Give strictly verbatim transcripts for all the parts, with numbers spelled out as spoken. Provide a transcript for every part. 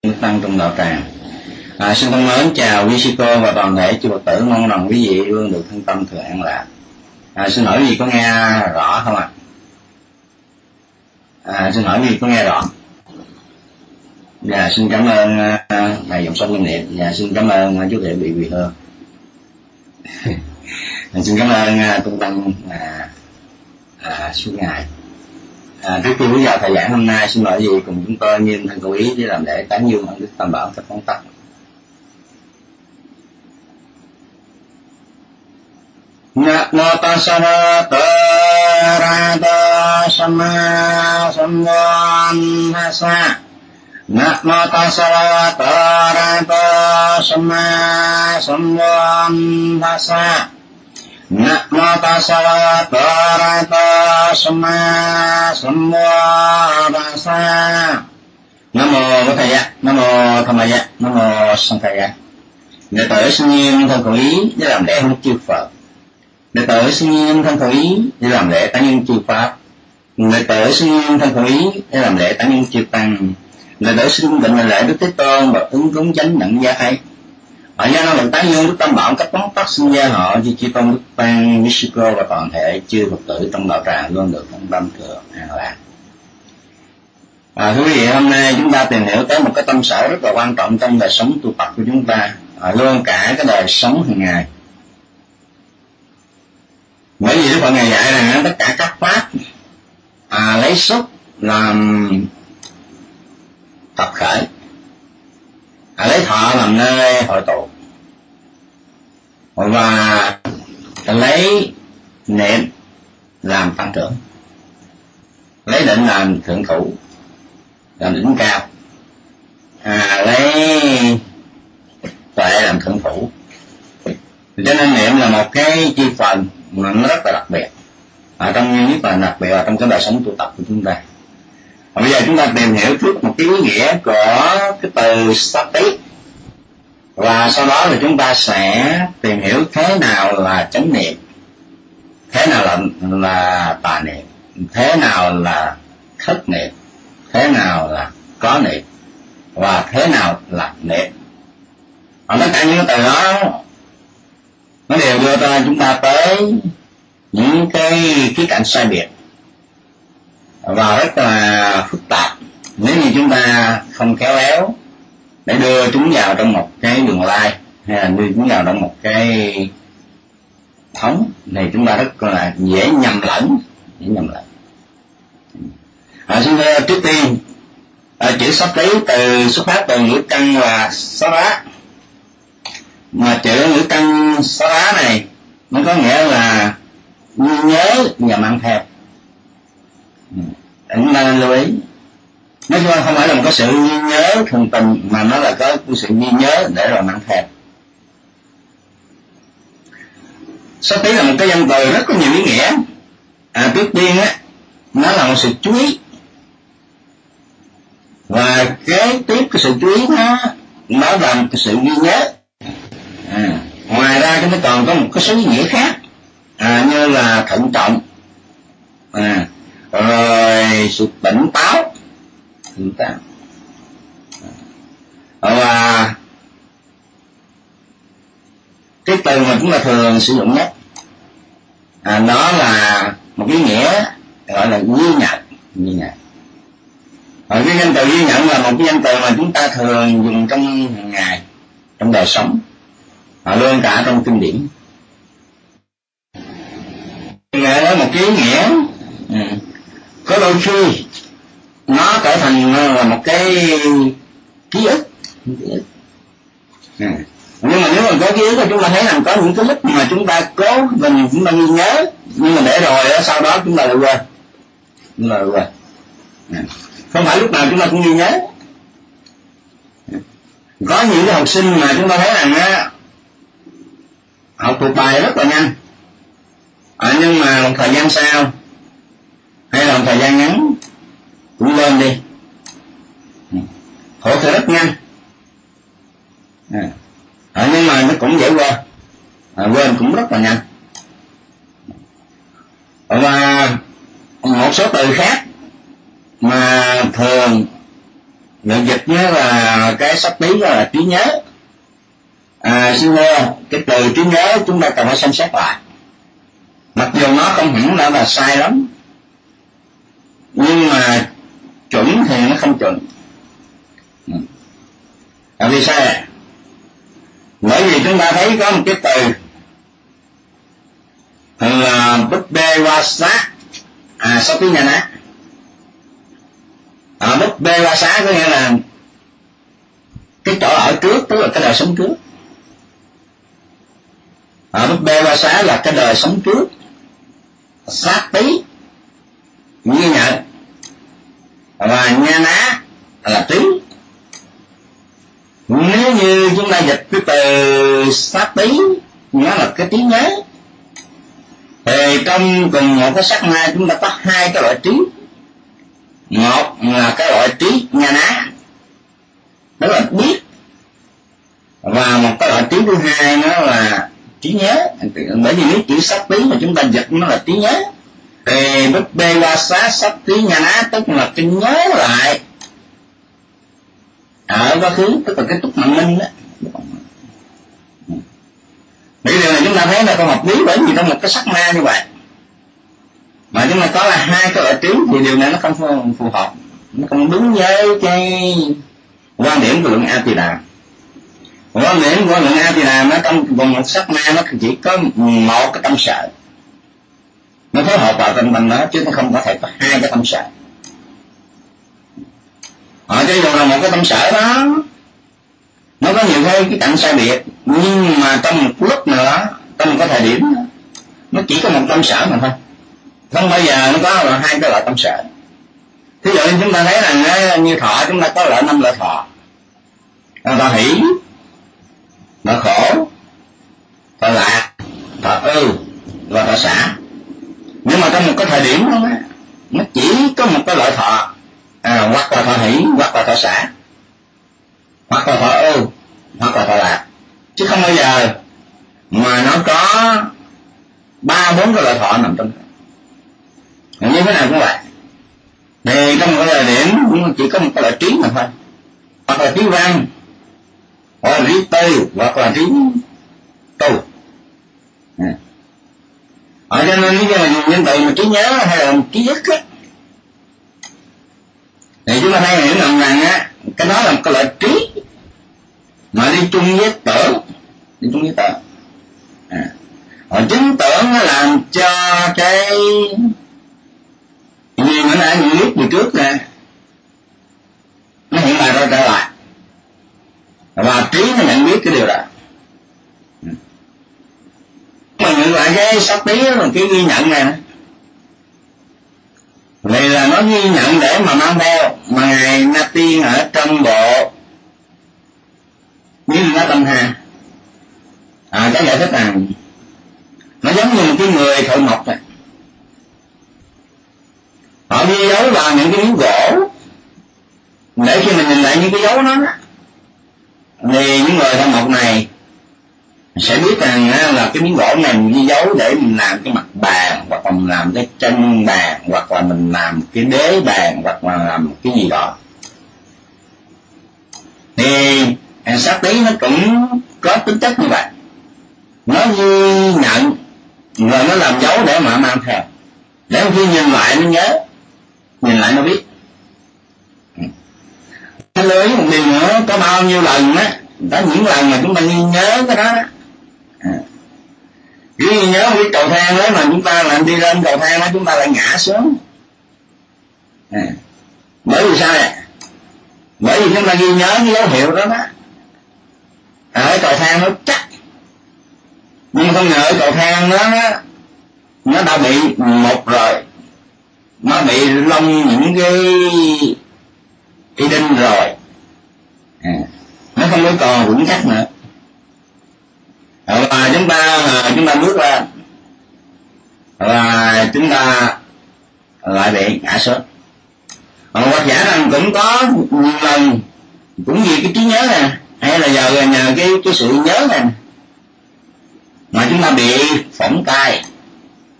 tăng trong đạo tràng. À, xin thân mến chào quý sư cô và toàn thể chư Phật tử, mong rằng quý vị luôn được thân tâm thường an lạc. À, xin hỏi quý vị có nghe rõ không ạ? À? À, xin hỏi quý vị có nghe rõ? Dạ, xin cảm ơn uh, thầy dòng sông Linh Niệm. Dạ, xin cảm ơn uh, chú thầy bị quỳ hương. Xin cảm ơn uh, trung tâm uh, uh, suốt ngày. À, trước khi bước vào thời giảng hôm nay, xin mời quý vị cùng chúng tôi nghiêm thân cầu ý để làm lễ tán dương ân đức Tam Bảo thật phóng tắc. Namo tassa bhagavato samma sambuddhassa. Namo tassa bhagavato samma sambuddhassa. Namo tassa bhagavato samma sambuddhassa. Nam mô Bổn Thầy ạ, Nam mô Tham Maya, Nam mô Sanh Thầy ạ. Đệ tử xin nghiêm thân khẩu ý để làm lễ hướng chư Phật. Đệ tử xin nghiêm thân khẩu ý để làm lễ tán nhân chư Pháp. Đệ tử xin nghiêm thân khẩu ý để làm lễ tán nhân chư Tăng. Đệ tử xin định là lễ Đức Thế Tôn và ứng cúng chánh đẳng gia hay. Ở gia năng lực tán dương Đức Tam Bảo cách phóng tắc sinh gia họ cho chư Tôn Đức Tăng, Mysiko và toàn thể chư Phật tử trong đạo tràng luôn được thân tâm thường an lạc. À, thưa quý vị, hôm nay chúng ta tìm hiểu tới một cái tâm sở rất là quan trọng trong đời sống tu tập của chúng ta, à, luôn cả cái đời sống hàng ngày. Bởi vì Đức Phật Ngài dạy rằng tất cả các pháp à, lấy xuất làm tập khởi, à, lấy thọ làm nơi hội tụ, và lấy niệm làm tăng trưởng, lấy định làm thượng thủ, làm đỉnh cao, à, lấy tuệ làm thượng thủ. Cho nên niệm là một cái chi phần mà nó rất là đặc biệt, ở trong nhất là đặc biệt là trong cái đời sống tu tập của chúng ta. Và bây giờ chúng ta tìm hiểu trước một cái ý nghĩa của cái từ sati, và sau đó thì chúng ta sẽ tìm hiểu thế nào là chánh niệm, thế nào là là tà niệm, thế nào là thất niệm, thế nào là có niệm, và thế nào là niệm. Và tất cả những từ đó nó đều đưa ra chúng ta tới những cái khía cạnh sai biệt và rất là phức tạp nếu như chúng ta không khéo léo để đưa chúng vào trong một cái đường lai hay là đưa chúng vào trong một cái thống, thì chúng ta rất là dễ nhầm lẫn, dễ nhầm lẫn. À, xin thưa, trước tiên à, chữ sắp lý từ xuất phát từ ngữ căn là xá rá, mà chữ ngữ căn xá rá này nó có nghĩa là ghi nhớ và mang theo. Chúng ta lưu ý, nói chung không phải là một cái sự ghi nhớ thường tình, mà nó là có cái sự ghi nhớ để rồi mang theo. Sắp lý là một cái danh từ rất có nhiều ý nghĩa. À, trước tiên á, nó là một sự chú ý, và kế tiếp cái sự chú ý nó nó là một cái sự ghi nhớ. À, ngoài ra chúng ta còn có một cái số ý nghĩa khác, à, như là thận trọng, à, rồi sự tỉnh táo, tỉnh táo, à, và cái từ mà chúng ta thường sử dụng nhất, à, đó là một ý nghĩa gọi là ghi nhận, ghi nhận. Và cái danh từ ghi nhận là một cái danh từ mà chúng ta thường dùng trong hàng ngày, trong đời sống, và luôn cả trong kinh điển. Nghe một cái ý nghĩa, ừ, có đôi khi nó trở thành là một cái ký ức, ký ức. Ừ. Nhưng mà nếu mà có ký ức thì chúng ta thấy rằng có những cái lúc mà chúng ta cố mình chúng ta ghi nhớ, nhưng mà để rồi sau đó chúng ta lại quên, chúng ta lại quên. Ừ. Không phải lúc nào chúng ta cũng ghi nhớ. Có những cái học sinh mà chúng ta thấy rằng á, học thuộc bài rất là nhanh, à, nhưng mà một thời gian sau hay là một thời gian ngắn cũng quên đi, khổ thể rất nhanh, à, à, nhưng mà nó cũng dễ quên, à, quên cũng rất là nhanh. Và một số từ khác mà thường Người dịch nó là cái sắc tí đó là trí nhớ. À, xin thưa, cái từ trí nhớ chúng ta cần phải xem xét lại. Mặc dù nó không hẳn đã là sai lắm, nhưng mà chuẩn thì nó không chuẩn. À, vì sao? Bởi vì chúng ta thấy có một cái từ là búp bê hoa xá, à sắc tí nhà ná. À, búp bê hoa xá có nghĩa là cái chỗ ở trước, tức là cái đời sống trước. À, búp bê hoa xá là cái đời sống trước. Sát tí ghi nhận, và nha ná là tí. Nếu như chúng ta dịch cái từ sát tí, nó là cái trí nhớ, thì trong cùng một cái sắc na chúng ta có hai cái loại trí. Một là cái loại trí nha ná, đó là biết, và một cái loại trí thứ hai nó là trí nhớ. Bởi vì nếu chữ sát tí mà chúng ta dịch nó là trí nhớ, thì búp bê hoa xá sát tí nha ná tức là cái nhớ lại ở quá khứ, tức là cái túc mạng minh đó. Bởi vì là chúng ta thấy là không hợp lý, bởi vì trong một cái sắc na như vậy mà chúng ta có là hai cái loại trí, thì điều này nó không phù hợp, nó không đúng với cái quan điểm của luận A Tỳ Đàm. Quan điểm của luận A Tỳ Đàm nó trong vòng một sắc na nó chỉ có một cái tâm sở, nó phối hợp vào trong mình đó, chứ nó không có thể có hai cái tâm sở. Ở cho dù là một cái tâm sở đó nó có nhiều cái cái cạnh sai biệt, nhưng mà trong một lúc nào đó, trong một cái thời điểm đó, nó chỉ có một tâm sở mà thôi, không bao giờ nó có là hai cái loại tâm sở. Thí dụ như chúng ta thấy là như thọ, chúng ta có loại năm loại thọ: thọ hỷ, thọ khổ, thọ lạc, thọ ưu và thọ xả. Nhưng mà trong một cái thời điểm đó, nó chỉ có một cái loại thọ, à, hoặc là thọ hỷ, hoặc là thọ xả, hoặc là thọ ưu, hoặc là thọ lạc, chứ không bao giờ mà nó có ba bốn cái loại thọ nằm trong đó. Như thế nào cũng vậy. Thì trong một cái thời điểm chỉ có một cái loại trí mà thôi, hoặc là trí văn, hoặc là trí tư, hoặc là trí tu. Ở cho nên nếu mà dùng nhân từ mà trí nhớ hay là trí dứt á, thì chúng ta thấy hiểu rằng rằng á, cái đó là một cái loại trí mà đi chung với tưởng, đi chung với tưởng. À, rồi chính tưởng nó làm cho cái gì mà đã nhận biết từ trước nè, nó hiện lại ra trở lại, và trí nó nhận biết cái điều đó. Mà nhận lại cái sắc tí là cái ghi nhận này, vậy là nó ghi nhận để mà mang theo. Mà ngài Na Tiên ở trong bộ như nó tâm hà, à, cái giải thích rằng nó giống như một cái người thợ mộc này, họ ghi dấu vào những cái miếng gỗ, để khi mình nhìn lại những cái dấu đó, thì những người thợ mộc này sẽ biết rằng là cái miếng gỗ này mình ghi dấu để mình làm cái mặt bàn, hoặc là mình làm cái chân bàn, hoặc là mình làm cái đế bàn, hoặc là làm cái gì đó. Thì sắc tí nó cũng có tính chất như vậy, nó ghi nhận rồi nó làm dấu để mà mang theo, để khi nhìn lại nó nhớ, nhìn lại nó biết. Nó lưu ý một điều nữa, có bao nhiêu lần á, có những lần mà chúng ta ghi nhớ cái đó đó, à, ghi nhớ cái cầu thang đó mà chúng ta làm đi lên cầu thang đó chúng ta lại ngã xuống, à, bởi vì sao vậy? Bởi vì chúng ta ghi nhớ cái dấu hiệu đó đó, ở cầu thang nó chắc, nhưng không ngờ cầu thang đó nó đã bị một rồi, nó bị lông những cái y đinh rồi, à, nó không có còn vững chắc nữa. Và chúng ta chúng ta bước ra và chúng ta lại bị ngã xuống. Hoặc giả rằng cũng có nhiều lần cũng vì cái trí nhớ này, hay là giờ nhờ cái cái sự nhớ này mà chúng ta bị phỏng tai.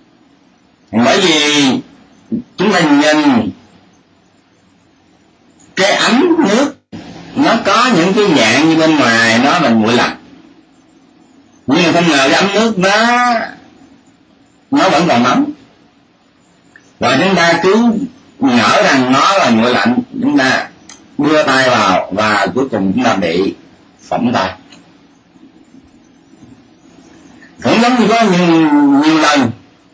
Bởi vì chúng ta nhìn cái ấm nước nó có những cái dạng như bên ngoài nó là nguội lạnh, nhưng mà không ngờ cái ấm nước nó nó vẫn còn nóng, và chúng ta cứ ngỡ rằng nó là nguội lạnh, chúng ta đưa tay vào và cuối cùng chúng ta bị phỏng tay. Cũng giống như có nhiều, nhiều lần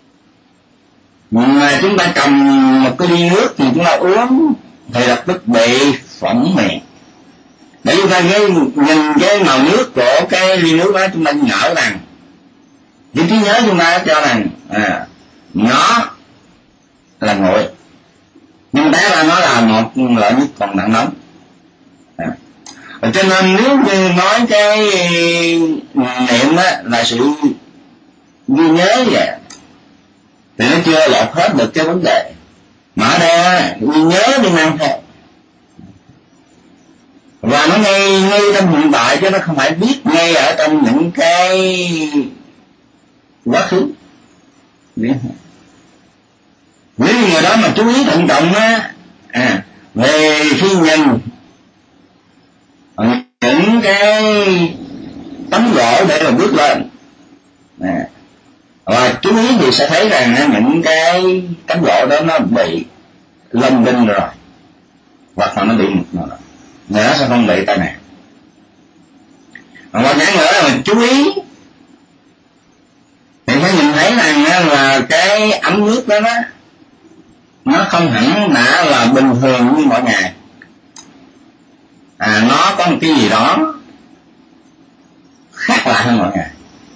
mà chúng ta cầm một cái ly nước thì chúng ta uống thì lập tức bị phỏng miệng. Để chúng ta nghe, nhìn cái màu nước của cái ly nước đó, chúng ta ngỡ rằng những trí nhớ chúng ta cho rằng à, nó là nguội, nhưng té ra nó là một loại nước còn nặng nóng. À. Cho nên nếu như nói cái niệm á là sự ghi nhớ vậy thì nó chưa lọt hết được cái vấn đề, mà ở đây ghi nhớ đi năng theo, và nó ngay ngay trong hiện tại chứ nó không phải biết ngay ở trong những cái quá khứ. Nếu như người đó mà chú ý thận trọng á, à, về khi nhìn những cái tấm gỗ để mà bước lên, à, và chú ý thì sẽ thấy rằng những cái tấm gỗ đó nó bị lông đinh rồi, hoặc là nó bị mục rồi, người đó sẽ không bị tai nạn. Hoặc giả nữa là chú ý thì phải nhìn thấy rằng là cái ấm nước đó, đó nó không hẳn đã là bình thường như mọi ngày, à nó có một cái gì đó khác lạ hơn mọi ngày.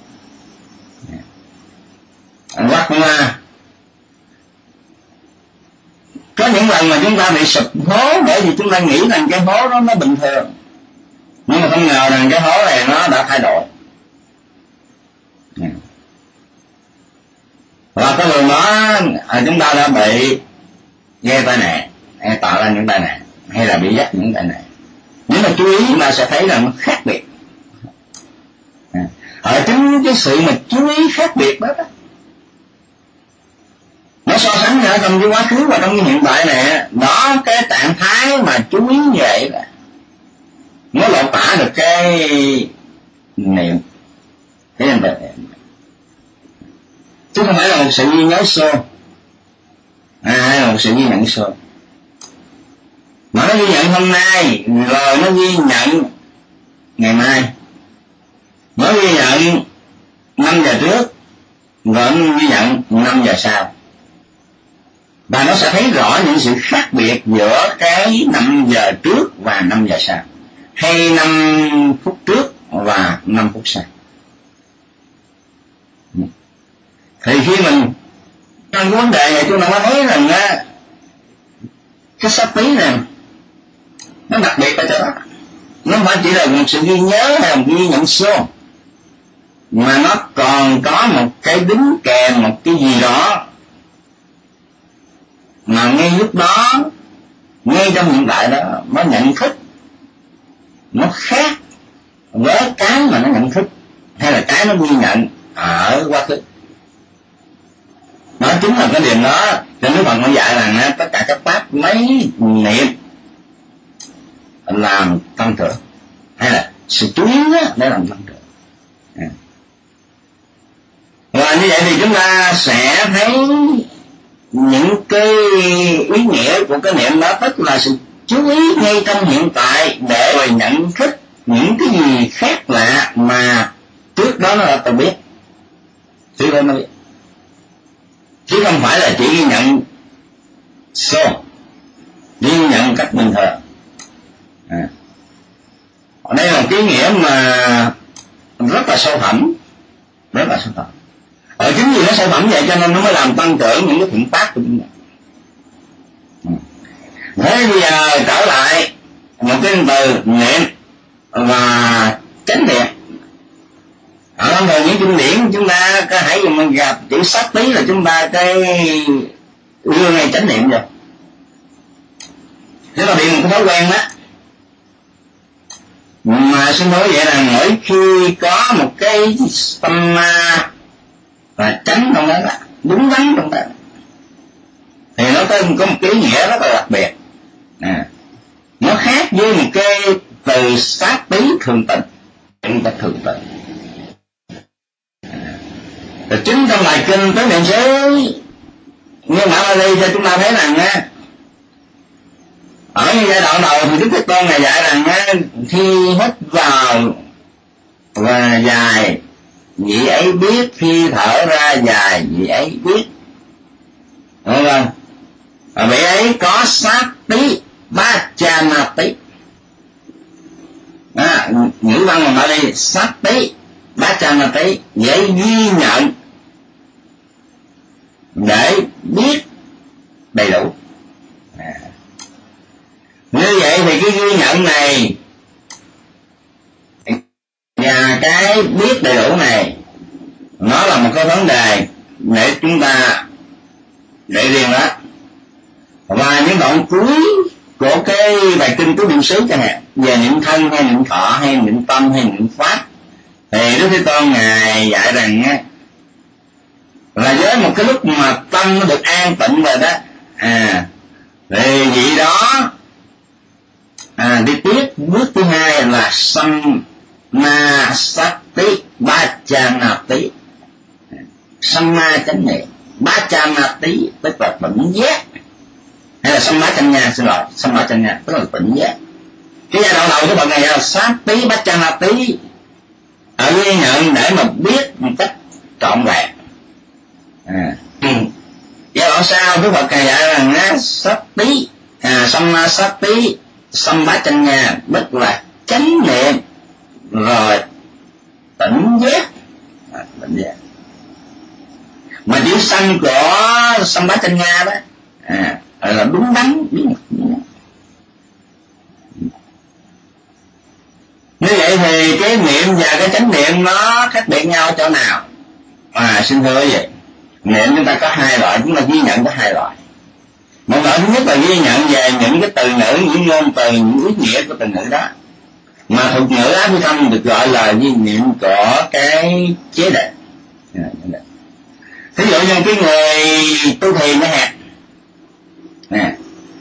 Hoặc là có những lần mà chúng ta bị sụp hố bởi vì chúng ta nghĩ rằng cái hố đó nó bình thường, nhưng mà không ngờ rằng cái hố này nó đã thay đổi. Và cái lần đó à, chúng ta đã bị gây tai nạn, hay tạo ra những tai nạn, hay là bị dắt những tai nạn. Nếu mà chú ý chúng ta sẽ thấy rằng nó khác biệt. Ở chính cái sự mà chú ý khác biệt đó, đó nó so sánh ở trong cái quá khứ và trong cái hiện tại này, đó cái trạng thái mà chú ý như vậy là nó lột tả được cái niệm, cái nhân vật niệm, chứ không phải là một sự ghi nhớ xô, à, hay là một sự ghi nhận xô. Mà nó ghi nhận hôm nay rồi nó ghi nhận ngày mai, nó ghi nhận năm giờ trước rồi nó ghi nhận năm giờ sau, và nó sẽ thấy rõ những sự khác biệt giữa cái năm giờ trước và năm giờ sau, hay năm phút trước và năm phút sau. Thì khi mình trong cái vấn đề này chúng ta mới thấy rằng á, cái sắc tí này nó đặc biệt ở chỗ đó, nó không phải chỉ là một sự ghi nhớ hay là một ghi nhận số, mà nó còn có một cái đính kèm một cái gì đó mà ngay lúc đó, ngay trong hiện tại đó, nó nhận thức nó khác với cái mà nó nhận thức hay là cái nó ghi nhận ở quá khứ. Đó chính là cái điểm đó cho Đức Phật nó dạy rằng tất cả các pháp mấy niệm làm tăng trưởng, hay là sự chú ý để làm tăng trưởng. À. Và như vậy thì chúng ta sẽ thấy những cái ý nghĩa của cái niệm đó, tức là sự chú ý ngay trong hiện tại để rồi nhận thức những cái gì khác lạ mà trước đó nó đã từng biết, trước đó nó biết, chứ không phải là chỉ ghi nhận số, ghi nhận cách bình thường. À. Đây là cái nghĩa mà rất là sâu thẳm, rất là sâu thẳm. Ở chính vì nó sâu thẳm vậy cho nên nó mới làm tăng trưởng những cái thiện pháp của chúng ta. Thế bây giờ trở lại một cái từ niệm và chánh niệm. Ở trong thời những kinh điển chúng ta có hãy dùng mình gặp chữ sát tí là chúng ta cái đưa ngay chánh niệm rồi. Thế là bị một cái thói quen đó. Mà xin nói vậy là mỗi khi có một cái tâm ma và tránh trong đó, đó đúng đắn trong đó, thì nó có, có một cái ý nghĩa rất là đặc biệt. À, nó nó khác với một cái từ sát tí thường tịnh, một cách thường tịnh. Rồi chính trong bài kinh tới niệm xứ như Mã Bali cho chúng ta thấy rằng á, ở giai đoạn đầu thì Đức Thế Tôn ngài dạy rằng á, khi hít vào và dài vị ấy biết, khi thở ra dài vị ấy biết, đúng không? Và vị ấy có sát tí ba cha na tí. À, ngữ văn mà nói đi, sát tí ba cha na tí, dễ ghi nhận để biết đầy đủ. À, như vậy thì cái ghi nhận này và cái biết đầy đủ này nó là một cái vấn đề để chúng ta để riêng đó. Và những đoạn cuối của cái bài kinh Tứ Niệm xứ chẳng hạn, về niệm thân hay niệm thọ hay niệm tâm hay niệm pháp, thì Đức Thế Tôn ngài dạy rằng á, là với một cái lúc mà tâm nó được an tịnh rồi đó, à thì vị đó à, đi tiếp bước thứ hai là Samma Sati Bachanati. Samma chánh niệm, Bachanati tức là tỉnh giác, hay là Samma chánh nha, xin lỗi, Samma chánh nha tức là tỉnh giác. Cái giai đoạn đầu của bạn này là Sati Bachanati, ở ghi nhận để mà biết một cách trọn vẹn. À, giai đoạn sau Đức Phật ngài dạy rằng á, Sati, à, Samma Sati Samma chánh nha tức là chánh niệm rồi tỉnh giác, à, tỉnh giác. Mà chữ sanh của Samma chánh nha đó, à, là đúng đắn, bí mật. Như vậy thì cái niệm và cái chánh niệm nó khác biệt nhau chỗ nào? À, xin thưa quý vị, niệm chúng ta có hai loại, chúng ta ghi nhận có hai loại. Một loại thứ nhất là ghi nhận về những cái từ ngữ, những ngôn từ, những ý nghĩa của từ ngữ đó, mà thuật ngữ Áp Phi Tâm được gọi là ghi niệm của cái chế định. Thí dụ như cái người tu thiền này hạt nè,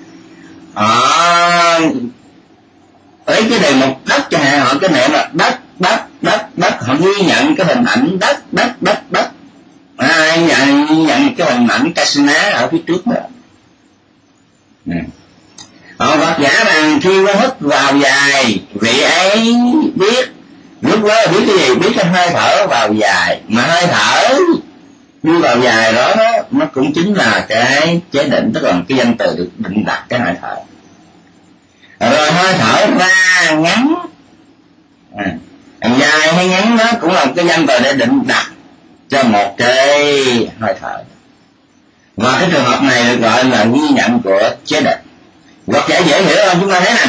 họ lấy cái đề mục đất cho hạn, họ cái niệm là đất đất đất đất, họ ghi nhận cái hình ảnh đất đất đất đất, à, nhận nhận cái hình ảnh Kasina ở phía trước đó. Ừ. Họ Phật giả rằng khi nó hít vào dài vị ấy biết, lúc đó biết cái gì? Biết cái hơi thở vào dài, mà hơi thở đi vào dài đó, đó nó cũng chính là cái chế định, tức là cái danh từ được định đặt cái hơi thở. Rồi hơi thở ra ngắn, à, dài hay ngắn đó cũng là cái danh từ để định đặt cho một cái hơi thở. Và cái trường hợp này được gọi là ghi nhận của chế định. Hoặc giả dễ hiểu không? Chúng ta thấy nè,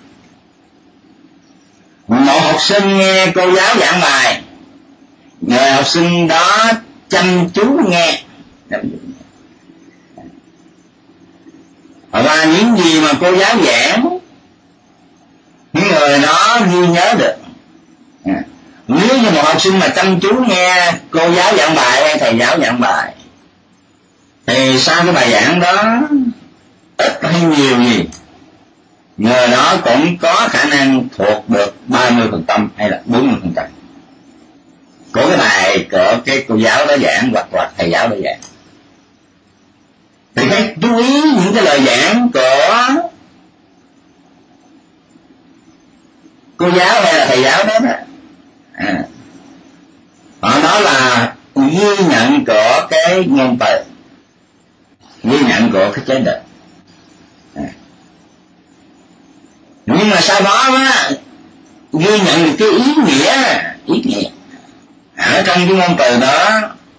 một học sinh nghe cô giáo giảng bài, người học sinh đó chăm chú nghe, và những gì mà cô giáo giảng những người đó ghi nhớ được. Nếu như một học sinh mà chăm chú nghe cô giáo giảng bài hay thầy giáo giảng bài, thì sau cái bài giảng đó ít hay nhiều gì người đó cũng có khả năng thuộc được ba mươi phần trăm hay là bốn mươi phần trăm của cái bài của cái cô giáo đó giảng hoặc là thầy giáo đó giảng. Thì phải chú ý những cái lời giảng của cô giáo hay là thầy giáo đó, đó. À, họ nói là ghi nhận của cái ngôn từ, ghi nhận của cái chế định. À, nhưng mà sau đó á, ghi nhận được cái ý nghĩa, ý nghĩa ở trong cái ngôn từ đó,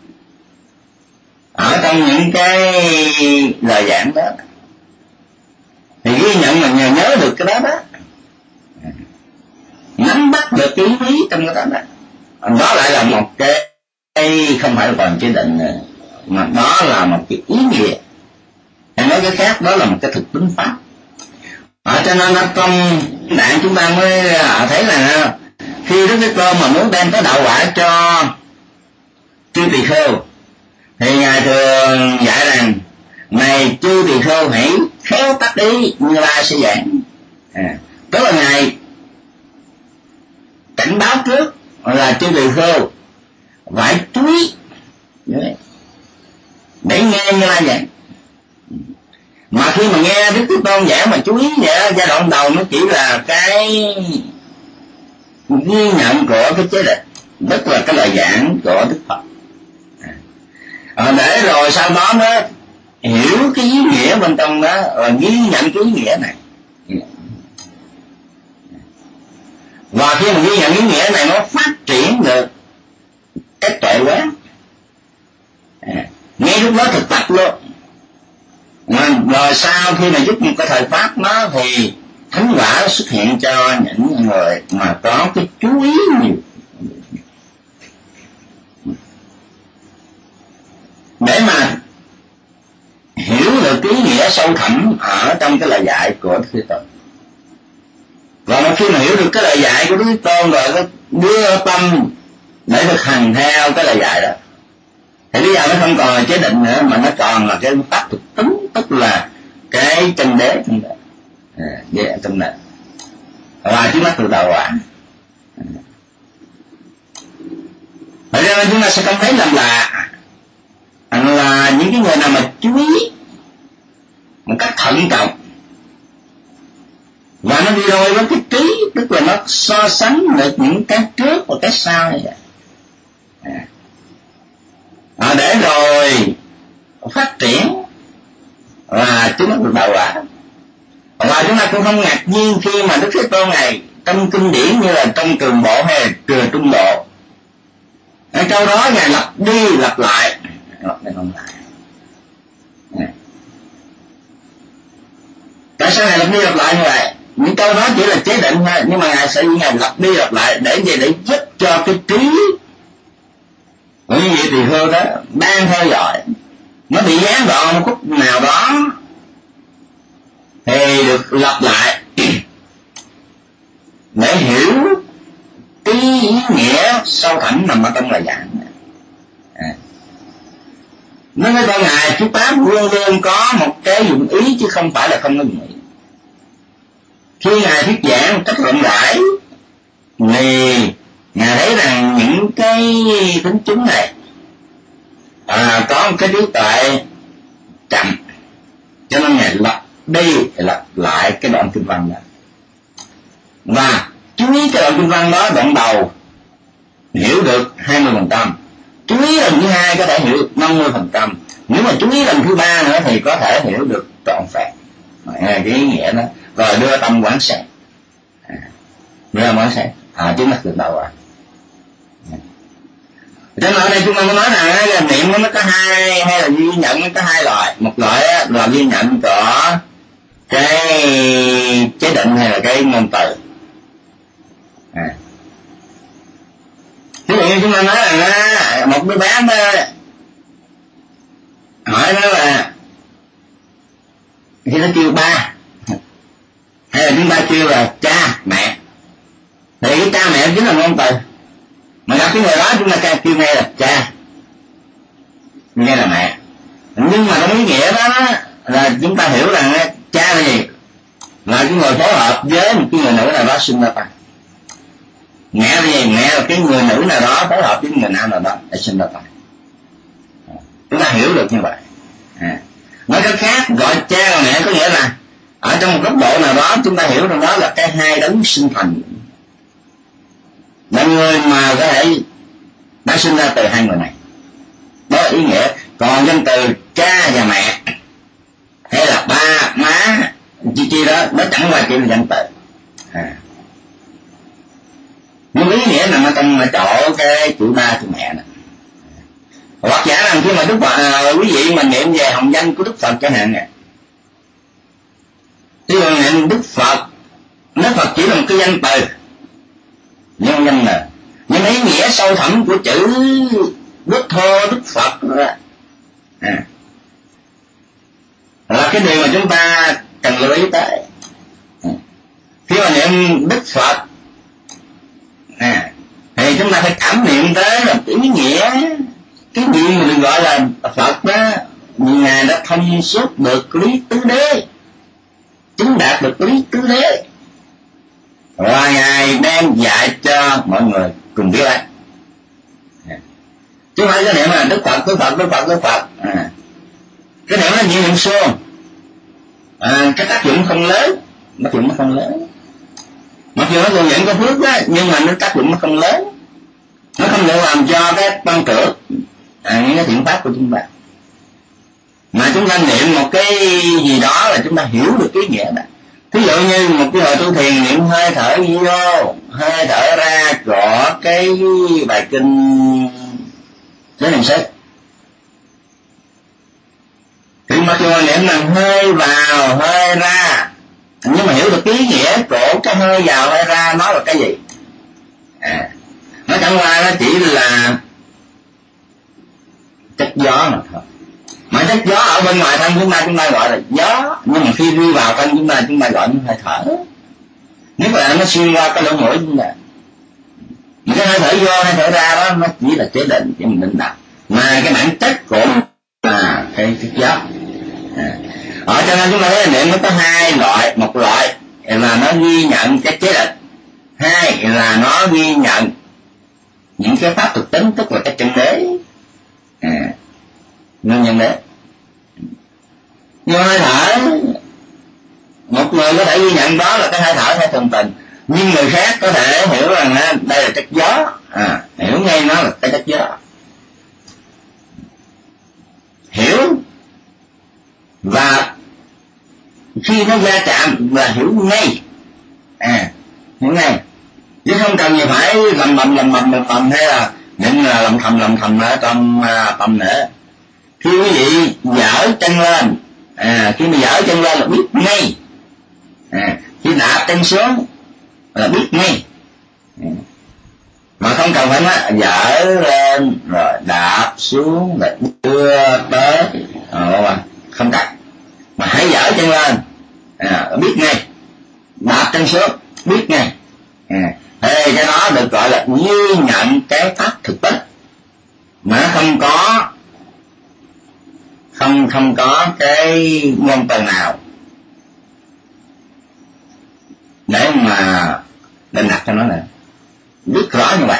ở trong những cái lời giảng đó, thì ghi nhận là nhờ nhớ được cái đó đó, nắm bắt được cái ý trong cái đó đó. Đó lại là một cái không phải là còn chế định nữa, mà đó là một cái ý nghĩa. Hay nói cái khác, đó là một cái thực tính pháp. Ở cho nên ở trong đạn chúng ta mới thấy là khi Đức Thế Tôn mà muốn đem cái đạo quả cho chư tỳ kheo, thì ngài thường dạy rằng này chư tỳ kheo hãy khéo tắt đi, Như Lai sẽ giảng. À, tức là Ngài cảnh báo trước là chư tỳ khưu phải chú ý để nghe Như Lai giảng. Mà khi mà nghe Đức Thế Tôn giảng mà chú ý vậy, giai đoạn đầu nó chỉ là cái ghi nhận của cái chế định, tức là cái lời giảng của Đức Phật. À, để rồi sau đó nó hiểu cái ý nghĩa bên trong đó, rồi ghi nhận cái ý nghĩa này. Và khi mà ghi nhận ý nghĩa này, nó phát triển được cái tuệ quán. À, ngay lúc đó thực tập luôn. Mà rồi sau khi mà giúp một cái thời pháp nó thì thánh quả xuất hiện cho những người mà có cái chú ý nhiều, để mà hiểu được cái ý nghĩa sâu thẳm ở trong cái lời dạy của Đức Thế Tôn. Và một khi mà hiểu được cái lời dạy của Đức Thế Tôn rồi, có đưa tâm để thực hành theo cái lời dạy đó, thì bây giờ nó không còn là chế định nữa, mà nó còn là cái pháp thực tính, tức là cái chân đế trong đó, à, trong đó, và trước mắt từ đầu quả. Vậy nên chúng ta sẽ không thấy làm là là những cái người nào mà chú ý một cách thận trọng, và nó đi đôi với cái trí, tức là nó so sánh được những cái trước và cái sau như vậy. À. À, để rồi phát triển và chúng nó được đạo quả. Và chúng ta cũng không ngạc nhiên khi mà Đức Thế Tôn này trong kinh điển như là trong Trường Bộ hay là Trường Trung Bộ, ở câu đó Ngài lặp đi lặp lại, lặp đi lặp lại. À. Tại sao Ngài lặp đi lặp lại như vậy? Những câu đó chỉ là chế định thôi, nhưng mà Ngài sẽ Ngài lặp đi lặp lại để gì? Để giúp cho cái trí của những vị tỳ khưu đó đang theo dõi, nó bị gián đoạn một khúc nào đó thì được lặp lại để hiểu cái ý nghĩa sâu thẳm nằm ở trong lời giảng. À. Nó nói con Ngài Chư Pháp luôn luôn có một cái dụng ý, chứ không phải là không có dụng ý. Khi Ngài thuyết giảng một cách rộng rãi thì Ngài thấy rằng những cái tính chúng này à, có một cái trí tuệ chậm, cho nên Ngài lặp đi lặp lại cái đoạn kinh văn đó. Và chú ý cái đoạn kinh văn đó, đoạn đầu hiểu được hai mươi phần trăm, chú ý lần thứ hai có thể hiểu được năm mươi phần trăm, nếu mà chú ý lần thứ ba nữa thì có thể hiểu được trọn vẹn cái ý nghĩa đó, rồi đưa tâm quán sát, à, đưa quán sát, à, chúng ta được đầu à. Cho nên ở đây chúng ta mới nói rằng là niệm nó có hai, hay là ghi nhận nó có hai loại. Một loại là ghi nhận của cái chế định hay là cái ngôn từ. À. Ví dụ như chúng ta nói rằng một đứa bé đó hỏi nó là khi nó kêu ba, hay là chúng ta kêu là cha mẹ, thì cái cha mẹ chính là ngôn từ. Mà gặp cái người đó chúng ta kêu ngay là cha, nghe là mẹ. Nhưng mà trong ý nghĩa đó là chúng ta hiểu rằng cha là gì? Là cái người phối hợp với một cái người nữ nào đó sinh ra ta. Mẹ là gì? Mẹ là cái người nữ nào đó phối hợp với người nam nào đó để sinh ra ta. Chúng ta hiểu được như vậy. À. Nói cách khác, gọi cha và mẹ có nghĩa là ở trong một góc độ nào đó chúng ta hiểu rằng đó là cái hai đấng sinh thành, là người mà có thể đã sinh ra từ hai người này. Đó là ý nghĩa. Còn danh từ cha và mẹ hay là ba má chi chi đó, nó chẳng qua chỉ là danh từ. À. Nhưng ý nghĩa nằm ở trong ở chỗ cái chữ ba chữ mẹ này. Hoặc giả rằng khi mà Đức Phật, quý vị mà niệm về hồng danh của Đức Phật chẳng hạn nè, thì niệm Đức Phật, Đức Phật chỉ là một cái danh từ, nhân danh là, nhưng ý nghĩa sâu thẳm của chữ Đức Thô, Đức Phật đó, à, là cái điều mà chúng ta cần lưu ý tới. À, khi mà niệm Đức Phật, à, thì chúng ta phải cảm niệm tới là ý nghĩa cái gì mà được gọi là Phật đó, Ngài đã thông suốt được lý tứ đế, chứng đạt được lý tứ đế. và Ngài đem dạy cho mọi người cùng biết đấy. Chứ không phải cái niệm là Đức Phật, Đức Phật, Đức Phật, Đức Phật. À. Cái niệm nó nhiều niệm xuông. À, cái tác dụng không lớn, tác dụng nó không lớn. Mặc dù nó còn nhận có phước đó, nhưng mà nó tác dụng nó không lớn. Nó không được làm cho cái tăng trưởng à, những cái thiện pháp của chúng ta. Mà chúng ta niệm một cái gì đó là chúng ta hiểu được ý nghĩa đó. Thí dụ như một cái hồi tu thiền niệm hơi thở vô, hơi thở ra, rõ cái bài kinh Giới Niệm Xứ. Thì mặc dù niệm là hơi vào, hơi ra, nhưng mà hiểu được ý nghĩa của cái hơi vào, hơi ra nó là cái gì. À, nó chẳng qua nó chỉ là chất gió mà thôi. Mà chất gió ở bên ngoài thân chúng ta chúng ta gọi là gió, nhưng mà khi đi vào thân chúng ta chúng ta gọi là hơi thở. Nếu là nó xuyên qua cái lỗ mũi chúng ta, những cái hơi thở vô hơi thở ra đó nó chỉ là chế định, chỉ mình định đặt. Mà cái bản chất của là cái chất gió. À. Ở cho nên chúng ta thấy niệm nó có hai loại, một loại là nó ghi nhận cái chế định, hai là nó ghi nhận những cái pháp thực tính, tức là cái chân đế. À. Nguyên nhân đấy. Nhưng hơi thở, một người có thể ghi nhận đó là cái hơi thở hay thường tình, nhưng người khác có thể hiểu rằng đây là chất gió, à, hiểu ngay nó là cái chất gió. Hiểu và khi nó va chạm là hiểu ngay, à, hiểu ngay, chứ không cần gì phải lầm bầm lầm bầm lầm bầm hay là những là lầm thầm lầm thầm ở trong uh, tâm nữa. Khi quý vị dở chân lên, à, khi mà dở chân lên là biết ngay, à, khi đạp chân xuống là biết ngay, à, mà không cần phải nói dở lên rồi đạp xuống rồi đưa tới, à, không cần, mà hãy dở chân lên, à, biết ngay, đạp chân xuống biết ngay, à, thế cái đó được gọi là ghi nhận cái pháp thực tế, mà không có không không có cái ngôn từ nào để mà định đặt cho nó là biết rõ như vậy.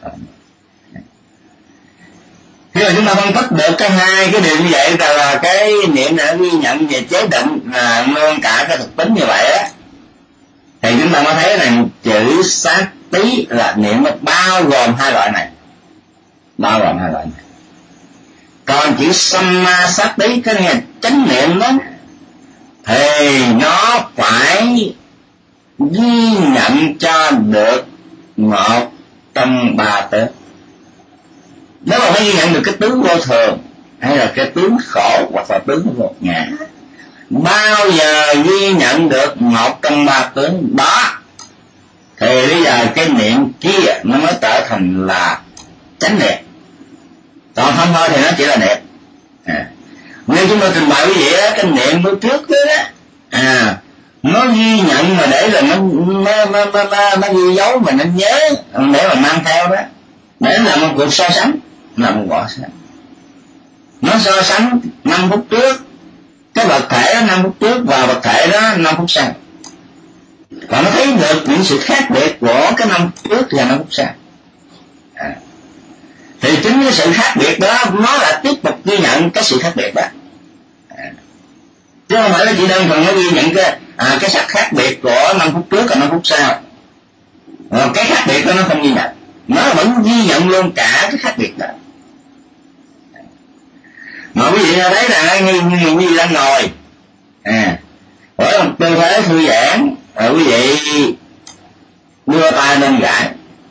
Khi mà chúng ta phân tích được cái hai cái điều như vậy là, là cái niệm đã ghi nhận về chế định là luôn cả cái thực tính như vậy á, thì chúng ta mới thấy rằng chữ sát tí là niệm bao gồm hai loại này, bao gồm hai loại này. Còn chữ samma sát tí cái nghe chánh niệm đó thì nó phải ghi nhận cho được một trong ba tướng. Nếu mà phải ghi nhận được cái tướng vô thường hay là cái tướng khổ hoặc là tướng vô ngã, bao giờ ghi nhận được một trong ba tướng đó thì bây giờ cái niệm kia nó mới trở thành là chánh niệm. Còn không thôi thì nó chỉ là niệm. À, nên chúng tôi trình bày quý vị á, cái niệm bữa trước đó, à, nó ghi nhận mà để là nó nó nó nó, nó, nó ghi dấu mà nó nhớ để mà mang theo đó, để làm một cuộc so sánh, làm một cuộc so sánh. Nó so sánh năm phút trước cái vật thể đó năm phút trước và vật thể đó năm phút sau, và nó thấy được những sự khác biệt của cái năm phút trước và năm phút sau. À, thì chính cái sự khác biệt đó nó là tiếp tục ghi nhận cái sự khác biệt đó, à, chứ không phải là chỉ đơn thuần nó ghi nhận cái à, cái sắc khác biệt của năm phút trước và năm phút sau. À, cái khác biệt đó nó không ghi nhận, nó vẫn ghi nhận luôn cả cái khác biệt đó. Mà quý vị thấy là như như như đang ngồi, à, ở một tư thế thư giãn, rồi quý vị đưa tay lên gãi.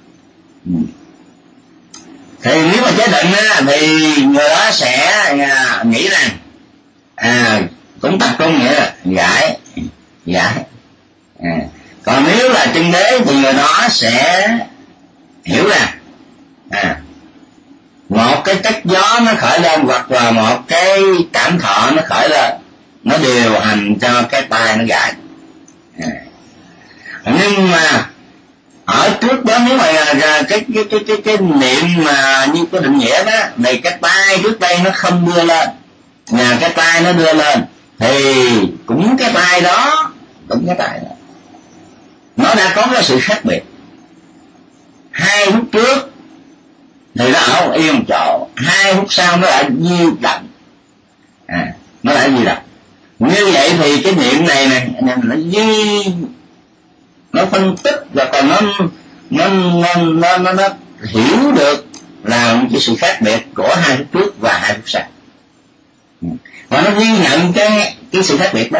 Thì nếu mà chế định á, thì người đó sẽ à, nghĩ rằng à, cũng tập trung nghĩa là gãi gãi. À, còn nếu là chân đế thì người đó sẽ hiểu rằng à, một cái chất gió nó khởi lên hoặc là một cái cảm thọ nó khởi lên, nó điều hành cho cái tay nó gãi. À, nhưng mà ở trước đó nếu mà cái cái cái cái cái niệm mà như cái định nghĩa đó, thì cái tay trước đây nó không đưa lên, nhà cái tay nó đưa lên thì cũng cái tay đó, cũng cái tay đó nó nó đã có cái sự khác biệt. Hai phút trước thì nó ở yên chỗ, hai phút sau nó đã di động, à, nó đã di động. Như vậy thì cái niệm này này nó di, nó phân tích và còn nó nó nó nó, nó, nó hiểu được là cái sự khác biệt của hai phút trước và hai phút sau, và nó ghi nhận cái cái sự khác biệt đó.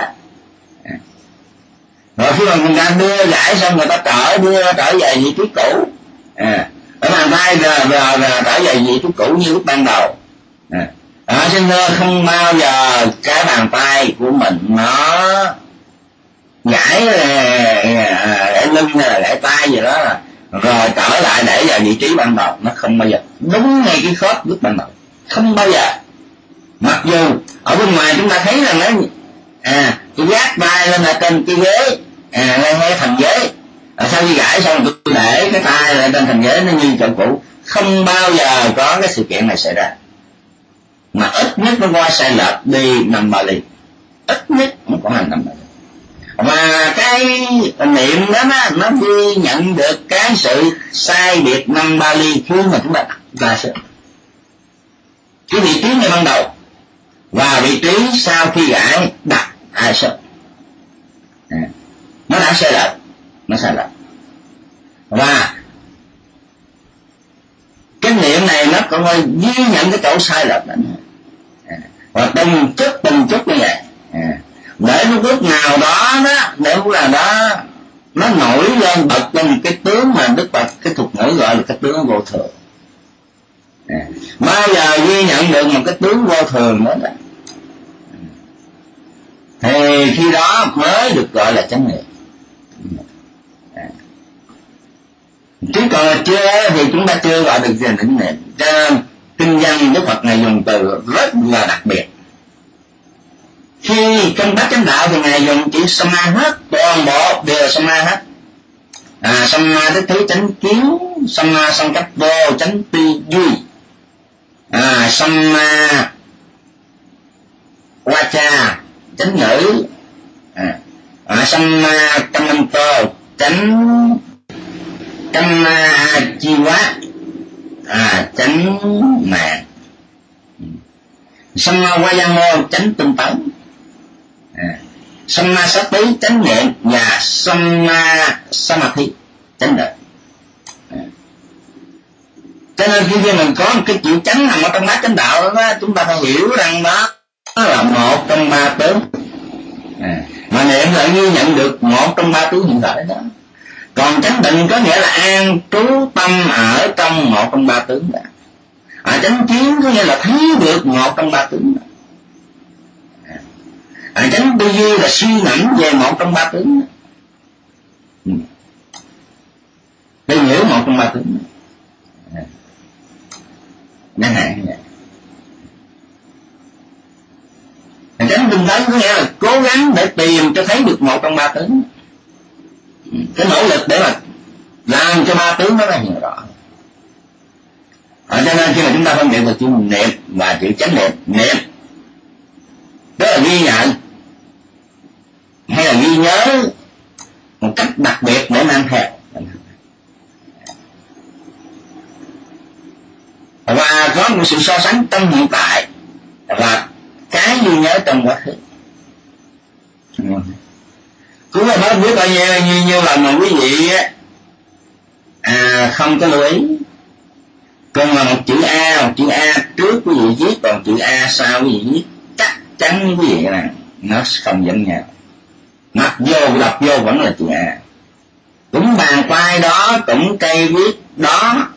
Rồi khi mà người ta đưa giải xong, người ta trở đưa trở về vị trí cũ, à, ở bàn tay là, là, là trở về vị trí cũ như lúc ban đầu. À, à, xin thưa, không bao giờ cái bàn tay của mình nó gãy gãy lưng hay là gãy tay gì đó là rồi trở lại để vào vị trí ban đầu, nó không bao giờ đúng ngay cái khớp lúc ban đầu, không bao giờ. Mặc dù ở bên ngoài chúng ta thấy rằng nó à tôi gác tay lên là trên cái ghế, à lên ngay thành ghế, à, sau khi gãi xong tôi để cái tay lên trên thành ghế nó như chỗ cũ, không bao giờ có cái sự kiện này xảy ra. Mà ít nhất nó qua sai lệch đi năm ba ly, ít nhất nó có hành năm ba ly. Và cái niệm đó nó, nó ghi nhận được cái sự sai biệt năm ba ly khi mà chúng ta đặt ra sự cái vị trí ngay ban đầu và vị trí sau khi gãi đặt ai sợ, à, nó đã sai lệch, nó sai lệch. Và cái niệm này nó cũng phải ghi nhận cái chỗ sai lệch đó, à, và từng chút từng chút như vậy, à, để lúc lúc nào đó đó để lúc nào đó nó nổi lên bật lên cái tướng mà Đức Phật cái thuật ngữ gọi là cái tướng vô thường. À, bao giờ ghi nhận được một cái tướng vô thường đó, đó thì khi đó mới được gọi là chánh niệm. À, chứ còn chưa thì chúng ta chưa gọi được chánh niệm. Cho kinh văn Đức Phật này dùng từ rất là đặc biệt. Khi trong bát chánh đạo thì ngài dùng chữ sama hết, toàn bộ đều là sama hết. À, sama tức thứ chánh kiến, sama song cách vô chánh tư duy, à, sama vacha chánh ngữ, à, à, sama kammanto chánh kamma chi quá, à, chánh mạng, sama vayamo chánh tinh tấn, à, sama sati chánh niệm và sama samadhi chánh định. À, cho nên khi mình có một cái chữ chánh nằm ở trong bát chánh đạo đó, chúng ta phải hiểu rằng đó là một trong ba tướng. À, mà niệm lại ghi nhận được một trong ba tướng hiện tại đó. Còn chánh định có nghĩa là an trú tâm ở trong một trong ba tướng đó. À, chánh kiến có nghĩa là thấy được một trong ba tướng đó. À, chánh tư duy là suy ngẫm về một trong ba tướng đó. Ừ. Để hiểu một trong ba tướng đó. À, chẳng hạn như vậy. Chánh tinh tấn có nghĩa là cố gắng để tìm cho thấy được một trong ba tướng. Cái nỗ lực để mà làm cho ba tướng đó là hiện rõ. À, cho nên khi mà chúng ta phân biệt được chữ niệm và chữ chánh niệm, niệm tức là ghi nhận hay là ghi nhớ một cách đặc biệt để mang theo, và có một sự so sánh trong hiện tại và cái ghi nhớ trong quá khứ. Cũng là nói biết bao nhiêu như, như là mà quý vị à, không có lưu ý, còn là một chữ A, một chữ A trước quý vị viết, còn chữ A sau quý vị viết, chắc chắn quý vị là nó không giống nhau. Mặc vô đọc vô vẫn là chữ A, cũng bàn tay đó, cũng cây viết đó,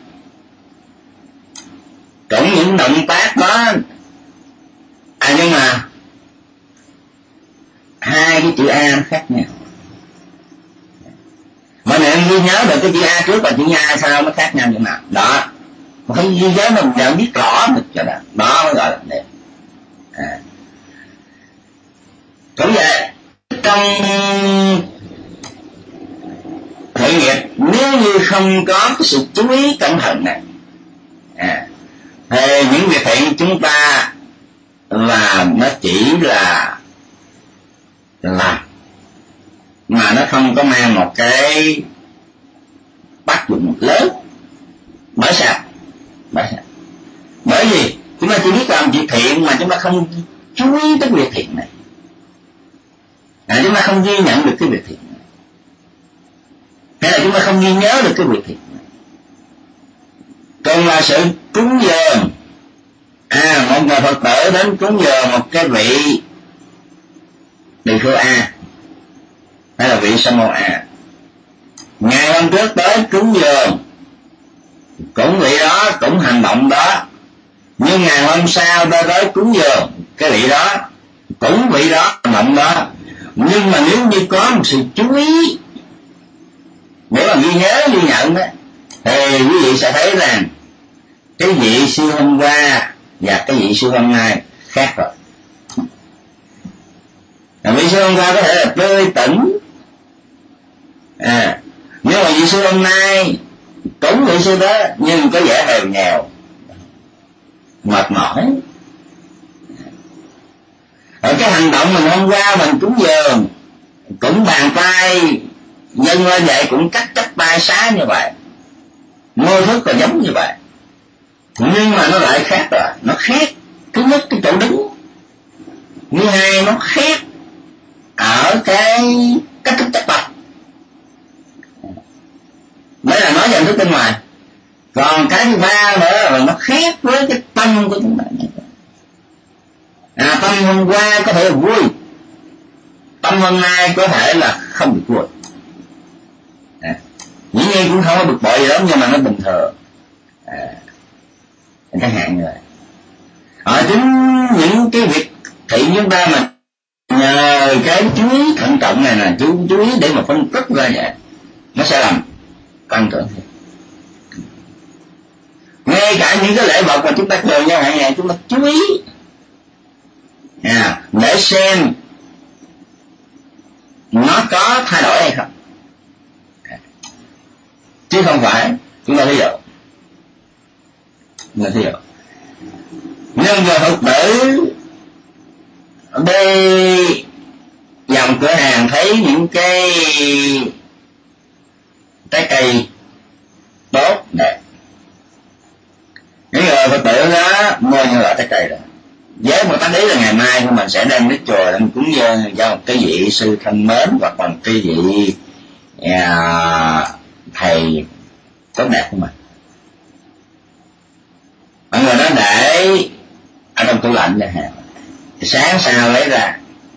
cũng những động tác đó, à nhưng mà hai cái chữ A nó khác nhau. Mà em ghi nhớ được cái chữ A trước và chữ A sau nó khác nhau như nào đó, mà phải ghi nhớ mình đã biết rõ được cho đó, đó mới gọi là niệm. À, cũng vậy trong khởi nghiệp, nếu như không có cái sự chú ý cẩn thận này, à, thì những việc thiện chúng ta làm nó chỉ là làm mà nó không có mang một cái tác dụng lớn. Bởi sao? Bởi sao? Bởi vì chúng ta chỉ biết làm việc thiện mà chúng ta không chú ý tới việc thiện này, à, chúng ta không ghi nhận được cái việc thiện này, hay là chúng ta không ghi nhớ được cái việc thiện này. Còn là sự cúng dường, à, một người Phật tử đến cúng dường một cái vị Tỳ Khưu A hay là vị Sa Môn A, ngày hôm trước tới cúng dường cũng vị đó cũng hành động đó, nhưng ngày hôm sau ta tới cúng dường cái vị đó cũng vị đó hành động đó. Nhưng mà nếu như có một sự chú ý để mà ghi nhớ ghi nhận đó, thì quý vị sẽ thấy rằng cái vị siêu hôm qua và cái vị siêu hôm nay khác rồi. Vị siêu hôm qua có thể là tươi tỉnh, à, nhưng mà vị siêu hôm nay cũng vị siêu đó nhưng có vẻ hèo nhèo, mệt mỏi. Ở cái hành động mình hôm qua mình cúng dường cũng bàn tay dâng lên vậy, cũng cắt cắt tay xá như vậy, mô thức là giống như vậy, nhưng mà nó lại khác rồi. Nó khác thứ nhất cái chỗ đứng, thứ hai nó khác ở cái cách thức chấp tập. Đấy là nói về hình thức bên ngoài. Còn cái thứ ba nữa là nó khác với cái tâm của chúng ta. À, tâm hôm qua có thể là vui, tâm hôm nay có thể là không được vui. À, dĩ nhiên cũng không có bực bội gì lắm, nhưng mà nó bình thường. À, cái hạn như vậy. Ở chính những cái việc thiện chúng ta mà nhờ cái chú ý thận trọng này là chú chú ý để mà phân tích ra vậy, nó sẽ làm tăng trưởng. Ngay cả những cái lễ vật mà chúng ta cười nhau hàng ngày, chúng ta chú ý, à, để xem nó có thay đổi hay không, chứ không phải chúng ta ví dụ là ví dụ nhưng người Phật tử đi dòng cửa hàng thấy những cái trái cây tốt đẹp, những người Phật tử đó mua như loại trái cây đó, với một tác ý là ngày mai của mình sẽ đem đến chùa để cúng dường cho một cái vị sư thân mến, hoặc là một cái vị à, thầy tốt đẹp của mình. Mọi người nói để ở trong tủ lạnh chẳng hạn, sáng sau lấy ra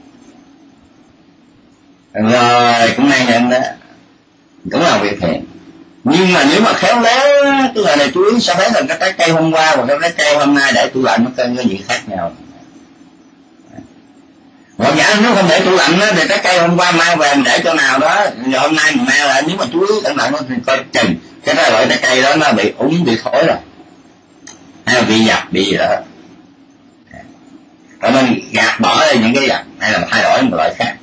rồi cũng nay nhận đó, cũng là việc thiện. Nhưng mà nếu mà khéo léo, cái người này chú ý sẽ thấy là cái trái cây hôm qua và cái trái cây hôm nay để tủ lạnh nó có cái gì khác nhau. Hoặc giả nếu không để tủ lạnh đó, thì trái cây hôm qua mang về mình để chỗ nào đó, rồi hôm nay mình mang lại, nếu mà chú ý cẩn thận thì coi chừng cái đó loại trái cây đó nó bị úng, bị thối rồi, hay là bị dập, bị gì đó, rồi mình gạt bỏ đi những cái dập, hay là thay đổi một loại khác,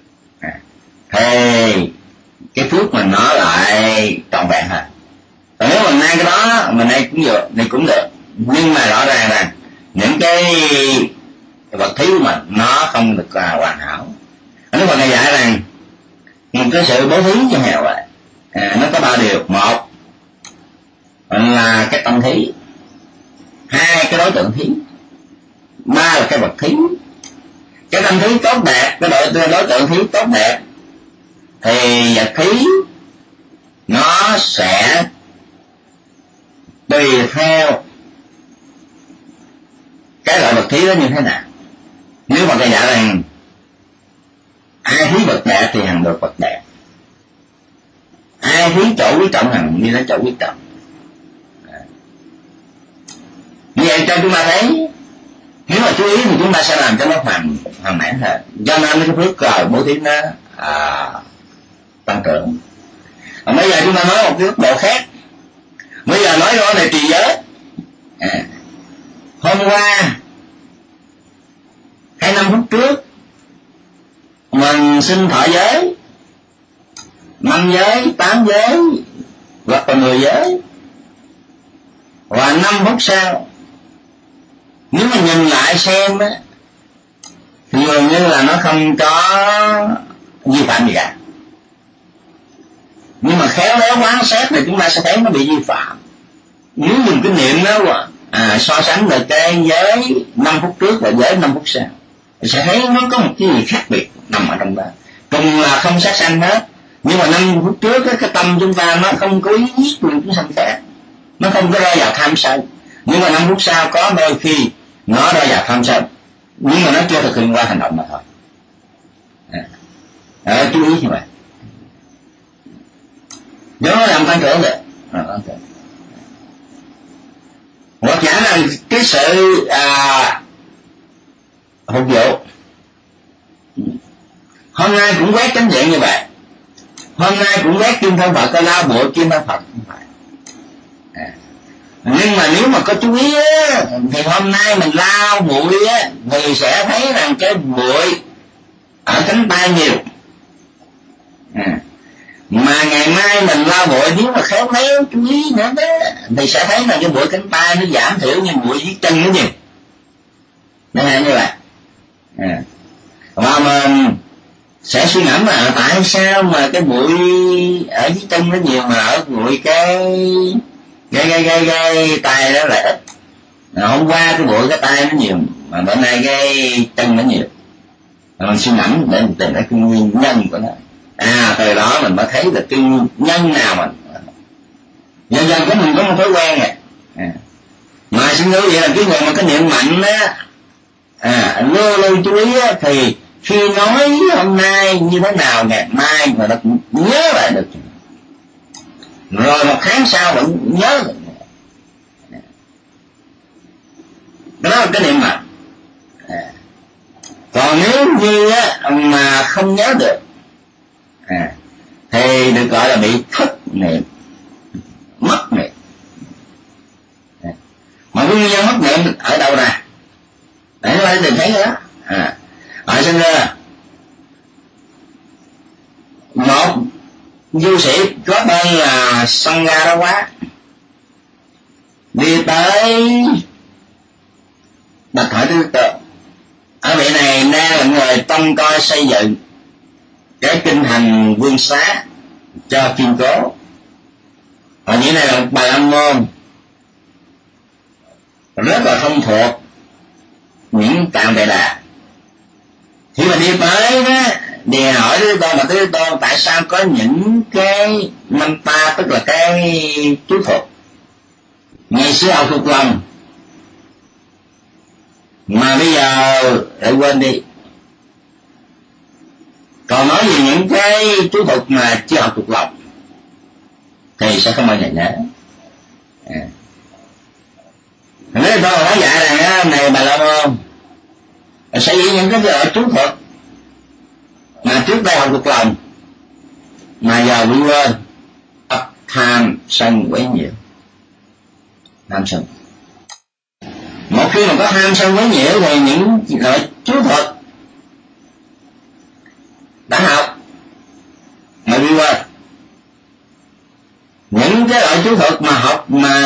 thì cái phước mình nó lại trọn vẹn hơn. Còn nếu mình mang cái đó mình đây cũng được, thì cũng được, nhưng mà rõ ràng là những cái vật thí của mình nó không được là hoàn hảo. Nếu mà Ngài dạy rằng một cái sự bố thí như heo vậy, à, nó có ba điều. Một là cái tâm thí, hai cái đối tượng thí, ba là cái vật thí. Cái tâm thí tốt đẹp, cái đối, đối tượng thí tốt đẹp, thì vật thí nó sẽ tùy theo cái loại vật thí đó như thế nào. Nếu mà Ngài dạy rằng ai thí vật đẹp thì hằng được vật đẹp, ai thí chỗ quý trọng hằng như thế chỗ quý trọng. Như vậy cho chúng ta thấy, nếu mà chú ý thì chúng ta sẽ làm cho nó hoàn hoàn mãn hơn, cho nên cái phước cờ bố thí nó à, tăng trưởng. Còn bây giờ chúng ta nói một cái góc độ khác. Bây giờ nói rõ về trì giới. À, hôm qua hai năm phút trước mình xin thọ giới năm giới, tám giới hoặc là mười giới, và năm phút sau nếu mà nhìn lại xem á, thì dường như là nó không có vi phạm gì cả. Nhưng mà khéo léo quán xét thì chúng ta sẽ thấy nó bị vi phạm. Nếu dùng cái niệm đó à, so sánh được cái giới năm phút trước và giới năm phút sau, sẽ thấy nó có một cái gì khác biệt nằm ở trong đó. Cùng là không sát sanh hết, nhưng mà năm phút trước cái, cái tâm chúng ta nó không có ý giết người chúng sanh khác, nó không có rơi vào tham sân. Nhưng mà năm phút sau có đôi khi nó rơi vào tham sân, nhưng mà nó chưa thực hiện qua hành động mà thôi. À, à, chú ý như vậy. Nếu nó làm tăng trưởng được, à, tăng trưởng. Hoặc giả là cái sự à, phục vụ. Hôm nay cũng quét chánh điện như vậy, hôm nay cũng quét kim thân Phật, cái lao bộ kim thân Phật không phải. À. Nhưng mà nếu mà có chú ý á, thì hôm nay mình lao bụi á, thì sẽ thấy rằng cái bụi ở cánh tay nhiều. À. Mà ngày mai mình lao bụi, nếu mà khéo léo chú ý nữa đó, thì sẽ thấy là cái bụi cánh tay nó giảm thiểu, nhưng bụi dưới chân nó nhiều. Nó hay như vậy. À. Và mình sẽ suy ngẫm là tại sao mà cái bụi ở dưới chân nó nhiều mà ở bụi cái cái cái cái, cái tay nó lại ít. À, hôm qua cái bụi cái tay nó nhiều mà bữa nay cái chân nó nhiều. À, mình suy ngẫm để mình tìm ra cái nguyên nhân của nó. À, từ đó mình mới thấy được cái nhân nào mà nhân dân của mình có một thói quen này. À. Mà xin nhớ vậy là cái người mà cái niệm mạnh á, à, luôn luôn chú ý á, thì khi nói hôm nay như thế nào, ngày mai mà nó cũng nhớ lại được, rồi một tháng sau vẫn nhớ được. Đó là cái niệm mạnh. À. Còn nếu như á, mà không nhớ được, à, thì được gọi là bị thất niệm, mất niệm. À. Mà nguyên nhân mất niệm ở đâu ra? Để nó đừng thấy đó. À. Ở sinh ra một du sĩ có tên là Sangarawat đi tới bạch hỏi Đức Tượng. Ở vị này đang là người trông coi xây dựng cái kinh hành Vương Xá cho kiên cố. Và như này là một bài âm môn rất là thông thuộc những Tạng Vệ Đà. Khi mà đi tới đó, thì hỏi Đức Tôn và Đức Tôn tại sao có những cái năm ta, tức là cái chú thuật ngày xưa học thuộc lòng mà bây giờ lại quên đi. Còn nói về những cái chú thuật mà chưa học thuộc lòng thì sẽ không bao giờ nhớ. À. Nếu tôi nói dạy rằng này bà La Môn sẽ dĩ những cái loại chú thuật mà trước đây học thuộc lòng mà giờ bị quên, tham sân quấy nhiễu. Tham sân, một khi mà có tham sân quấy nhiễu thì những loại chú thuật đã học mà bị quên, những cái loại chú thuật mà học mà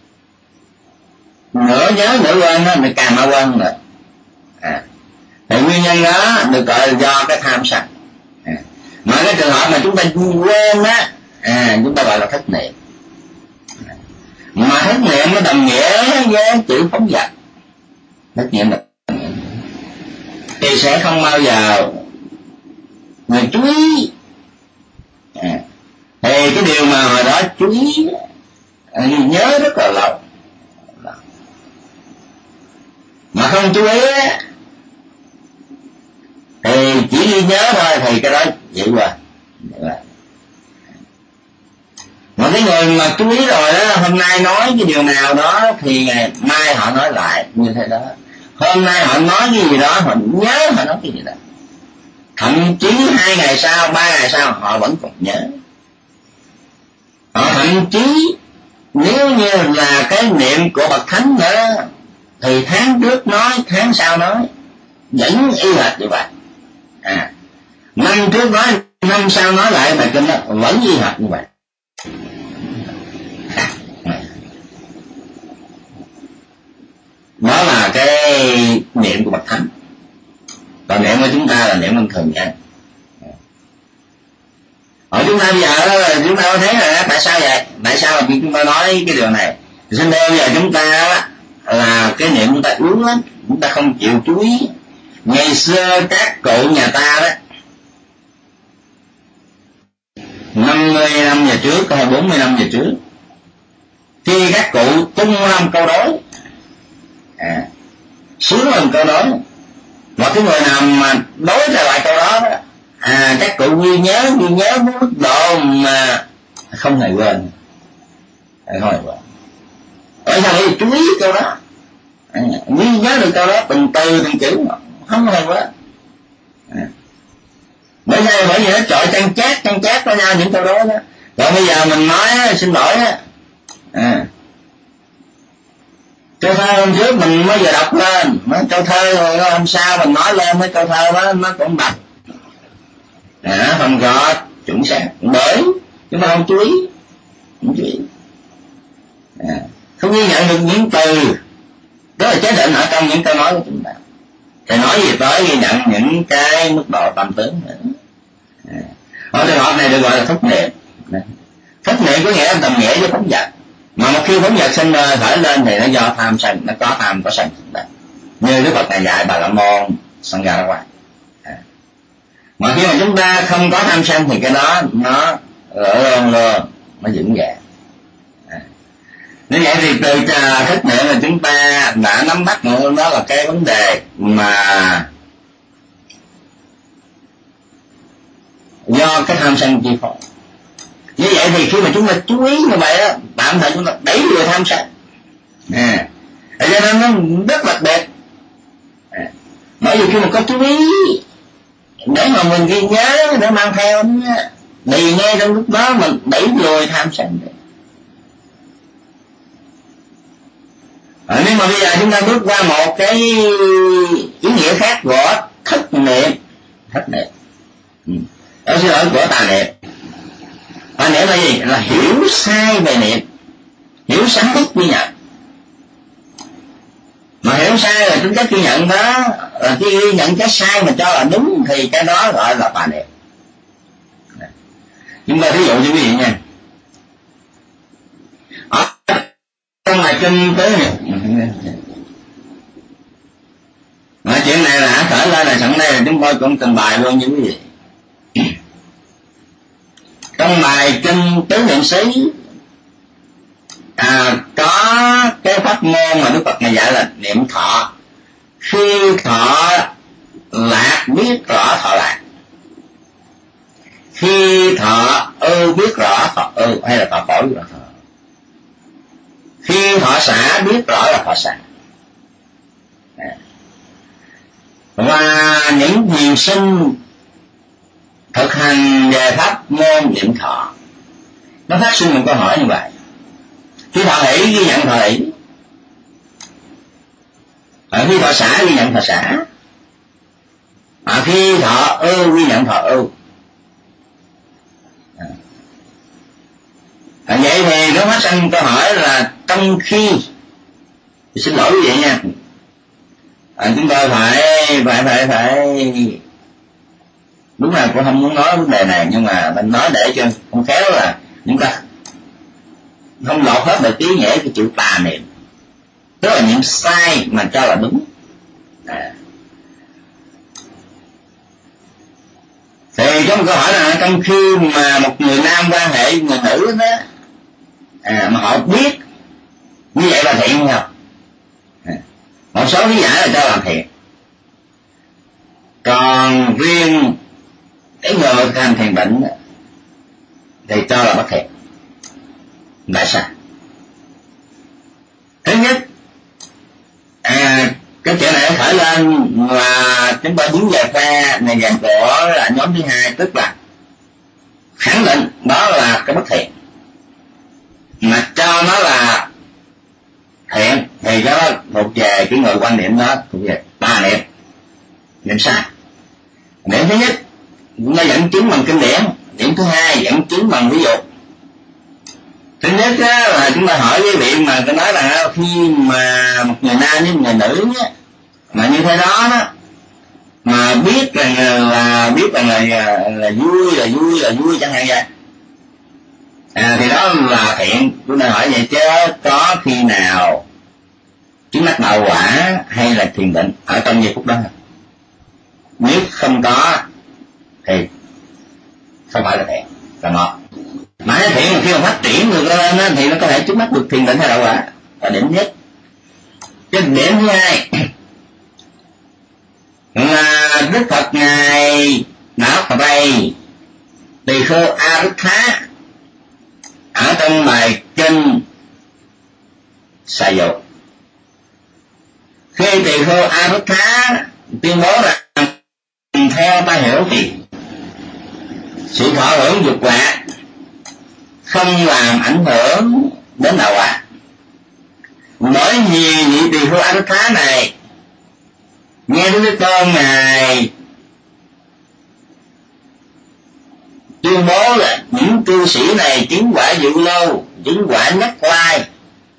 nửa nhớ nửa quên đó thì càng mà quên rồi. À. Thì nguyên nhân đó được gọi là do cái tham sân. À. Mà cái trường hợp mà chúng ta quên á, à, chúng ta gọi là thất niệm. À. Mà thất niệm nó đồng nghĩa với chữ phóng dật. Thất niệm là thì sẽ không bao giờ người chú ý. À. Thì cái điều mà hồi đó chú ý nhớ rất là lâu, mà không chú ý thì chỉ ghi nhớ thôi thì cái đó vậy qua. Mà cái người mà chú ý rồi đó, hôm nay nói cái điều nào đó thì ngày mai họ nói lại như thế đó. Hôm nay họ nói cái gì đó họ nhớ họ nói cái gì đó, thậm chí hai ngày sau, ba ngày sau họ vẫn còn nhớ. Họ thậm chí nếu như là cái niệm của bậc thánh nữa thì tháng trước nói, tháng sau nói, vẫn y hệt như vậy. À, năm trước nói, năm sau nói lại bài kinh đó vẫn y hệt như vậy. Đó là cái niệm của bậc thánh. Còn niệm của chúng ta là niệm thông thường nha. Hỏi chúng ta bây giờ là chúng ta có thấy là tại sao vậy? Tại sao là chúng ta nói cái điều này? Xin thưa bây giờ chúng ta là cái niệm chúng ta yếu lắm, chúng ta không chịu chú ý. Ngày xưa các cụ nhà ta đó, năm mươi năm về trước hay bốn mươi năm về trước, khi các cụ tung ra một câu đối, à, xuống lên câu đối, và cái người nào mà đối ra lại câu đó đó, à, các cụ ghi nhớ ghi nhớ mức độ mà không hề quên, không hề quên. Tại sao phải chú ý câu đó, à, ghi nhớ được câu đó từng từ từng chữ, không hề quên. À. Bởi vì bởi vì nó trọi chăn chát chăn chát với nhau những câu đó đó. Rồi bây giờ mình nói xin lỗi á, à, câu thơ hôm trước mình mới vừa đọc lên, mấy câu thơ rồi hôm sau mình nói lên mấy câu thơ đó nó cũng bạch, à, không có chuẩn xác, bởi chúng ta không chú ý, không chú ý, à, không ghi nhận được những từ đó là chế định ở trong những câu nói của chúng ta. Thì nói gì tới ghi nhận những cái mức độ tâm tướng nữa. À, ở trường hợp này được gọi là thất niệm. Thất niệm có nghĩa là đồng nghĩa với phóng dật, mà một khi phóng dật sinh khởi lên thì nó do tham sân, nó có tham có sân. Như Đức Phật này dạy Bà La Môn Sanghara. À. Mà khi mà chúng ta không có tham sân thì cái đó nó luôn luôn nó vững vàng. À. Nếu vậy thì từ thất niệm là chúng ta đã nắm bắt nữa, đó là cái vấn đề mà do cái tham sân chi phối. Như vậy thì khi mà chúng ta chú ý như vậy đó, tạm thời chúng ta đẩy lùi tham sân. À, cho nên nó rất đặc biệt. À, bởi vì khi mà có chú ý để mà mình ghi nhớ để mang theo, thì ngay trong lúc đó mình đẩy lùi tham sân được. À, nhưng mà bây giờ chúng ta bước qua một cái ý nghĩa khác của thất niệm. Thất niệm. Ừ. Đó xin lỗi của tà niệm. Tà niệm là gì? Là hiểu sai về niệm, hiểu sai ghi nhận. Mà hiểu sai là chúng ta ghi nhận đó, là khi ghi nhận cái sai mà cho là đúng thì cái đó gọi là tà niệm. Chúng ta ví dụ cho quý vị nha. Ở trong bài kinh tế mà chuyện này là khởi lên là sẵn đây là chúng tôi cũng trình bày luôn như quý vị. Trong bài kinh tứ niệm xí, à, có cái pháp môn mà Đức Phật này dạy là niệm thọ. Khi thọ lạc biết rõ thọ lạc, khi thọ ưu biết rõ thọ ưu, hay là thọ khổ biết rõ thọ. Khi thọ xả biết rõ là thọ xả. Và những thiền sinh thực hành về pháp môn niệm thọ, nó phát sinh một câu hỏi như vậy. Khi thọ hỷ ghi nhận thọ hỷ, à, khi thọ xả ghi nhận thọ xả, à, khi thọ ưu ghi nhận thọ ưu. À, vậy thì nó phát sinh câu hỏi là trong khi, xin lỗi quý vị nha, à, chúng tôi phải phải phải phải đúng là cũng không muốn nói vấn đề này, nhưng mà mình nói để cho không khéo là chúng ta không lọt hết được ý nghĩa cái chữ tà niệm, tức là niệm sai mà cho là đúng. À. Thì có một câu hỏi là trong khi mà một người nam quan hệ với người nữ đó, à, mà họ biết như vậy là thiện không? À, một số lý giải là cho là thiện, còn riêng cái người hành thiền định thì cho là bất thiện. Tại sao? Thứ nhất, à, cái chuyện này khởi lên là chúng ta đứng về phe này dạng của là nhóm thứ hai, tức là khẳng định đó là cái bất thiện, mà cho nó là thiện thì cái đó thuộc về cái người quan niệm đó, thuộc về tà niệm, niệm sai. Điểm thứ nhất nó dẫn chứng bằng kinh điển, điểm thứ hai dẫn chứng bằng ví dụ. Thứ nhất á, là chúng ta hỏi với vị mà tôi nói là khi mà một người nam với một người nữ nhé, mà như thế đó đó mà mà biết rằng là biết rằng là, là, là vui là vui là vui chẳng hạn vậy, à, thì đó là thiện. Tôi đang hỏi vậy chứ có khi nào chứng đắc đạo quả hay là thiền định ở trong giây phút đó? Nếu không có thì không phải là thiện, là một. Mà cái thiện khi mà phát triển được lên thì nó có thể chứng đắc được thiền định hay đạo quả là điểm nhất. Cái điểm thứ hai là Đức Phật ngài đã bày tỳ kheo A Rích Thá ở trong bài kinh Xà Dụ. Khi tỳ kheo A Rích Thá tuyên bố rằng theo ta hiểu thì sự thọ hưởng dục lạc không làm ảnh hưởng đến đạo quả, bởi vì vị tỳ kheo A Rích Thá này nghe Đức Thế Tôn ngài tuyên bố là những cư sĩ này chứng quả dự lâu, chứng quả nhất lai,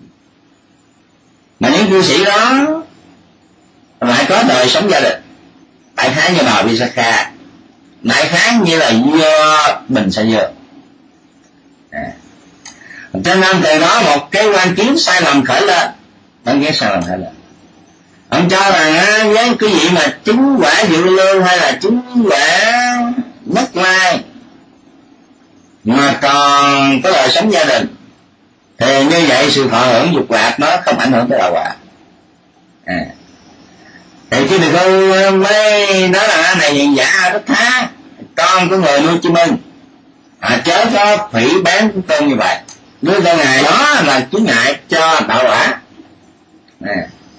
mà những cư sĩ đó lại có đời sống gia đình, đại khái như bà Visakha, đại khái như là do Bình Sa Dương. À. Cho nên từ đó một cái quan kiến sai lầm khởi lên, quan kiến sai lầm khởi lên. Ông cho rằng á, với cái vị mà chứng quả dự lưu hay là chứng quả nhất lai mà còn có đời sống gia đình thì như vậy sự thọ hưởng dục lạc nó không ảnh hưởng tới đạo quả. À. Thì khi được không mới nói là này hiện giả rất thá con của người nuôi chim ưng, à, chớ có phỉ bán của con như vậy, đứa con ngài đó là chướng ngại cho đạo quả. À.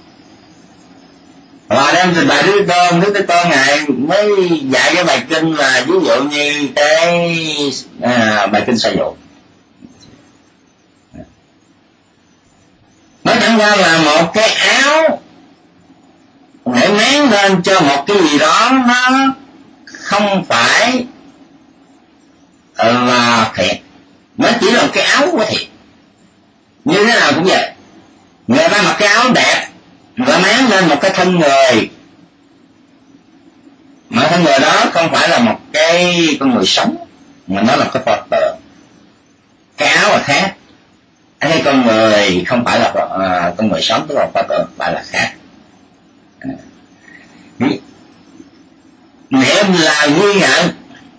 Và đem trình bày Đức Tôn, Đức Tôn ngài mới dạy cái bài kinh là ví dụ như cái à, bài kinh Sa Dụ. Nó chẳng qua là một cái áo để máng lên cho một cái gì đó nó không phải là thiện, nó chỉ là một cái áo của thiện. Như thế nào cũng vậy, người ta mặc cái áo đẹp và máng lên một cái thân người, mà thân người đó không phải là một cái con người sống, mà nó là cái pho tượng. Cái áo là khác, cái con người không phải là uh, con người sống, tức là pho tượng, phải là khác. Niệm là ghi nhận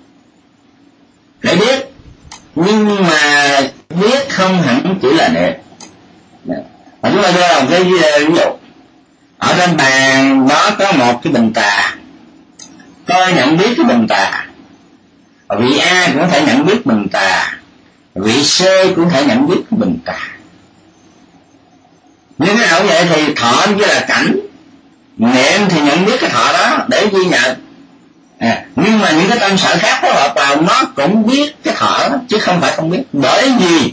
để biết, nhưng mà biết không hẳn chỉ là niệm. Và chúng ta đưa một cái ví dụ, ở trên bàn đó có một cái bình trà, tôi nhận biết cái bình trà, vị A cũng có thể nhận biết bình trà, vị C cũng có thể nhận biết cái bình trà. Nhưng cái nào vậy thì thọ với là cảnh, niệm thì nhận biết cái thọ đó để ghi nhận. À, nhưng mà những cái tâm sở khác phối hợp vào nó cũng biết cái thọ đó, chứ không phải không biết. Bởi vì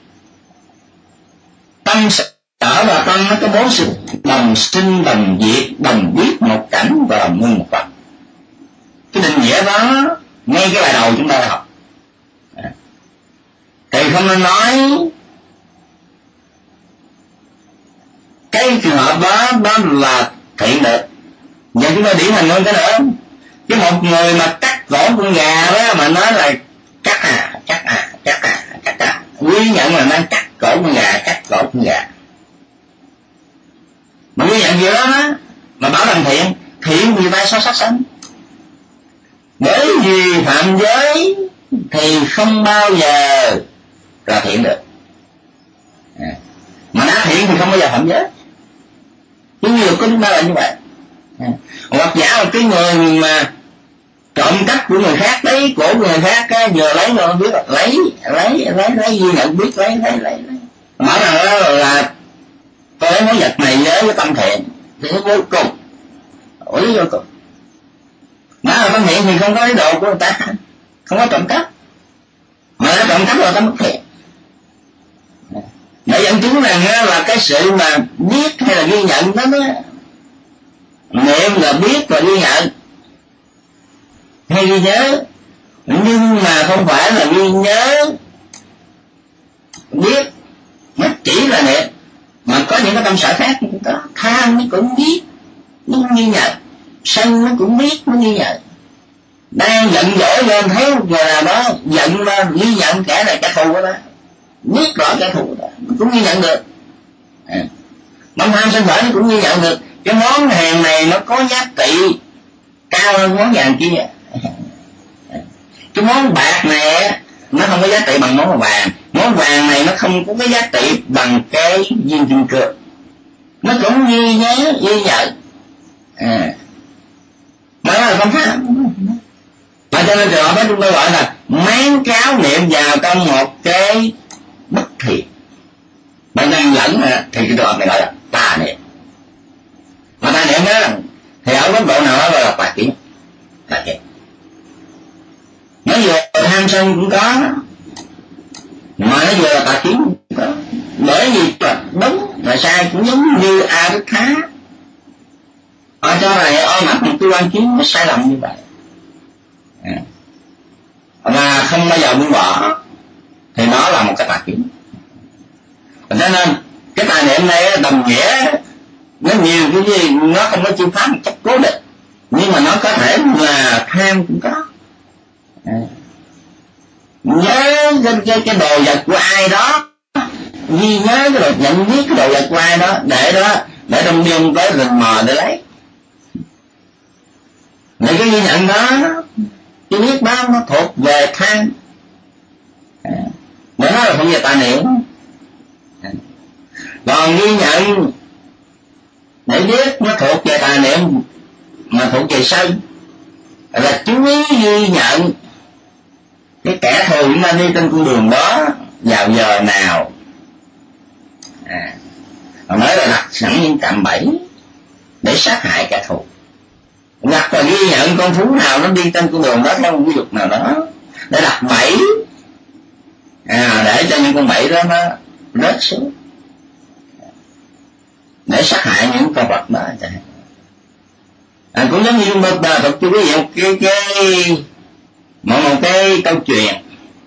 tâm sở và tâm nó có bốn sự đồng sinh, đồng diệt, đồng biết một cảnh và đồng ngưng một vật. Cái định nghĩa đó ngay cái bài đầu chúng ta đã học. À, thì không nên nói cái trường hợp đó đó là thiện được. Giờ chúng ta điển hình hơn cái nữa, cái một người mà cắt cổ con gà đó mà nói là cắt à cắt à cắt à cắt à, quý nhận là đang cắt cổ con gà, cắt cổ con gà, mà quý nhận gì đó đó mà bảo làm thiện, thiện vì vai so sát sanh. Bởi vì phạm giới thì không bao giờ là thiện được. À, mà đã thiện thì không bao giờ phạm giới. Những người của chúng ta là như vậy. À, hoặc giả là cái người mà trộm cắp của người khác, lấy cổ của người khác cái vừa lấy rồi không biết là lấy lấy lấy lấy duy nhận biết lấy lấy lấy lấy mở rằng đó là tôi lấy món vật này với cái tâm thiện thì nó vô cùng ủi vô cùng. Đó là tâm thiện thì không có lấy đồ của người ta, không có trộm cắp, mà nó trộm cắp rồi ta mất thiện. Để dẫn chứng rằng là cái sự mà biết hay là ghi nhận đó, đó niệm là biết và ghi nhận hay ghi nhớ, nhưng mà không phải là ghi nhớ biết, nó chỉ là niệm. Mà có những cái tâm sở khác cũng có, tham cũng biết nhưng ghi nhận, sân nó cũng biết, nó ghi nhận. Đang giận dỗi lên thấy người nào đó giận lên ghi nhận kẻ này kẻ thù của nó, biết rõ kẻ thù đó cũng ghi nhận được. À. Mong ham sân khởi cũng ghi nhận được cái món hàng này nó có giá trị cao hơn món vàng kia. Cái món bạc này nó không có giá trị bằng món vàng, món vàng này nó không có cái giá trị bằng cái viên kim cương, nó cũng ghi nhớ ghi nhận. À. Mà đó là không pháp. Mà cho nên trường hợp đó chúng tôi gọi là máng cáo niệm vào trong một cái bất thiện. Bạn đang lẫn thì cái trường hợp này gọi là tà niệm. Mà tà niệm đó thì ở góc độ nào đó gọi là tà kiến. Tà kiến. Nó vừa tham sân cũng có, mà nó vừa là tà kiến cũng có. Bởi vì đúng là sai cũng giống như A Đức Thá. Ở cho này ôm ấp một cái quan kiến nó sai lầm như vậy. À. Mà không bao giờ buông bỏ thì nó là một cái tà kiến. Cho nên cái tà niệm này đồng nghĩa nó nhiều cái gì, nó không có chịu phá một cách cố định, nhưng mà nó có thể là tham cũng có. À. Nhớ cái, cái, cái đồ vật của ai đó, ghi nhớ cái đồ, nhận biết cái đồ vật của ai đó, để đó để trong đêm tới rình mò để lấy. Để cái ghi nhận đó, cái biết đó nó thuộc về tham. À. Để nó là thuộc về tà niệm. À. Còn ghi nhận để biết nó thuộc về tà niệm mà thuộc về sân là chú ý ghi nhận cái kẻ thù chúng ta đi trên con đường đó vào giờ nào. À. Còn nói là đặt sẵn những cạm bẫy để sát hại kẻ thù, hoặc là ghi nhận con thú nào nó đi trên con đường đó theo một quy luật nào đó để đặt bẫy, à, để cho những con bẫy đó nó rớt xuống để sát hại những con vật đó. À, cũng giống như một đời Phật cho quý vị một cái cái một, một cái câu chuyện.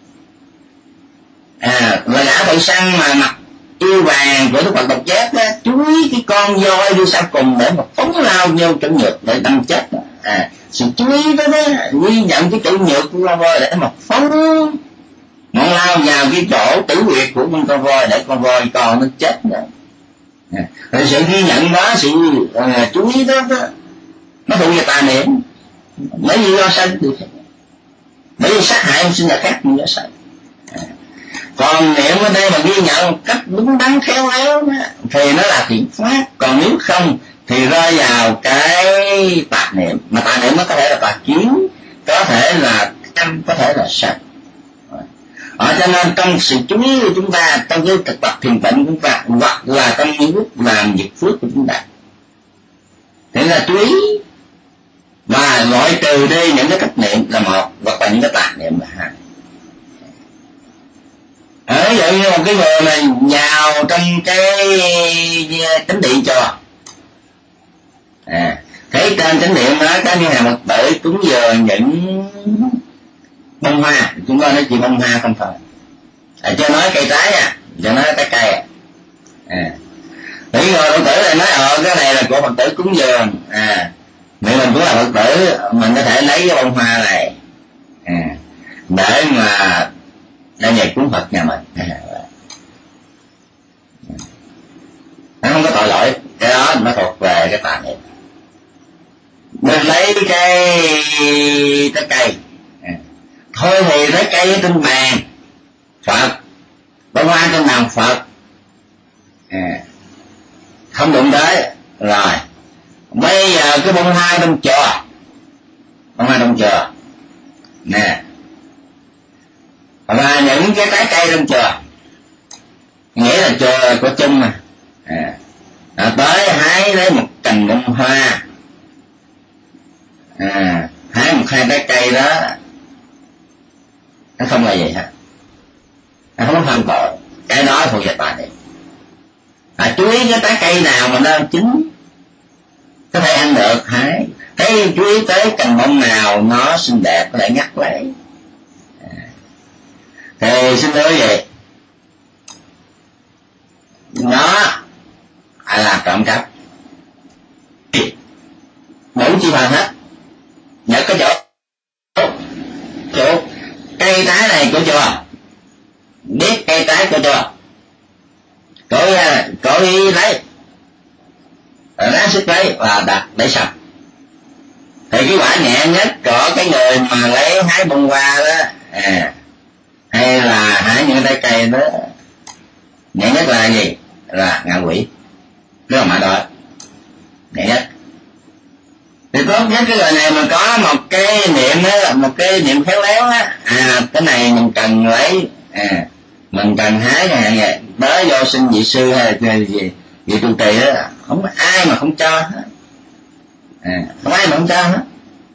À, là gã thợ săn mà mặc yêu vàng của Đức Phật độc giác đó, chú ý cái con voi đi sau cùng để mà phóng lao vô chỗ nhược để đâm chết đó. À, sự chú ý đó đó, ghi nhận cái chỗ nhược của con voi để mà phóng nó lao vào cái chỗ tử huyệt của con con voi để con voi con nó chết đó. À, rồi sự ghi nhận đó, sự uh, chú ý đó, đó nó thuộc về tà niệm. Bởi vì do sân được, bởi vì sát hại sinh là khác nhưng do sân. À. Còn niệm ở đây mà ghi nhận một cách đúng đắn khéo léo đó, thì nó là thiện pháp. Còn nếu không thì rơi vào cái tà niệm. Mà tà niệm nó có thể là tà kiến, có thể là tâm, có thể là sân. Ở cho nên trong sự chú ý của chúng ta, trong cái thực tập thiền tịnh của chúng ta, hoặc là trong những lúc làm việc phước của chúng ta, thì là chú ý và loại trừ đi những cái cách niệm là một, hoặc là những cái tà niệm là hai. Ở vậy như một cái người này vào trong cái chánh điện cho, à, thấy trên chánh điện đó có những hàng Phật tử cúng dường những bông hoa, chúng ta nói chỉ bông hoa không thôi, à, cho nói cây trái à, cho nói trái cây à. À. Thì người Phật tử này nói ờ cái này là của Phật tử cúng dường, à, mình mình cũng là Phật tử, mình có thể lấy cái bông hoa này, à, để mà đem về cúng Phật nhà mình. À, nó không có tội lỗi, cái đó nó thuộc về cái tà niệm. Mình lấy cái trái cây, à, thôi thì trái cây ở trên bàn Phật, bông hoa trên bàn Phật, à, không đụng tới rồi. Bây giờ cái bông hoa trong chùa, bông hoa trong chùa nè, và những cái trái cây trong chùa, nghĩa là chùa có chung mà, à, à, tới hái lấy một cành bông hoa, à, hái một hai trái cây đó, nó không là gì hết, nó không có phạm tội, cái đó thuộc về tà niệm. À, chú ý cái trái cây nào mà nó chín có thể ăn được hái, thấy chú ý tới cành bông nào nó xinh đẹp có thể ngắt lấy. À, thì xin lỗi vậy, nó là trộm cắp. Đủ chi phần hết. Nhật có chỗ chỗ cây tái này của chùa, biết cây tái của chùa, cổ cổ ý lấy ráng sức lấy và đặt để sạch. Thì cái quả nhẹ nhất của cái người mà lấy hái bông hoa đó, à, hay là hái những trái cây đó, nhẹ nhất là gì? Là ngạ quỷ, đó là mã đôi nhẹ nhất. Thì tốt nhất cái người này mà có một cái niệm đó, một cái niệm khéo léo á, à cái này mình cần lấy, à mình cần hái cái hàng vậy, đó vô xin vị sư hay là gì vị trụ trì đó, không có ai mà không cho hết, à không ai mà không cho hết.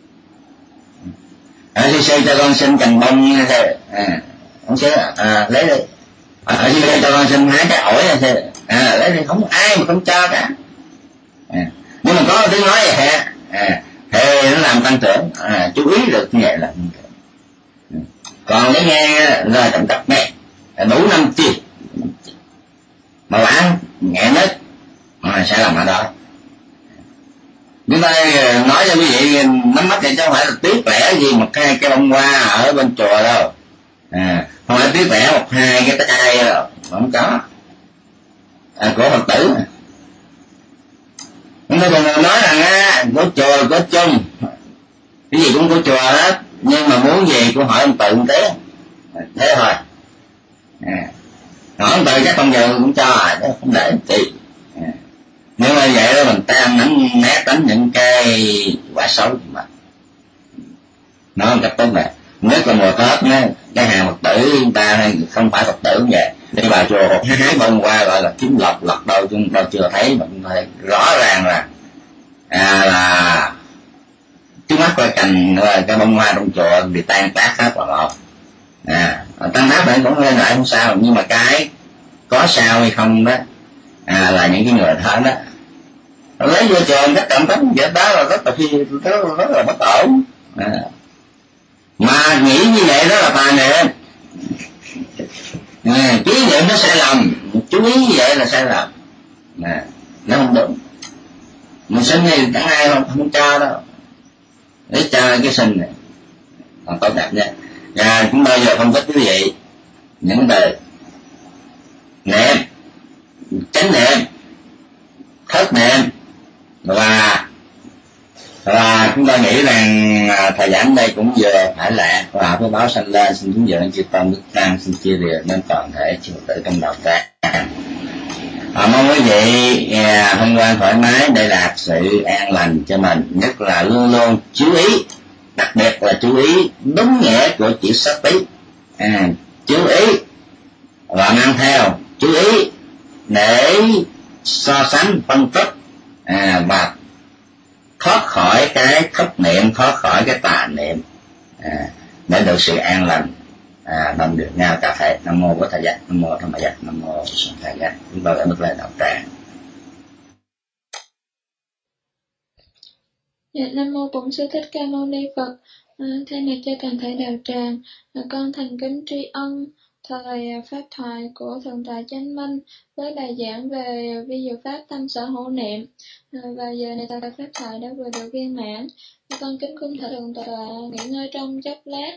À, sư sư cho con xin cành bông thôi, à không sư à lấy đi. À, sư sư cho con xin hái cái ổi thôi, à lấy đi, không ai mà không cho cả. À, nhưng mà có tiếng nói vậy hả? À, thì nó làm tăng trưởng, à, chú ý được như vậy là tăng trưởng. Còn để nghe lời trọng cấp nghe đủ năm chi mà bản nhẹ nhất mà sẽ làm ở đó. Chúng ta nói cho quý vị nắm mắt vậy chứ không phải là tiếc lẻ gì một hai cái bông hoa ở bên chùa đâu, à, không phải tiếc lẻ một hai cái tay đâu, không có, à, của Phật tử. Chúng ta còn nói rằng á, của chùa có chung, cái gì cũng của chùa hết, nhưng mà muốn gì cũng hỏi ông Tự một tí, thế thôi. À, hỏi ông Tự chắc không giờ cũng cho à, không để gì. À, nếu mà vậy đó mình tan nắm né tránh những cái quả xấu mà nói một cách tốt đẹp. Nhất là mùa Tết á, cái hàng Phật tử chúng ta không phải Phật tử vậy, đi vào chùa một hái bông qua gọi là kiếm lọc lọc đâu chúng đâu chưa thấy, mà chúng thấy rõ ràng là à, là trước mắt coi cành cái bông hoa trong chùa bị tan tác hết vào một, à tan tác này cũng lên lại không sao, nhưng mà cái có sao hay không đó, à là những cái người thở đó lấy vô chùa cách cảm tính vậy đó là rất là phi rất, rất là bất ổn. À, mà nghĩ như vậy đó là tà niệm, à, chú ý niệm nó sai lầm, chú ý như vậy là sai lầm, à, nó không đúng. Mình sinh thì chẳng ai không, không cho đâu, để cho cái sinh này còn tốt đẹp nha. Và chúng tôi giờ phân tích quý vị những từ niệm, chánh niệm, thất niệm, và và chúng ta nghĩ rằng thời gian đây cũng vừa phải lẹ và với báo sanh lên xin hướng dẫn chư tôn đức tăng xin chia đều nên toàn thể chư tử trong đạo tràng. À, mong quý vị à, hôm qua thoải mái để đạt sự an lành cho mình, nhất là luôn luôn chú ý, đặc biệt là chú ý đúng nghĩa của chữ sát tí, à, chú ý và mang theo, chú ý để so sánh phân tích, à, và thoát khỏi cái thất niệm, thoát khỏi cái tà niệm, à, để được sự an lành, à, đồng được nhau cả thể. Nam mô Bổn Thầy Giác, Nam mô Tham Giác, Nam mô Sanh Thầy Giác. Chúng tôi đã bước lên đạo tràng. Dạ, Nam mô Bổn Sư Thích Ca Mâu Ni Phật. À, thay mặt cho toàn thể đạo tràng, à, con thành kính tri ân thời pháp thoại của Thượng tọa Chánh Minh với bài giảng về vi diệu pháp tâm sở hữu niệm. À, và giờ này thời pháp thoại đã vừa được viên mãn. À, con kính cung thỉnh Thượng tọa nghỉ ngơi trong chốc lát.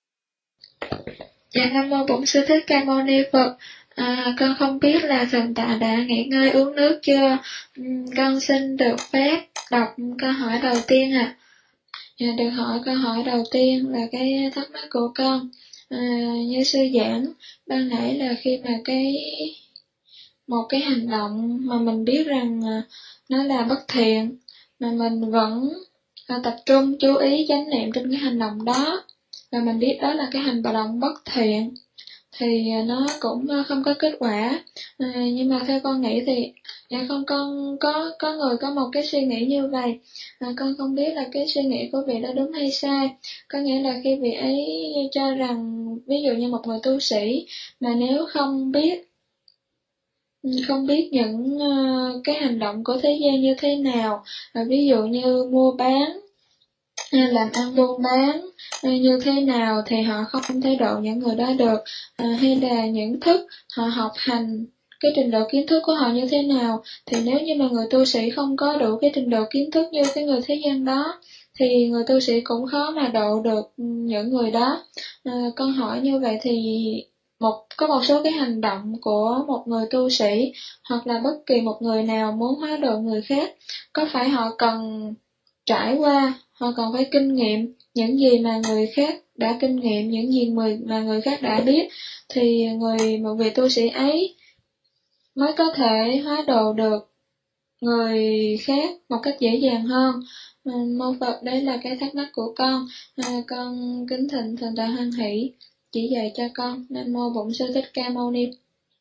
Dạ, Nam mô Bổn Sư Thích Ca Mâu Ni Phật. À, con không biết là Thượng tọa đã nghỉ ngơi uống nước chưa. Uhm, con xin được phép đọc câu hỏi đầu tiên ạ. À. À, được hỏi câu hỏi đầu tiên là cái thắc mắc của con. À, như sư giảng ban nãy là khi mà cái một cái hành động mà mình biết rằng nó là bất thiện mà mình vẫn à, tập trung chú ý chánh niệm trên cái hành động đó, và mình biết đó là cái hành động bất thiện, thì nó cũng không có kết quả. À, nhưng mà theo con nghĩ thì dạ không, con có có người có một cái suy nghĩ như vậy. À, con không biết là cái suy nghĩ của vị đó đúng hay sai. Có nghĩa là khi vị ấy cho rằng ví dụ như một người tu sĩ mà nếu không biết không biết những uh, cái hành động của thế gian như thế nào, à, ví dụ như mua bán, làm ăn buôn bán như thế nào thì họ không thể độ những người đó được, à, hay là những thức họ học hành cái trình độ kiến thức của họ như thế nào. Thì nếu như mà người tu sĩ không có đủ cái trình độ kiến thức như cái người thế gian đó, thì người tu sĩ cũng khó mà độ được những người đó. À, con hỏi như vậy thì một có một số cái hành động của một người tu sĩ hoặc là bất kỳ một người nào muốn hóa độ người khác, có phải họ cần trải qua, họ cần phải kinh nghiệm những gì mà người khác đã kinh nghiệm, những gì mà người khác đã biết, thì người một vị tu sĩ ấy mới có thể hóa độ được người khác một cách dễ dàng hơn. À, mô Phật, đấy là cái thắc mắc của con. À, con kính thỉnh Thượng tọa Hoan Hỷ chỉ dạy cho con. Nam mô Bổn Sư Thích Ca Mâu Ni.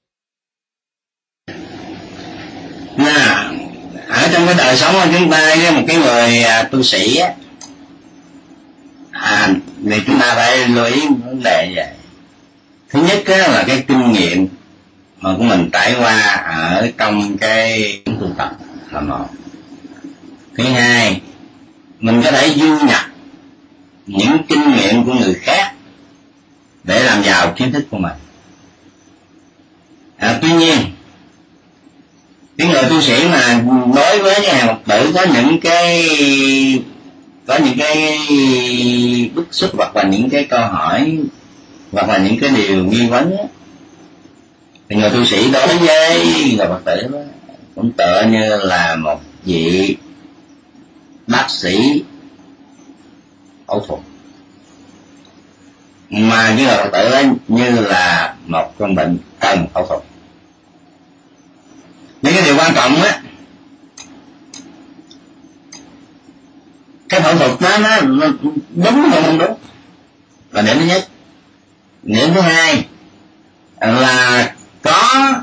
Nào, ở trong cái đời sống của chúng ta, với một cái người à, tu sĩ á, à, thì chúng ta phải lưu ý vấn đề như vậy. Thứ nhất á, là cái kinh nghiệm mà của mình trải qua ở trong cái tu tập là một. Thứ hai, mình có thể du nhập những kinh nghiệm của người khác để làm giàu kiến thức của mình. À, tuy nhiên, cái người tu sĩ mà đối với cái hàng Phật tử có những cái có những cái bức xúc hoặc là những cái câu hỏi hoặc là những cái điều nghi vấn á, thì người tu sĩ đối với người Phật tử đó cũng tựa như là một vị bác sĩ phẫu thuật, mà như người Phật tử đó như là một con bệnh cần phẫu thuật. Những cái điều quan trọng á, cái phẫu thuật đó nó, nó đúng hay không đúng là điểm thứ nhất. Điểm thứ hai là có